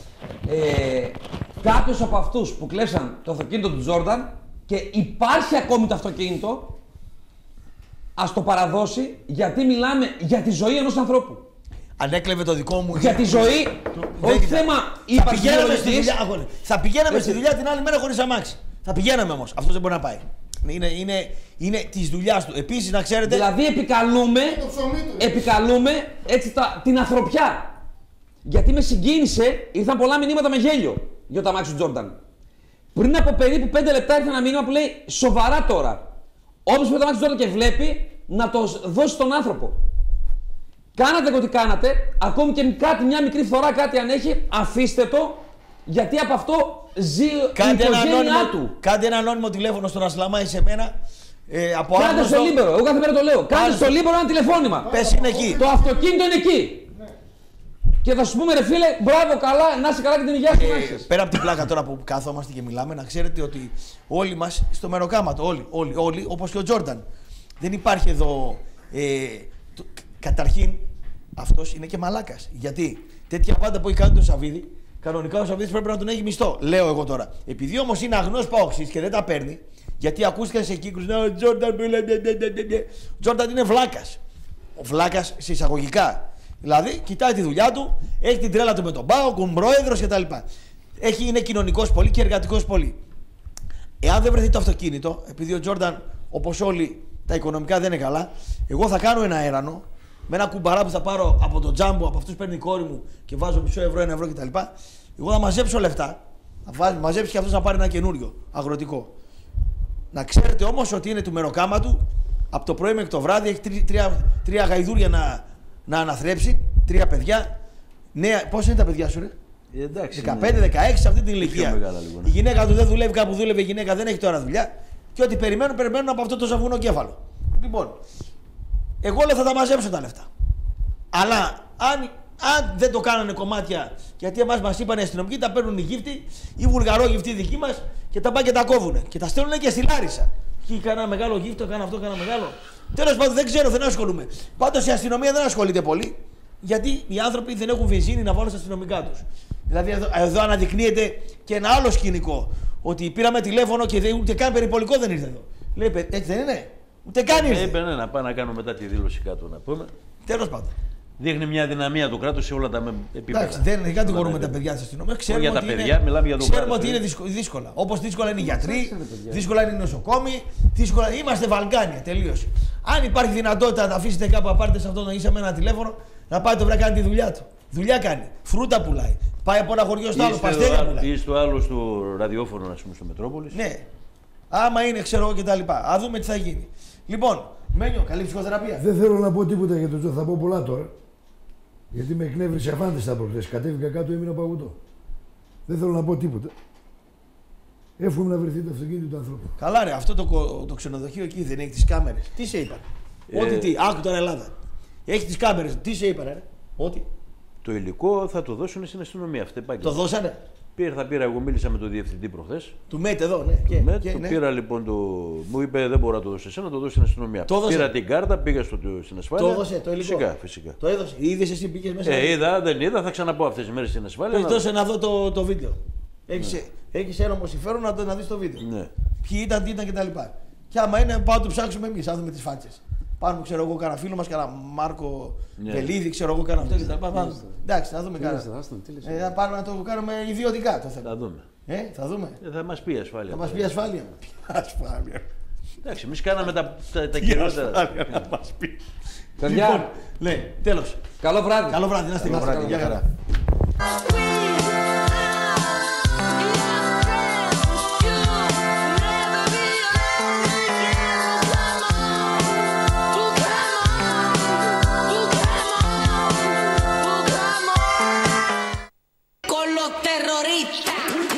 Ε, κάποιος από αυτούς που κλέψαν το αυτοκίνητο του Τζόρνταν και υπάρχει ακόμη το αυτοκίνητο, ας το παραδώσει, γιατί μιλάμε για τη ζωή ενός ανθρώπου. Αν έκλεβε το δικό μου. Για τη ζωή, όχι θέμα ύπαρξης βιολογικής. Θα πηγαίναμε στη δουλειά την άλλη μέρα χωρίς αμάξι. Θα πηγαίναμε όμως. Αυτό δεν μπορεί να πάει. Είναι, είναι, είναι τη δουλειά του. Επίσης να ξέρετε. Δηλαδή επικαλούμε, επικαλούμε έτσι τα, την ανθρωπιά. Γιατί με συγκίνησε, ήρθαν πολλά μηνύματα με γέλιο για το αμάξι του Τζόρνταν. Πριν από περίπου πέντε λεπτά ήρθε ένα μήνυμα που λέει σοβαρά τώρα. Όποιος πει το αμάξι του Τζόρνταν και βλέπει, να το δώσει στον άνθρωπο. Κάνατε ό,τι κάνατε, ακόμη και κάτι, μια μικρή φθορά, κάτι αν έχει, αφήστε το, γιατί από αυτό ζει κάντε η οικογένειά του. Κάντε ένα ανώνυμο τηλέφωνο στον Ασλαμάη σε μένα. Ε, από Κάντε άγνωστο... στο Λίμπερο, εγώ κάθε μέρα το λέω. Κάντε στο Λίμπερο ένα τηλεφώνημα. Πες είναι εκεί. Το αυτοκίνητο είναι εκεί. Ναι. Και θα σου πούμε ρε φίλε, μπράβο, καλά, να είσαι καλά και την υγεία σου. Ε, πέρα από την πλάκα τώρα που καθόμαστε και μιλάμε, να ξέρετε ότι όλοι μας στο μεροκάματο, όλοι, όλοι, όλοι όπως και ο Τζόρνταν. Δεν υπάρχει εδώ. Ε, το, καταρχήν, αυτός είναι και μαλάκας. Γιατί τέτοια πάντα που έχει κάνει τον Σαββίδη, κανονικά ο Σαββίδης πρέπει να τον έχει μισθό. Λέω εγώ τώρα. Επειδή όμως είναι αγνός παοξής και δεν τα παίρνει, γιατί ακούστηκαν σε κύκλους, ναι, ο Τζόρνταν, ο Τζόρνταν είναι βλάκας. Ο βλάκας σε εισαγωγικά. Δηλαδή, κοιτάει τη δουλειά του, έχει την τρέλα του με τον ΠΑΟΚ, ο πρόεδρος κτλ. Έχει, είναι κοινωνικός πολύ και εργατικός πολύ. Εάν δεν βρεθεί το αυτοκίνητο, επειδή ο Τζόρνταν, όπως όλοι, τα οικονομικά δεν είναι καλά, εγώ θα κάνω ένα έρανο με ένα κουμπαρά που θα πάρω από το τζάμπο, από αυτούς παίρνει η κόρη μου και βάζω μισό ευρώ, ένα ευρώ κτλ. Εγώ θα μαζέψω λεφτά, θα μαζέψει και αυτός να πάρει ένα καινούριο αγροτικό. Να ξέρετε όμως ότι είναι του μεροκάμα του, από το πρωί μέχρι το βράδυ έχει τρία, τρία, τρία γαϊδούρια να, να αναθρέψει, τρία παιδιά. Νέα, πόσα είναι τα παιδιά σου, ρε? Εντάξει, δεκαπέντε δεκαέξι σε αυτή την ηλικία. Μεγάλα, λίγο, ναι. Η γυναίκα του δεν δουλεύει κάπου, δούλευε η γυναίκα, δεν έχει τώρα δουλειά. Και ό,τι περιμένουν, περιμένουν από αυτό το ζαβουνό κέφαλο. Λοιπόν, εγώ λέω θα τα μαζέψω τα λεφτά. Αλλά αν, αν δεν το κάνανε κομμάτια, γιατί εμάς μας είπαν οι αστυνομικοί, τα παίρνουν οι γύφτοι, οι βουλγαρόγυφτοι δικοί μας και τα πάνε και τα κόβουνε. Και τα στέλνουν και στη Λάρισα. Και κάνα μεγάλο γύφτο, κάνα αυτό, κάνα μεγάλο. Τέλος πάντων δεν ξέρω, δεν ασχολούμαι. Πάντως η αστυνομία δεν ασχολείται πολύ, γιατί οι άνθρωποι δεν έχουν βενζίνη να βάλουν στα αστυνομικά τους. Δηλαδή εδώ, εδώ αναδεικνύεται και ένα άλλο σκηνικό. Ότι πήραμε τηλέφωνο και δεν, ούτε καν περιπολικό δεν ήρθε εδώ. Λέει, έτσι δεν είναι? Ούτε καν ήρθε. Είπε ναι, να πάω να κάνω μετά τη δήλωση κάτω να πούμε. Τέλος πάντων. Δείχνει μια δυναμία του κράτους σε όλα τα επίπεδα. Εντάξει, δεν κατηγορούμε τα παιδιά της αστυνομίας. Ξέρουμε για ότι τα παιδιά, είναι, μιλάμε για το ξέρουμε κράτος, ότι είναι δύσκολα. Όπως δύσκολα είναι οι γιατροί, δύσκολα είναι οι νοσοκόμοι, δύσκολα είμαστε Βαλκάνια τελείως. Αν υπάρχει δυνατότητα να αφήσετε κάπου απάρτε σε αυτό να είσαι με ένα τηλέφωνο, να πάει το βράδυ να κάνει τη δουλειά του. Δουλειά κάνει. Φρούτα πουλάει. Πάει από ένα χωριό στο άλλο, παστέλια πουλάει. Ή στο άλλο στο ραδιόφωνο, α πούμε, στο Μετρόπολης. Ναι. Άμα είναι, ξέρω εγώ κτλ. Α δούμε τι θα γίνει. Λοιπόν, Μένιο, καλή ψυχοθεραπεία. Δεν θέλω να πω τίποτα για το Τζο, θα πω πολλά τώρα. Γιατί με εκνεύρισε αφάνταστα προχθές. Κατέβηκα κάτω, έμεινα παγωτό. Δεν θέλω να πω τίποτα. Εύχομαι να βρεθεί το αυτοκίνητο του ανθρώπου. Καλά, ρε, αυτό το, το ξενοδοχείο εκεί δεν έχει τις κάμερες. Τι σε είπαν? Ε... Ό,τι τι, άκου τώρα Ελλάδα. Έχει τις κάμερες, τι σε είπαν, ρε? Ό,τι. Το υλικό θα το δώσουν στην αστυνομία. Αυτό το δώσανε. Πήρα, θα πήρα, εγώ μίλησα με τον διευθυντή προχθές. Του ΜΕΤ εδώ, ναι. Και, ΜΕΤ, και, το ναι. πήρα λοιπόν, το... μου είπε δεν μπορώ να το δώσω εσένα, να το δώσω στην αστυνομία. Το πήρα την κάρτα, πήγα στο... στην ασφάλεια. Το έδωσε το υλικό. Φυσικά, φυσικά. Το έδωσε. Είδες εσύ, πήγες μέσα. Ε, είδα, δεν είδα, θα ξαναπώ αυτές τις μέρες στην ασφάλεια. Πες δώσε να δω το, το βίντεο. Έχεις, ναι. έχεις ένομο συμφέρον να, να δεις το βίντεο. Ναι. Ποιοι ήταν, τι ήταν κτλ. Και άμα είναι, πάω να το ψάξουμε εμείς, να δούμε τις φάτσες. Πάρουμε, ξέρω εγώ, κανένα φίλο μας, κανένα Μάρκο Βελίδη, ξέρω εγώ, κανένα αυτό κτλ. Εντάξει, θα δούμε κανένα. Ε, πάρουμε να το κάνουμε ιδιωτικά το θέμα. Θα δούμε. Ε, θα δούμε. Ε, θα μας πει η ασφάλεια. Θα μας πει η ασφάλεια. Ασφάλεια. Εντάξει, εμείς κάναμε τα, τα, τα κυριότερα. Θα μας πει. Παιδιά, ναι, τέλος. Καλό βράδυ. Καλό βράδυ, να είστε καλά. Γεια χαρά. Con los terroristas.